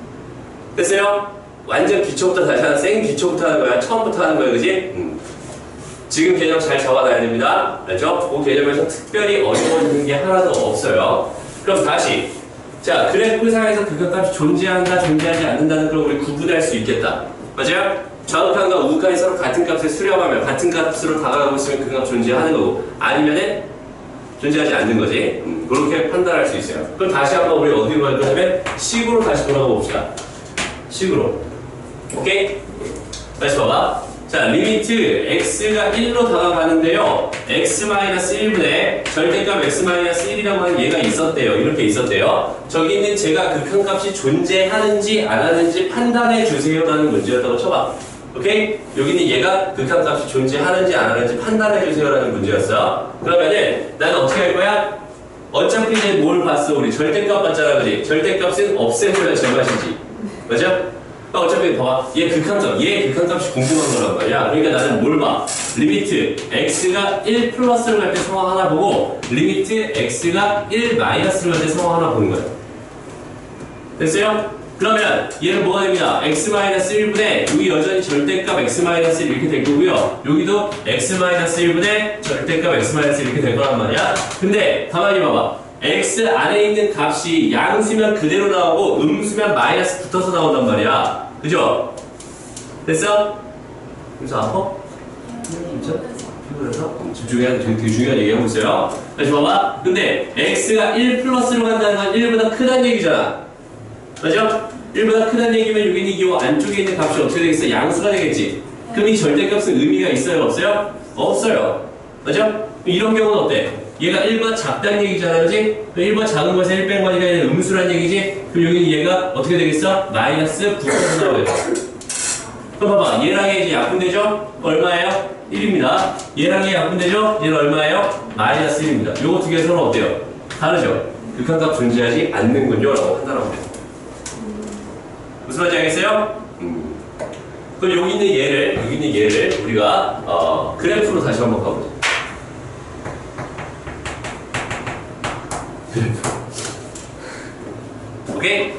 됐어요? 완전 기초부터 다시 하는 생 기초부터 하는 거야. 처음부터 하는 거야. 그지? 음. 지금 개념 잘 적어놔야 됩니다. 알죠? 그 개념에서 특별히 어려워지는 게 하나도 없어요. 그럼 다시. 자, 그래프상에서 극한값이 존재한다, 존재하지 않는다는 걸 우리 구분할 수 있겠다. 맞아요? 좌극한과 우극한이 서로 같은 값에 수렴하면 같은 값으로 다가가고 있으면 극한값 존재하는 거고 아니면은 존재하지 않는 거지. 음, 그렇게 판단할 수 있어요. 그럼 다시 한번 우리 어디로 갈 거냐면 식으로 다시 돌아가 봅시다. 식으로. 오케이? 다시 봐봐. 자, 리미트 x가 일로 다가가는데요. x-일분의 절대값 x-일이라고 하는 얘가 있었대요. 이렇게 있었대요. 저기 있는 제가 극한값이 존재하는지 안 하는지 판단해 주세요라는 문제였다고 쳐봐. 오케이? 여기 있는 얘가 극한값이 존재하는지 안 하는지 판단해 주세요라는 문제였어. 그러면은 나는 어떻게 할 거야? 어차피 이제 뭘 봤어? 우리 절대값 봤잖아. 그지? 절대값은 없애줘야 제맛이지. 맞아? 어차피 봐봐. 얘 극한값, 얘 극한값이 궁금한 거란 말이야. 그러니까 나는 뭘 봐? 리미트 x가 일 플러스로 갈 때 상황 하나 보고 리미트 x가 일 마이너스로 갈 때 상황 하나 보는 거야. 됐어요? 그러면 얘는 뭐가 됩니다. x-일분의 여기 여전히 절대값 x-일 이렇게 될 거고요. 여기도 x-일분의 절대값 x-일 이렇게 될 거란 말이야. 근데 가만히 봐봐. x 안에 있는 값이 양수면 그대로 나오고 음수면 마이너스 붙어서 나온단 말이야. 그죠? 됐어? 그래서 아파? 진짜? 피곤해서? 집중해야 돼. 되게 중요한 얘기 하고 있어요. 다시 봐봐. 근데 x가 일 플러스로 간다는 건 일보다 크다는 얘기잖아. 맞죠? 일보다 크다는 얘기면 여기 있는 이 안쪽에 있는 값이 어떻게 되겠어? 양수가 되겠지. 그럼 이 절대값은 의미가 있어요? 없어요? 없어요. 맞죠? 이런 경우는 어때? 얘가 일보다 작다는 얘기잖아, 그지? 일보다 작은 것에 일 뺀 거니까 얘는 음수란 얘기지? 그럼 여기는 얘가 어떻게 되겠어? 마이너스 붙어서 나오겠어. 그럼 봐봐, 얘랑 얘 이제 약분되죠? 얼마예요? 일입니다. 얘랑 얘 약분되죠? 얘는 얼마예요? 마이너스 일입니다. 요거 두 개 서로 어때요? 다르죠? 극한값 존재하지 않는군요. 라고 판단하면 돼요. 무슨 말인지 알겠어요? 음. 그럼 여기 있는 얘를, 여기 있는 얘를 우리가, 어, 그래프로 다시 한번 가보자. 오케이?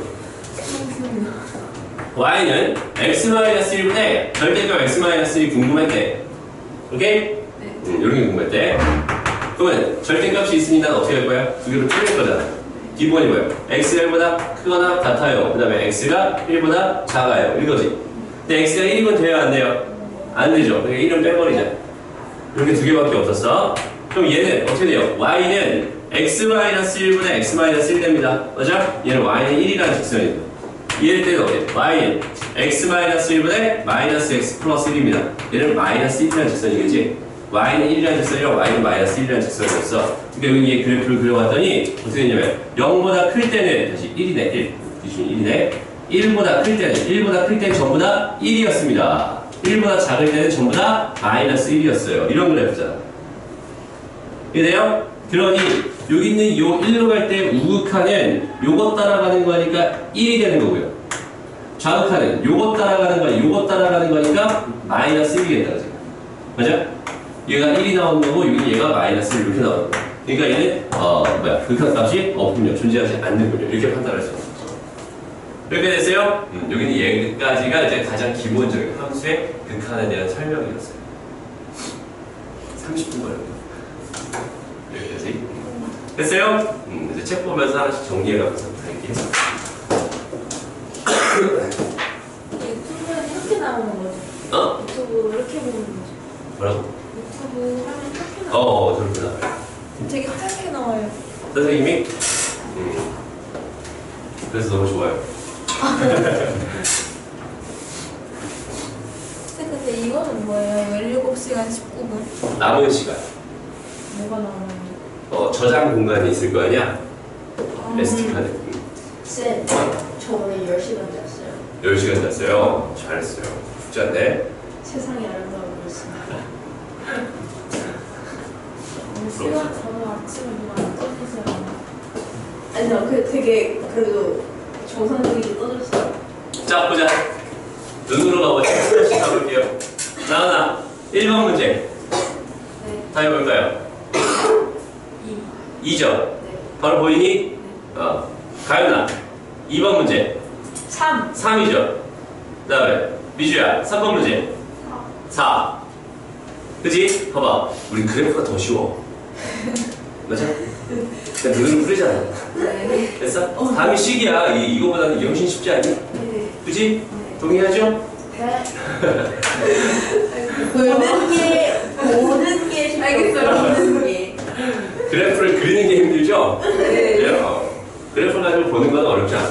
y는 x-일분의 절대값 x-일이 궁금했대. 오케이? 네. 음, 이런 게 궁금했대. 그러면 절대값이 있으니 난 어떻게 할 거야? 두 개로 줄일 거잖아. 기본이 뭐예요? x가 일보다 크거나 같아요. 그 다음에 x가 일보다 작아요. 이거지. 근데 x가 일이면 돼요? 안 돼요? 안 되죠. 그러니까 일은 빼버리자. 이렇게 두 개밖에 없었어. 그럼 얘는 어떻게 돼요? y는 x-일분의 x-일 됩니다. 맞아? 얘는 y는 일이라는 직선이다. 얘를 때는 어때? y는 x-일분의 마이너스 x 플러스 일입니다. 얘는 마이너스 일이라는 직선이겠지? y는 일이라는 직선이랑 y는 마이너스 일이라는 직선이었어. 그러니까 여기 그래프를 그려봤더니 어떻게 되냐면 영보다 클 때는 다시 일이네. 일. 기준이 일이네. 일보다 클 때는 일보다 클 때는 전부 다 일이었습니다. 일보다 작을 때는 전부 다 마이너스 일이었어요. 이런 그래프잖아. 이해돼요? 그러니 여기 있는 요 일로 갈 때 우극한은 요것 따라가는 거니까 일이 되는 거고요. 좌극한은 요것 따라가는 거니 요것 따라가는 거니까 마이너스 일이 된다. 맞아? 얘가 일이 나오는 거고 여기 얘가 마이너스 이렇게 나오는 거. 그러니까 얘는 어 뭐야 극한값이 없군요. 존재하지 않는군요. 이렇게 판단할 수 있는 거죠. 이렇게 됐어요? 음, 여기는 여기까지가 이제 가장 기본적인 함수의 극한에 대한 설명이었어요. 삼십 분 걸렸네요. 여기까지. 됐어요? 음, 이제 책 보면서 하나씩 정리해가면서 갈게요. 유튜브는 이렇게 나오는 거죠? 어? 유튜브 이렇게 보는 거죠? 뭐라고? 유튜브 하면 이렇게 나와요. 어, 저렇게 나와요. 되게 하얗게 나와요. 선생님이? 음. 그래서 너무 좋아요. 근데 이거는 뭐예요? 열일곱 시간 십구 분? 남은 시간. 뭐가 나오는 거죠? 어, 저장 공간이 있을 거 아니야? 아, 에스디 카드. 음. 쌤, 저 오늘 열 시간 잤어요. 열 시간 잤어요. 잘했어요. 쉽지 않네. 세상이 아름다워 보였습니다. 시간 저는 아침에 누가 안 떠주세요. 아니요, 그 되게 그래도 정상적이게 떠들었어요. 자, 보자. 눈으로 가보자. 하나씩 가볼게요. 나은아, 일 번 문제. 네. 다 해볼까요? 이. 이 점. 네. 바로 보이니? 어. 가연아, 이 번 문제. 삼. 삼이죠. 그 다음에 미주야, 삼 번 문제. 사. 그지? 봐봐. 우리 그래프가 더 쉬워. 맞아? 그냥 눈으로 풀리잖아. 네. 됐어? 다음이 식이야. 이, 이거보다는 영신 쉽지 않니? 네. 그지? 동의하죠? 네. 보는 게, 보는 게 쉽죠. 알겠어요. 보는 게. 그래프를 그리는 게 힘들죠? 네. 그래요? 그래프 가지고 보는 건 어렵지 않아.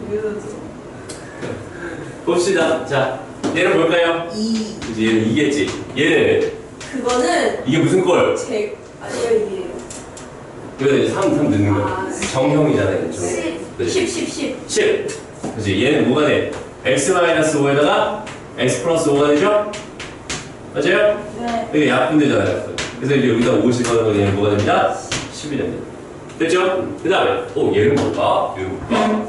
봅시다. 자, 얘는 뭘까요? 이. 그지? 얘는 이겠지. 얘는 그거는 이게 무슨 꼴? 제, 아니요, 이게. 이거 이제 삼, 삼 넣는 거야. 아, 정형이잖아. 얘는 정. 십. 그치? 십, 십, 십. 십. 그지? 얘는 뭐가 돼? x 마이너스 오에다가 x 플러스 오가 되죠? 맞아요? 네. 이게 약분되잖아요. 약분. 그래서 이제 여기다 오를 집어넣으면 얘는 뭐가 됩니다? 십이 됩니다. 됐죠? 그 다음에, 오, 얘는 뭘까? 얘는 뭘까?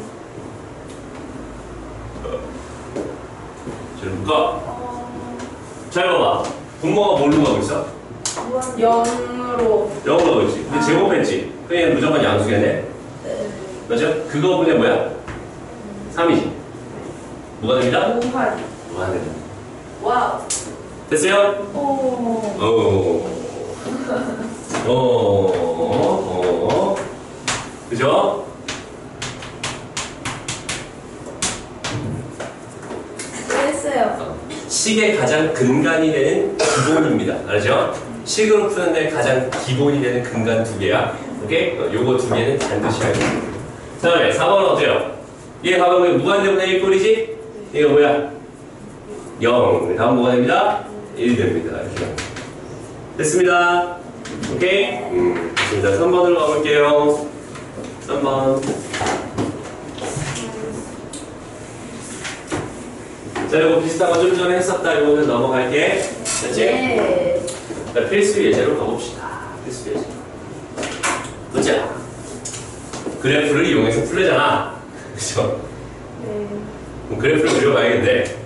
쟤는 뭘까? 잘 봐봐. 분모가 뭘로 가고 있어? 영으로. 영으로 가고 있지. 근데 제곱했지. 그럼 얘는 무조건 양수겠네. 네. 맞죠? 그거 분의 뭐야? 삼이지. 뭐가 됩니다? 오팔. 뭐가 됩니다. 와우. 됐어요? 오. 어. 어. 어. 그죠? 했어요. 식의 가장 근간이 되는 기본입니다. 알죠? 식으로 푸는데 가장 기본이 되는 근간 두 개야. 오케이? 어, 요거 두 개는 반드시 알고 있습니다. 그 다음에 사 번은 어때요? 얘 가보면 무한대분의 일 꼴이지? 이거 뭐야? 영. 다음 뭐가 됩니다? 일 됩니다. 이렇게. 됐습니다. 오케이? 음, 좋습니다. 삼 번으로 가볼게요. 삼 번. 자, 이거 비슷한 거 좀 전에 했었다. 이거는 넘어갈게. 됐지? 네. 자, 필수 예제로 가봅시다. 필수 예제. 보자. 그래프를 이용해서 풀려잖아. 그죠? 네. 그럼 그래프를 그려봐야겠네.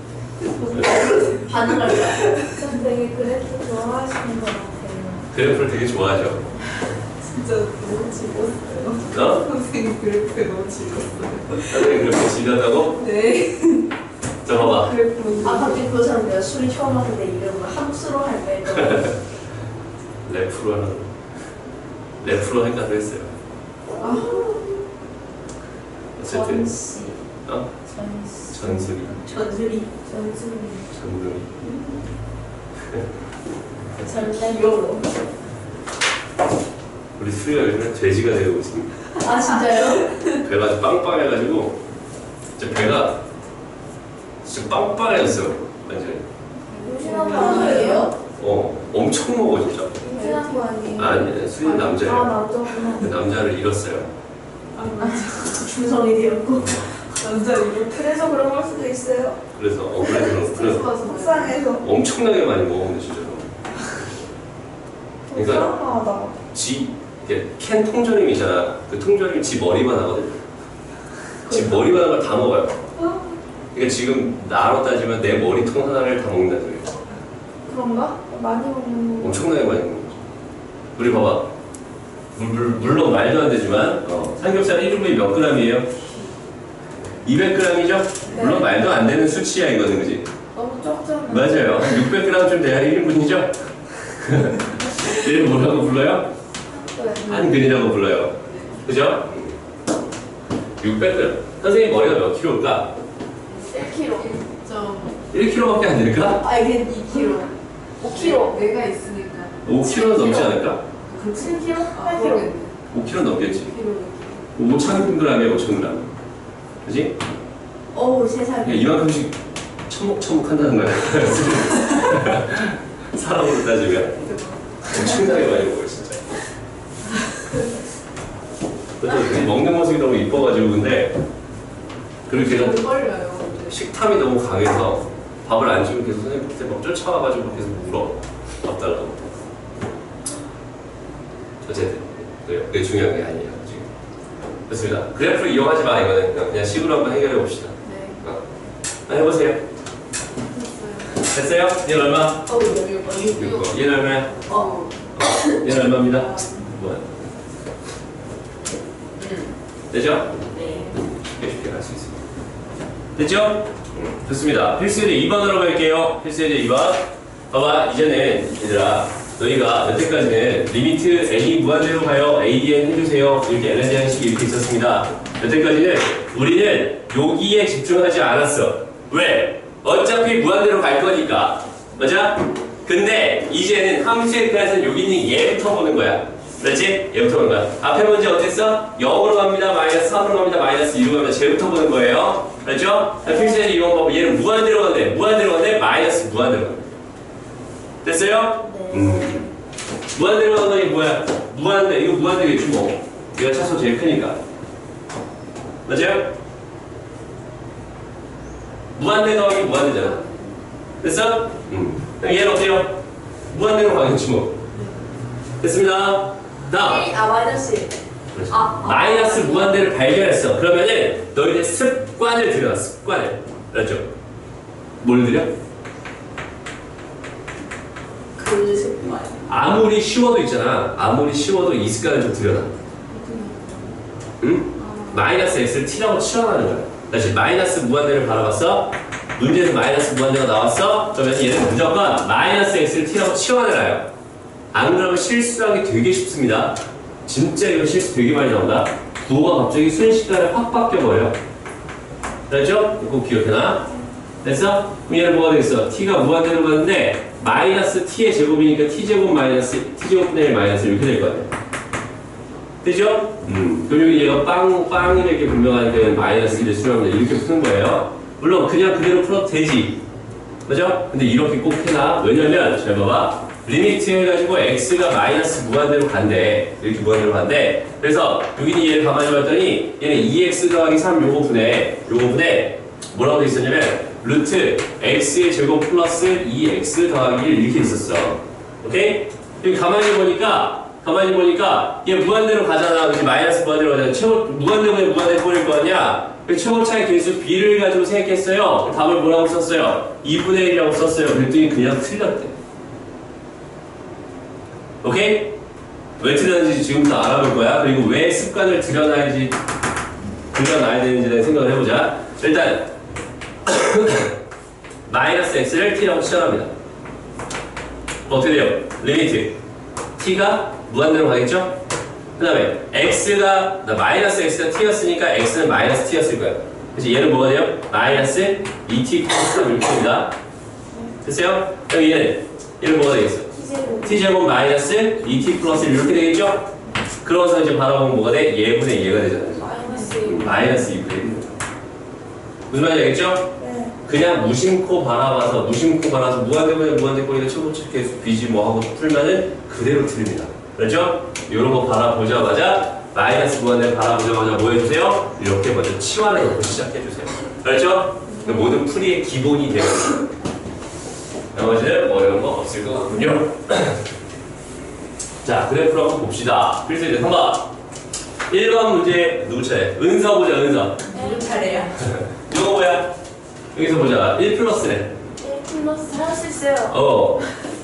반응할 거야. 전 되게 그래프 좋아하시는 것 같아요. 그래프를 되게 좋아하죠. 진짜 너무 즐거웠어요. 어? 선생님 그래프에 너무 즐거웠어요. 선생님 그래프 질렸다고? 네. 자, 봐봐. 그래프 아, 갑자기 그 사람 내가 술이 처음 왔는데 이름을 함수로 할까 했더니 래프로 하나. 래프로 할까 했어요. 어쨌든. 전씨. 어? 전씨. 전술이. 전술이 전술이. 전술이. 전래교로. 우리 수리가 요즘에 돼지가 되고 있습니다. 아, 진짜요? 배가 아주 빵빵해가지고 진짜 배가 진짜 빵빵해졌어요. 완전히. 임신한 거 뭐예요? 아니에요? 어, 엄청 먹어 진짜. 임신한 거 아니에요? 아니, 수리는 남자예요. 아, 남자구나. 근데 남자를 잃었어요. 중성이 되었고 남자 이렇게 그래서 그런 걸 수도 있어요. 그래서 어, 그래서 그래서 속상해서. 엄청나게 많이 먹었는데 진짜로. 그러니까 속상하다. 지 이렇게 캔 통조림 있잖아. 그 통조림 지 머리만 하거든. 지 머리만 한 걸 다 먹어요. 그러니까 지금 나로 따지면 내 머리통 하나를 다 먹는다는 소리예요. 그런가? 많이 먹는 거. 엄청나게 많이 먹는 거죠. 우리 봐봐. 물, 물, 물론 말도 안 되지만 어, 삼겹살 일 인분이 몇 그램이에요? 이백 그램이죠? 네. 물론 말도 안 되는 수치야 이거는, 그지? 너무 적잖아. 맞아요. 육백 그램쯤 돼야 일 인분이죠? 얘를 뭐라고 불러요? 네. 한근이라고 불러요. 그죠? 육백 그램. 선생님 머리가 몇 킬로일까? 일 킬로그램. 점. 일 킬로그램밖에 안 될까? 아 이게 이 킬로그램. 오 킬로그램. 내가 있으니까. 오 킬로그램은 넘지 않을까? 칠 킬로그램? 아, 팔 킬로그램. 모르겠네. 오 킬로그램은 넘겠지. 킬로그램. 오천 그램이야, 오천 그램. 그지? 어우 세상에. 그냥 이만큼씩 처먹처먹 한다는 거야. 사람으로 따지면 엄청나게 많이 먹어요, 진짜. 그것도 먹는 모습이 너무 이뻐가지고. 근데 그리고 걔가 좀 떨려요. 식탐이 너무 강해서 밥을 안 주면 계속 선생님 밑에 막 쫓아와가지고 계속 물어. 밥 달라고. 어쨌든 그래요. 그게 중요한 게 아니에요, 지금. 좋습니다. 그래프를 이용하지 마, 이거는. 그냥, 그냥 식으로 한번 해결해 봅시다. 네. 어. 한번 해보세요. 됐어요? 얘는 얼마? 어 여기 이거. 얘는 얼마야? 어. 얘는 얼마입니다? 뭐야? 되죠? 네. 쉽게 쉽게 갈 수 있습니다. 됐죠? 음, 좋습니다. 필수예제 이 번으로 갈게요. 필수예제 이 번. 봐봐, 이제는 얘들아, 너희가 여태까지는 리미트 n이 무한대로 가요, 에이디엔 해주세요, 이렇게 엘엔지 형식이 이렇게 있었습니다. 여태까지는 우리는 여기에 집중하지 않았어. 왜? 어차피 무한대로 갈 거니까. 맞아? 근데 이제는 함수의 클래스는 여기 있는 얘부터 보는 거야. 그렇지? 얘부터 보는 거야. 앞에 문제 어땠어? 영으로 갑니다. 마이너스 삼으로 갑니다. 마이너스 이로 갑니다. 쟤부터 보는 거예요. 그렇죠? 필수예제 이번 법 얘는 무한대로 간대. 무한대로 간대. 마이너스 무한대로 간대. 됐어요? 네. 음. 무한대로 가는 게 뭐야? 무한대. 이거 무한대겠지 뭐. 얘가 차수 제일 크니까. 맞아요? 무한대 더하기 무한대잖아. 됐어? 음. 그럼 얘는 어때요? 무한대로 가겠지 뭐. 됐습니다. 다음. 아 마이너스 일. 그렇죠. 아, 아. 마이너스 무한대를 발견했어. 그러면은 너희들 습관을 들여. 습관을. 알았죠? 뭘 들여? 그 습관. 아무리 쉬워도 있잖아. 아무리 쉬워도 이 습관을 좀 들여놔. 응? 마이너스 x를 t라고 치환하는 거야. 다시 마이너스 무한대를 바라봤어. 문제에서 마이너스 무한대가 나왔어. 그러면 얘는 무조건 마이너스 x를 t라고 치환해놔요. 안 그러면 실수하기 되게 쉽습니다. 진짜 이거 실수 되게 많이 나온다. 부호가 갑자기 순식간에 확 바뀌어버려. 알죠? 꼭 기억해놔. 됐어? 그럼 얘는 뭐가 되겠어? t가 무한대로 가는데 마이너스 t의 제곱이니까 t제곱 마이너스 t제곱분의 일 마이너스 이렇게 될 거 아니야. 되죠? 음. 그럼 여기 얘가 빵, 빵이 이렇게 분명하니까 마이너스 일을 수렴합니다. 이렇게 푸는 거예요. 물론 그냥 그대로 풀어도 되지. 그죠? 근데 이렇게 꼭 해놔. 왜냐면, 잘 봐봐. 리미트 해가지고 x가 마이너스 무한대로 간대. 이렇게 무한대로 간대. 그래서 여기는 얘를 가만히 봤더니 얘는 이 엑스 더하기 삼 요거 분해, 요거 분해 뭐라고 돼 있었냐면 루트 x의 제곱 플러스 이 엑스 더하기 일 이렇게 있었어. 오케이? 여기 가만히 보니까 가만히 보니까 얘 무한대로 가잖아. 그치? 마이너스 무한대로 가잖아. 최고, 무한대로 왜 무한대로 보낼 거 아니야? 최고차의 개수 b를 가지고 생각했어요. 답을 뭐라고 썼어요? 이분의 일이라고 썼어요. 그랬더니 그냥 틀렸대. 오케이? 왜 틀렸는지 지금부터 알아볼 거야. 그리고 왜 습관을 들여놔야지, 들여놔야 되는지를 생각을 해보자. 일단, 마이너스 x를 t라고 치환합니다. 어떻게 돼요? 리미트. t가 무한대로 가겠죠? 그 다음에 x가 마이너스 x가 t였으니까 x는 마이너스 t였을 거야. 그래서 얘는 뭐가 돼요? 마이너스 이 티 플러스 이렇게 됩니다. 됐어요? 그럼 얘는 얘는 뭐가 되겠어? t제곱 마이너스 이 티 플러스 이렇게 되겠죠? 그러면서 이제 바라보면 뭐가 돼? 예분의 얘가 되잖아요. 마이너스 일. 마이너스 이분의 일. 무슨 말인지 알겠죠? 네. 그냥 무심코 바라봐서 무심코 바라서 무한대분의 무한대꼴이가 최고치계 비지 뭐 하고 풀면은 그대로 틀립니다. 그렇죠? 이런 거 바라보자마자 마이너스 무한대 바라보자마자 뭐 해주세요? 이렇게 먼저 치환을 놓고 시작해주세요. 그렇죠? 모든 풀이의 기본이 되는 거예요. 나머지는 어려운 거 없을 것 같군요. 자, 그래프를 한번 봅시다. 필수이제 삼 번. 일 번 문제 누구 차례? 은서 보자, 은서. 누구 차례야? 이거 뭐야? 여기서 보자. 일 플러스래. 일 플러스 할 수 있어요. 어.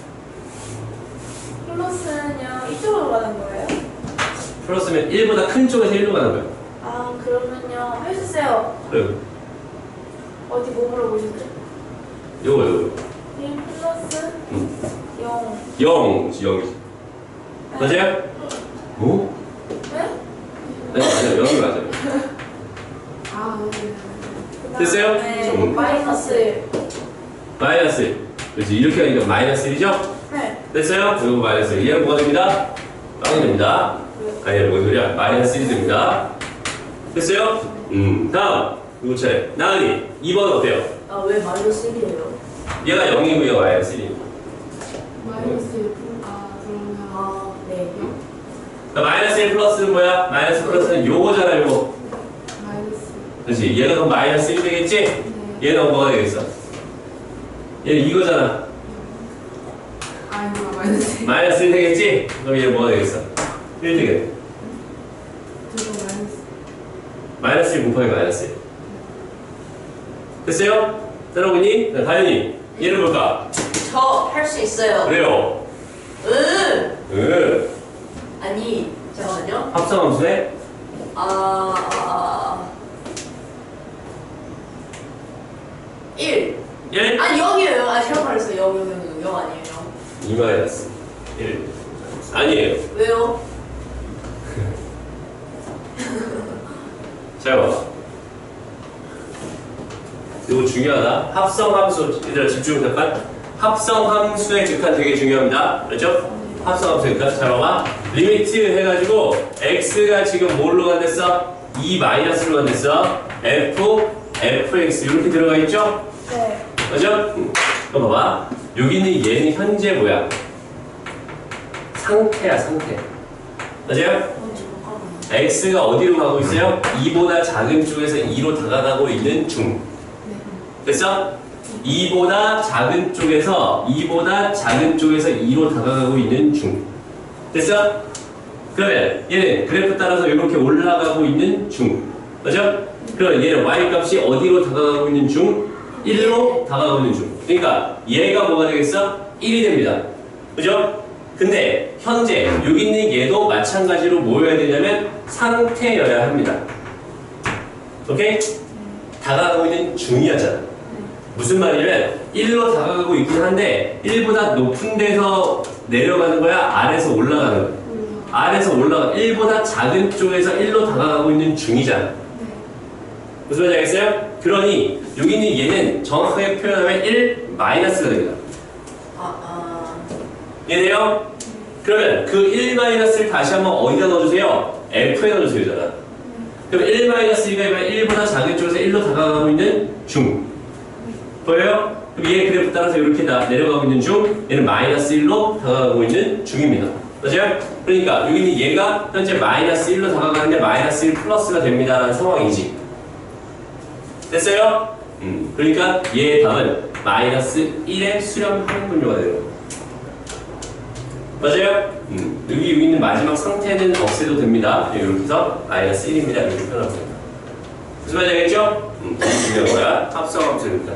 플러스는요 이쪽으로 가는 거예요? 플러스면 일보다 큰 쪽에서 일로 가는 거야. 아 그러면요 할 수 있어요. 그래. 어디 뭐 물어보셨죠? 요거 요거. 일 플러스 응. 영. 영, 영이지. 맞아요? 뭐? 네? 네, 맞아요. 영이 맞아요. 아, 네. 됐어요? 네. 좀. 마이너스 일. 마이너스 일. 그렇지. 이렇게 하니까 마이너스 일이죠? 네. 됐어요? 이거 마이너스 일. 얘는 뭐가 됩니다? 빵이 됩니다. 아니, 뭔 소리야? 마이너스 일이 됩니다. 됐어요? 음. 다음. 누구 차례? 나은이. 이 번 어때요? 아, 왜 마이너스 일이에요? 얘가 영이고 얘가 마이너스 일이고. 마이너스 일. 아, 그러면. 아, 네. 마이너스 일 플러스는 뭐야? 마이너스 플러스는 요거잖아, 요거. 마이너스. 그렇지. 얘가 그럼 마이너스 일 되겠지? 네. 얘는 뭐가 되겠어? 얘는 이거잖아. 아, 이거 마이너스 일. 마이너스 일 되겠지? 그럼 얘는 뭐가 되겠어? 일 되겠네. 저거 마이너스. 마이너스 일 곱하기 마이너스 일. 됐어요? 여러분이? 네, 다현이. 얘를 볼까? 저 할 수 있어요. 그래요. 응. 응. 아니, 잠깐만요. 합성함수에 아, 아, 일. 일. 아니, 영이에요. 아, 잘못 말했어요. 영, 영, 영, 영 아니에요. 이 마이너스 일. 아니에요. 왜요? 잘 봐. 이거 중요하다. 합성함수. 얘들아 집중 잠깐. 합성함수의 극한 되게 중요합니다. 그렇죠? 합성함수의 극한. 잘 봐봐. 리미트 해가지고 x가 지금 뭘로 간댔어? 이 마이너스로 간댔어. f, fx 이렇게 들어가 있죠? 네. 그죠? 음. 그럼 봐봐. 여기는 얘는 현재 뭐야? 상태야 상태. 맞아요? 뭔지 못 가고. x가 어디로 가고 있어요? 이보다 작은 쪽에서 이로 다가가고 있는 중. 됐어? 이보다 작은 쪽에서 이보다 작은 쪽에서 이로 다가가고 있는 중. 됐어? 그러면 얘는 그래프 따라서 이렇게 올라가고 있는 중. 맞죠? 그럼 얘는 y 값이 어디로 다가가고 있는 중? 일로 다가가고 있는 중. 그러니까 얘가 뭐가 되겠어? 일이 됩니다. 그죠? 근데 현재 여기 있는 얘도 마찬가지로 뭐여야 되냐면 상태여야 합니다. 오케이? 다가가고 있는 중이었잖아. 무슨 말이냐면 일로 다가가고 있긴 한데 일보다 높은 데서 내려가는 거야? 아래에서 올라가는 거야? 아래에서 올라가 일보다 작은 쪽에서 일로 다가가고 있는 중이잖아. 무슨 말인지 알겠어요? 그러니 여기 있는 얘는 정확하게 표현하면 일 마이너스가 됩니다. 아, 아. 이해돼요? 그러면 그 일 마이너스를 다시 한번 어디다 넣어주세요? F에 넣어주세요. 잖아. 그럼 일 마이너스 이가 아니라 일보다 작은 쪽에서 일로 다가가고 있는 중. 보여요? 그럼 얘 그래프 따라서 이렇게 다 내려가고 있는 중, 얘는 마이너스 일로 다가가고 있는 중입니다. 맞아요? 그러니까 여기 있는 얘가 현재 마이너스 일로 다가가는데 마이너스 일 플러스가 됩니다라는 상황이지. 됐어요? 음, 그러니까 얘의 답은 마이너스 일의 수렴 항분류가 되는 거예요. 맞아요? 음, 여기, 여기 있는 마지막 상태는 없애도 됩니다. 이렇게 해서 마이너스 일입니다. 이렇게 표현하면 됩니다. 무슨 말인지 알겠죠? 음, 중요한 거야. 합성함수입니다.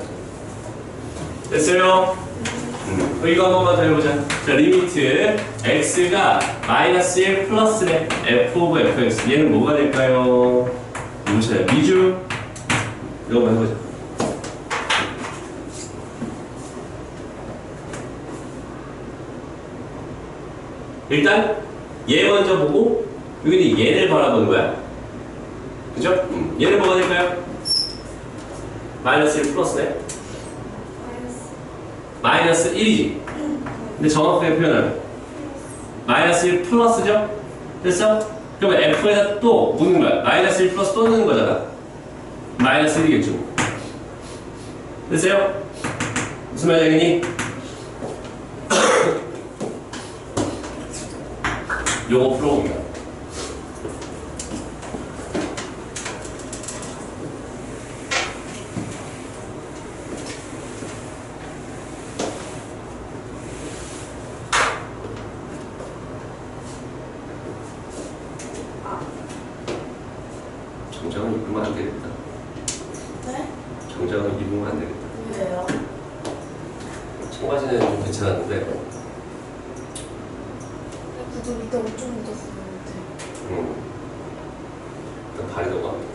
됐어요? 음, 이거 한 번만 더 해보자. 자, 리미트 x가 마이너스 일 플러스래. f 오브 fx. 얘는 뭐가 될까요? 무슨 미주? 이거 한번 해보자. 일단 얘 먼저 보고 여기는 얘를 바라보는 거야. 그죠? 음, 얘는 뭐가 될까요? 마이너스 일 플러스네. 마이너스 일이지. 근데 정확하게 표현하면 마이너스 일 플러스죠? 됐어? 그러면 f에다 또 묻는 거야. 마이너스 일 플러스 또 넣는 거잖아. 마이너스 일이겠죠. 됐어요? 무슨 말이니? 요거 풀어봅니다. 정장은 입으면 안 되겠다. 네? 정장은 입으면 안 되겠다. 왜요? 청바지는 좀 괜찮았는데 구두 밑에 엄청 묻었어요. 음. 일단 발이 너무 아프다.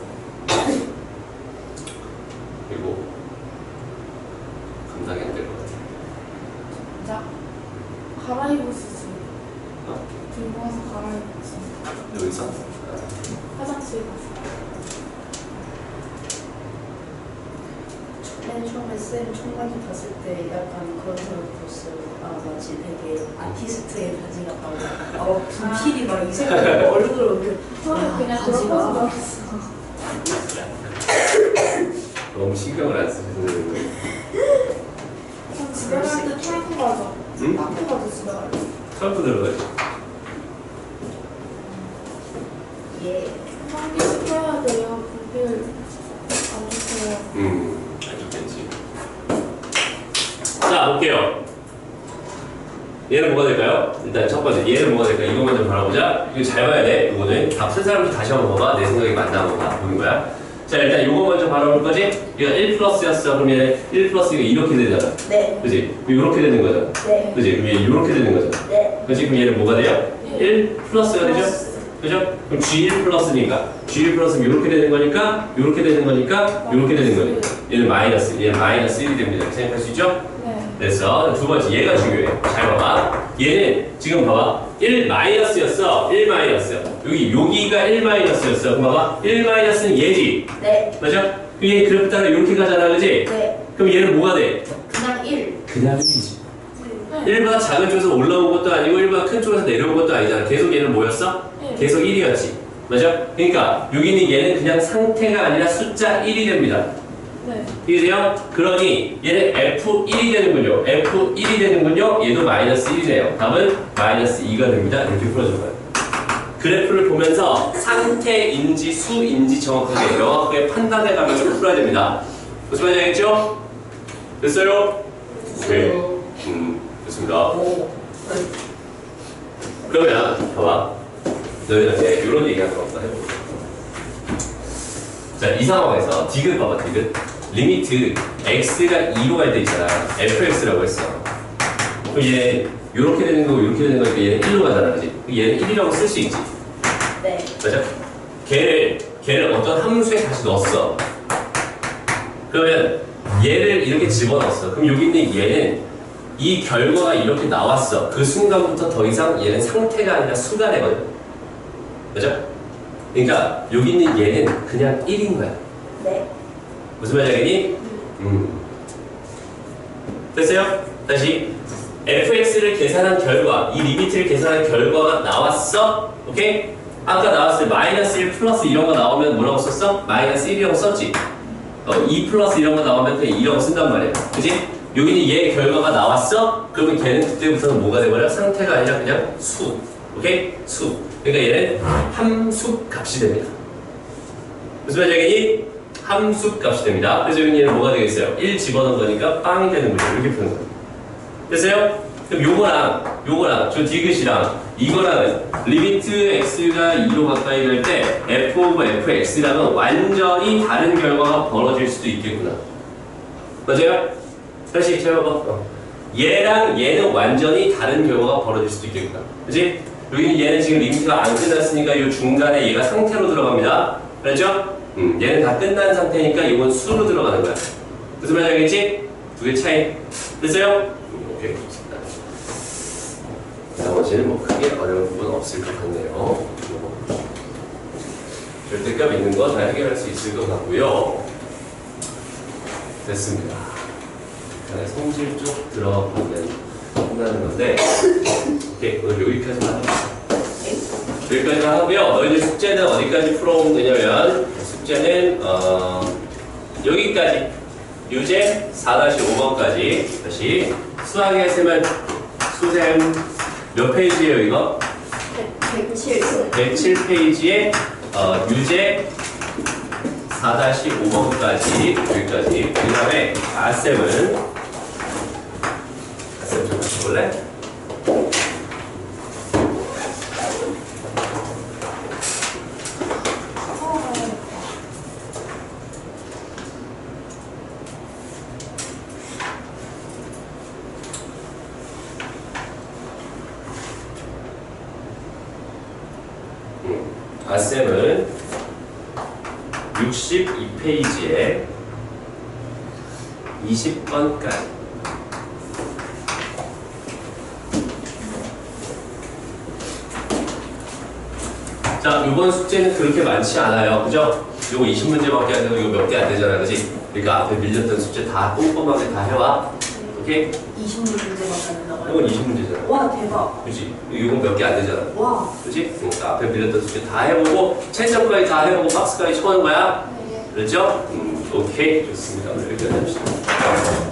그리고 감당이 안 될 것 같아. 진짜 갈아입으시지. 어? 들고 와서 갈아입으시. 여기서? 화장실 가서. 맨 처음에 쌤 청바지 봤을 때 약간 그런 생각 들었어요. 아 마치 되게 아티스트의 바지 같다고. 어 분필이 막 이색하고 얼굴을 이렇게 저는 그냥 바지가. 들어가서 나왔어. 너무 신경을 안 쓰시는. 전 집에 갈 때 털고 가죠. 응? 닦고 가죠 집에 갈 때. 털고 들어가야지. 예. 환기 시켜야 돼요. 불필 안 주세요. 음, 안 좋겠지. 자, 볼게요. 얘는 뭐가 될까요? 일단 첫 번째, 얘는 뭐가 될까요? 이거 먼저 바라보자. 이거 잘 봐야 돼. 이거는 다 푼 사람도 다시 한번 봐봐. 내 생각이 맞나 보다. 보는 거야. 자, 일단 이거 먼저 바라볼 거지? 이거 일 플러스였어. 그럼 얘는 일 플러스가 이렇게 되잖아. 네. 그지? 이렇게 되는 거잖아. 네. 그지? 그럼 얘 이렇게 되는 거잖아. 네. 그지? 그럼 얘는 뭐가 돼요? 일 플러스가 되죠? 그죠? 그럼 지 일 플러스니까 지 일 플러스는 이렇게 되는 거니까 이렇게 되는 거니까 이렇게 되는 거니까 얘는 마이너스, 얘는 마이너스 일이 됩니다. 이렇게 생각할 수 있죠? 네. 됐어. 두 번째 얘가 중요해. 잘 봐봐. 얘는 지금 봐봐. 일 마이너스였어. 일 마이너스. 여기 여기가 일 마이너스였어. 그럼 봐봐. 일 마이너스는 얘지. 네. 맞아? 그럼 얘 그래프 따라 이렇게 가잖아. 그지? 네. 그럼 얘는 뭐가 돼? 그냥 일. 그냥 일이지. 일보다 작은 쪽에서 올라온 것도 아니고 일보다 큰 쪽에서 내려온 것도 아니잖아. 계속 얘는 뭐였어? 일. 계속 일이었지. 맞아? 그러니까 여기는 얘는 그냥 상태가 아니라 숫자 일이 됩니다. 네. 이해돼요? 그러니 얘는 에프 일이 되는군요. 에프 일이 되는군요. 얘도 마이너스 일이네요. 답은 마이너스 이가 됩니다. 이렇게 풀어준 거예요. 그래프를 보면서 상태인지 수인지 정확하게 명확하게 판단해 가면서 풀어야 됩니다. 무슨 말인지 알겠죠? 됐어요? 오케이. 음, 됐습니다. 오. 그러면 봐봐. 너희한테 이런 얘기 하는 거 없나 해볼게. 자, 이 상황에서 디귿 봐봐, 디귿. 리미트 x가 이로 갈 때 있잖아. 에프엑스라고 했어. 그럼 얘 이렇게 되는 거고 이렇게 되는 거니까 얘는 일로 가잖아, 그지? 얘는 일이라고 쓸 수 있지. 네. 맞아? 걔를 걔를 어떤 함수에 다시 넣었어. 그러면 얘를 이렇게 집어넣었어. 그럼 여기 있는 얘는 이 결과가 이렇게 나왔어. 그 순간부터 더 이상 얘는 상태가 아니라 수가 되거든. 맞아? 그러니까 여기 있는 얘는 그냥 일인 거야. 네. 무슨 말인지 알겠니? 음. 됐어요? 다시 에프엑스를 계산한 결과, 이 리미트를 계산한 결과가 나왔어. 오케이? 아까 나왔을 때 마이너스 일 플러스 이런 거 나오면 뭐라고 썼어? 마이너스 일이라고 썼지. 어, 이 플러스 이런 거 나오면 그냥 이라고 쓴단 말이야. 그지? 여기는 얘 결과가 나왔어? 그러면 걔는 그때부터는 뭐가 돼버려? 상태가 아니라 그냥 수. 오케이? 수. 그러니까 얘는 함수 값이 됩니다. 무슨 말인지 알겠니? 함수 값이 됩니다. 그래서 여기 얘는 뭐가 되겠어요? 일 집어넣은 거니까 빵이 되는 거죠. 이렇게 푸는 거예요. 됐어요? 그럼 요거랑 요거랑 저 디귿이랑 이거랑은 리미트 x가 이로 가까이 갈 때 f 오브 fx랑은 완전히 다른 결과가 벌어질 수도 있겠구나. 맞아요? 다시 잘 봐봐. 어. 얘랑 얘는 완전히 다른 결과가 벌어질 수도 있겠구나. 그치? 여기는 얘는 지금 리미트가 안 끝났으니까 이 중간에 얘가 상태로 들어갑니다. 그렇죠? 음, 얘는 다 끝난 상태니까 이건 수로 들어가는 거야. 무슨 말인지 알겠지? 두 개 차이. 됐어요? 음, 오케이. 좋습니다. 나머지는 뭐 크게 어려운 부분 없을 것 같네요. 절대값 있는 거 다 해결할 수 있을 것 같고요. 됐습니다. 성질 쪽 들어가면 끝나는 건데, 오케이, 오늘 여기까지만 합시다. 여기까지만 하고요. 너희들 숙제는 어디까지 풀어오면 되냐면, 숙제는, 어, 여기까지. 유제 사 오 번까지. 다시. 수학의 셈은, 수셈 몇 페이지예요, 이거? 백칠. 백칠 페이지에, 어, 유제 사 오 번까지. 여기까지. 그 다음에, 아셈은, 아셈 좀 맞춰볼래? 갓쌤은 육십이 페이지에 이십 번까지 자, 이번 숙제는 그렇게 많지 않아요. 그죠? 요거 이십 문제밖에 안 되고 이거 몇 개 안 되잖아. 그치? 그러니까 앞에 밀렸던 숙제 다 꼼꼼하게 다 해와. 오케이? 이십 문제밖에 안 된다고요? 이건 이십 문제잖아. 와 대박. 그치? 이건 몇 개 안 되잖아. 와. 그치? 그러니까 앞에 밀렸던 숙제 다 해보고 채점까지 다 해보고 박스까지 쳐는 거야. 네. 그렇죠? 음, 오케이. 좋습니다. 오늘 여기까지 합시다.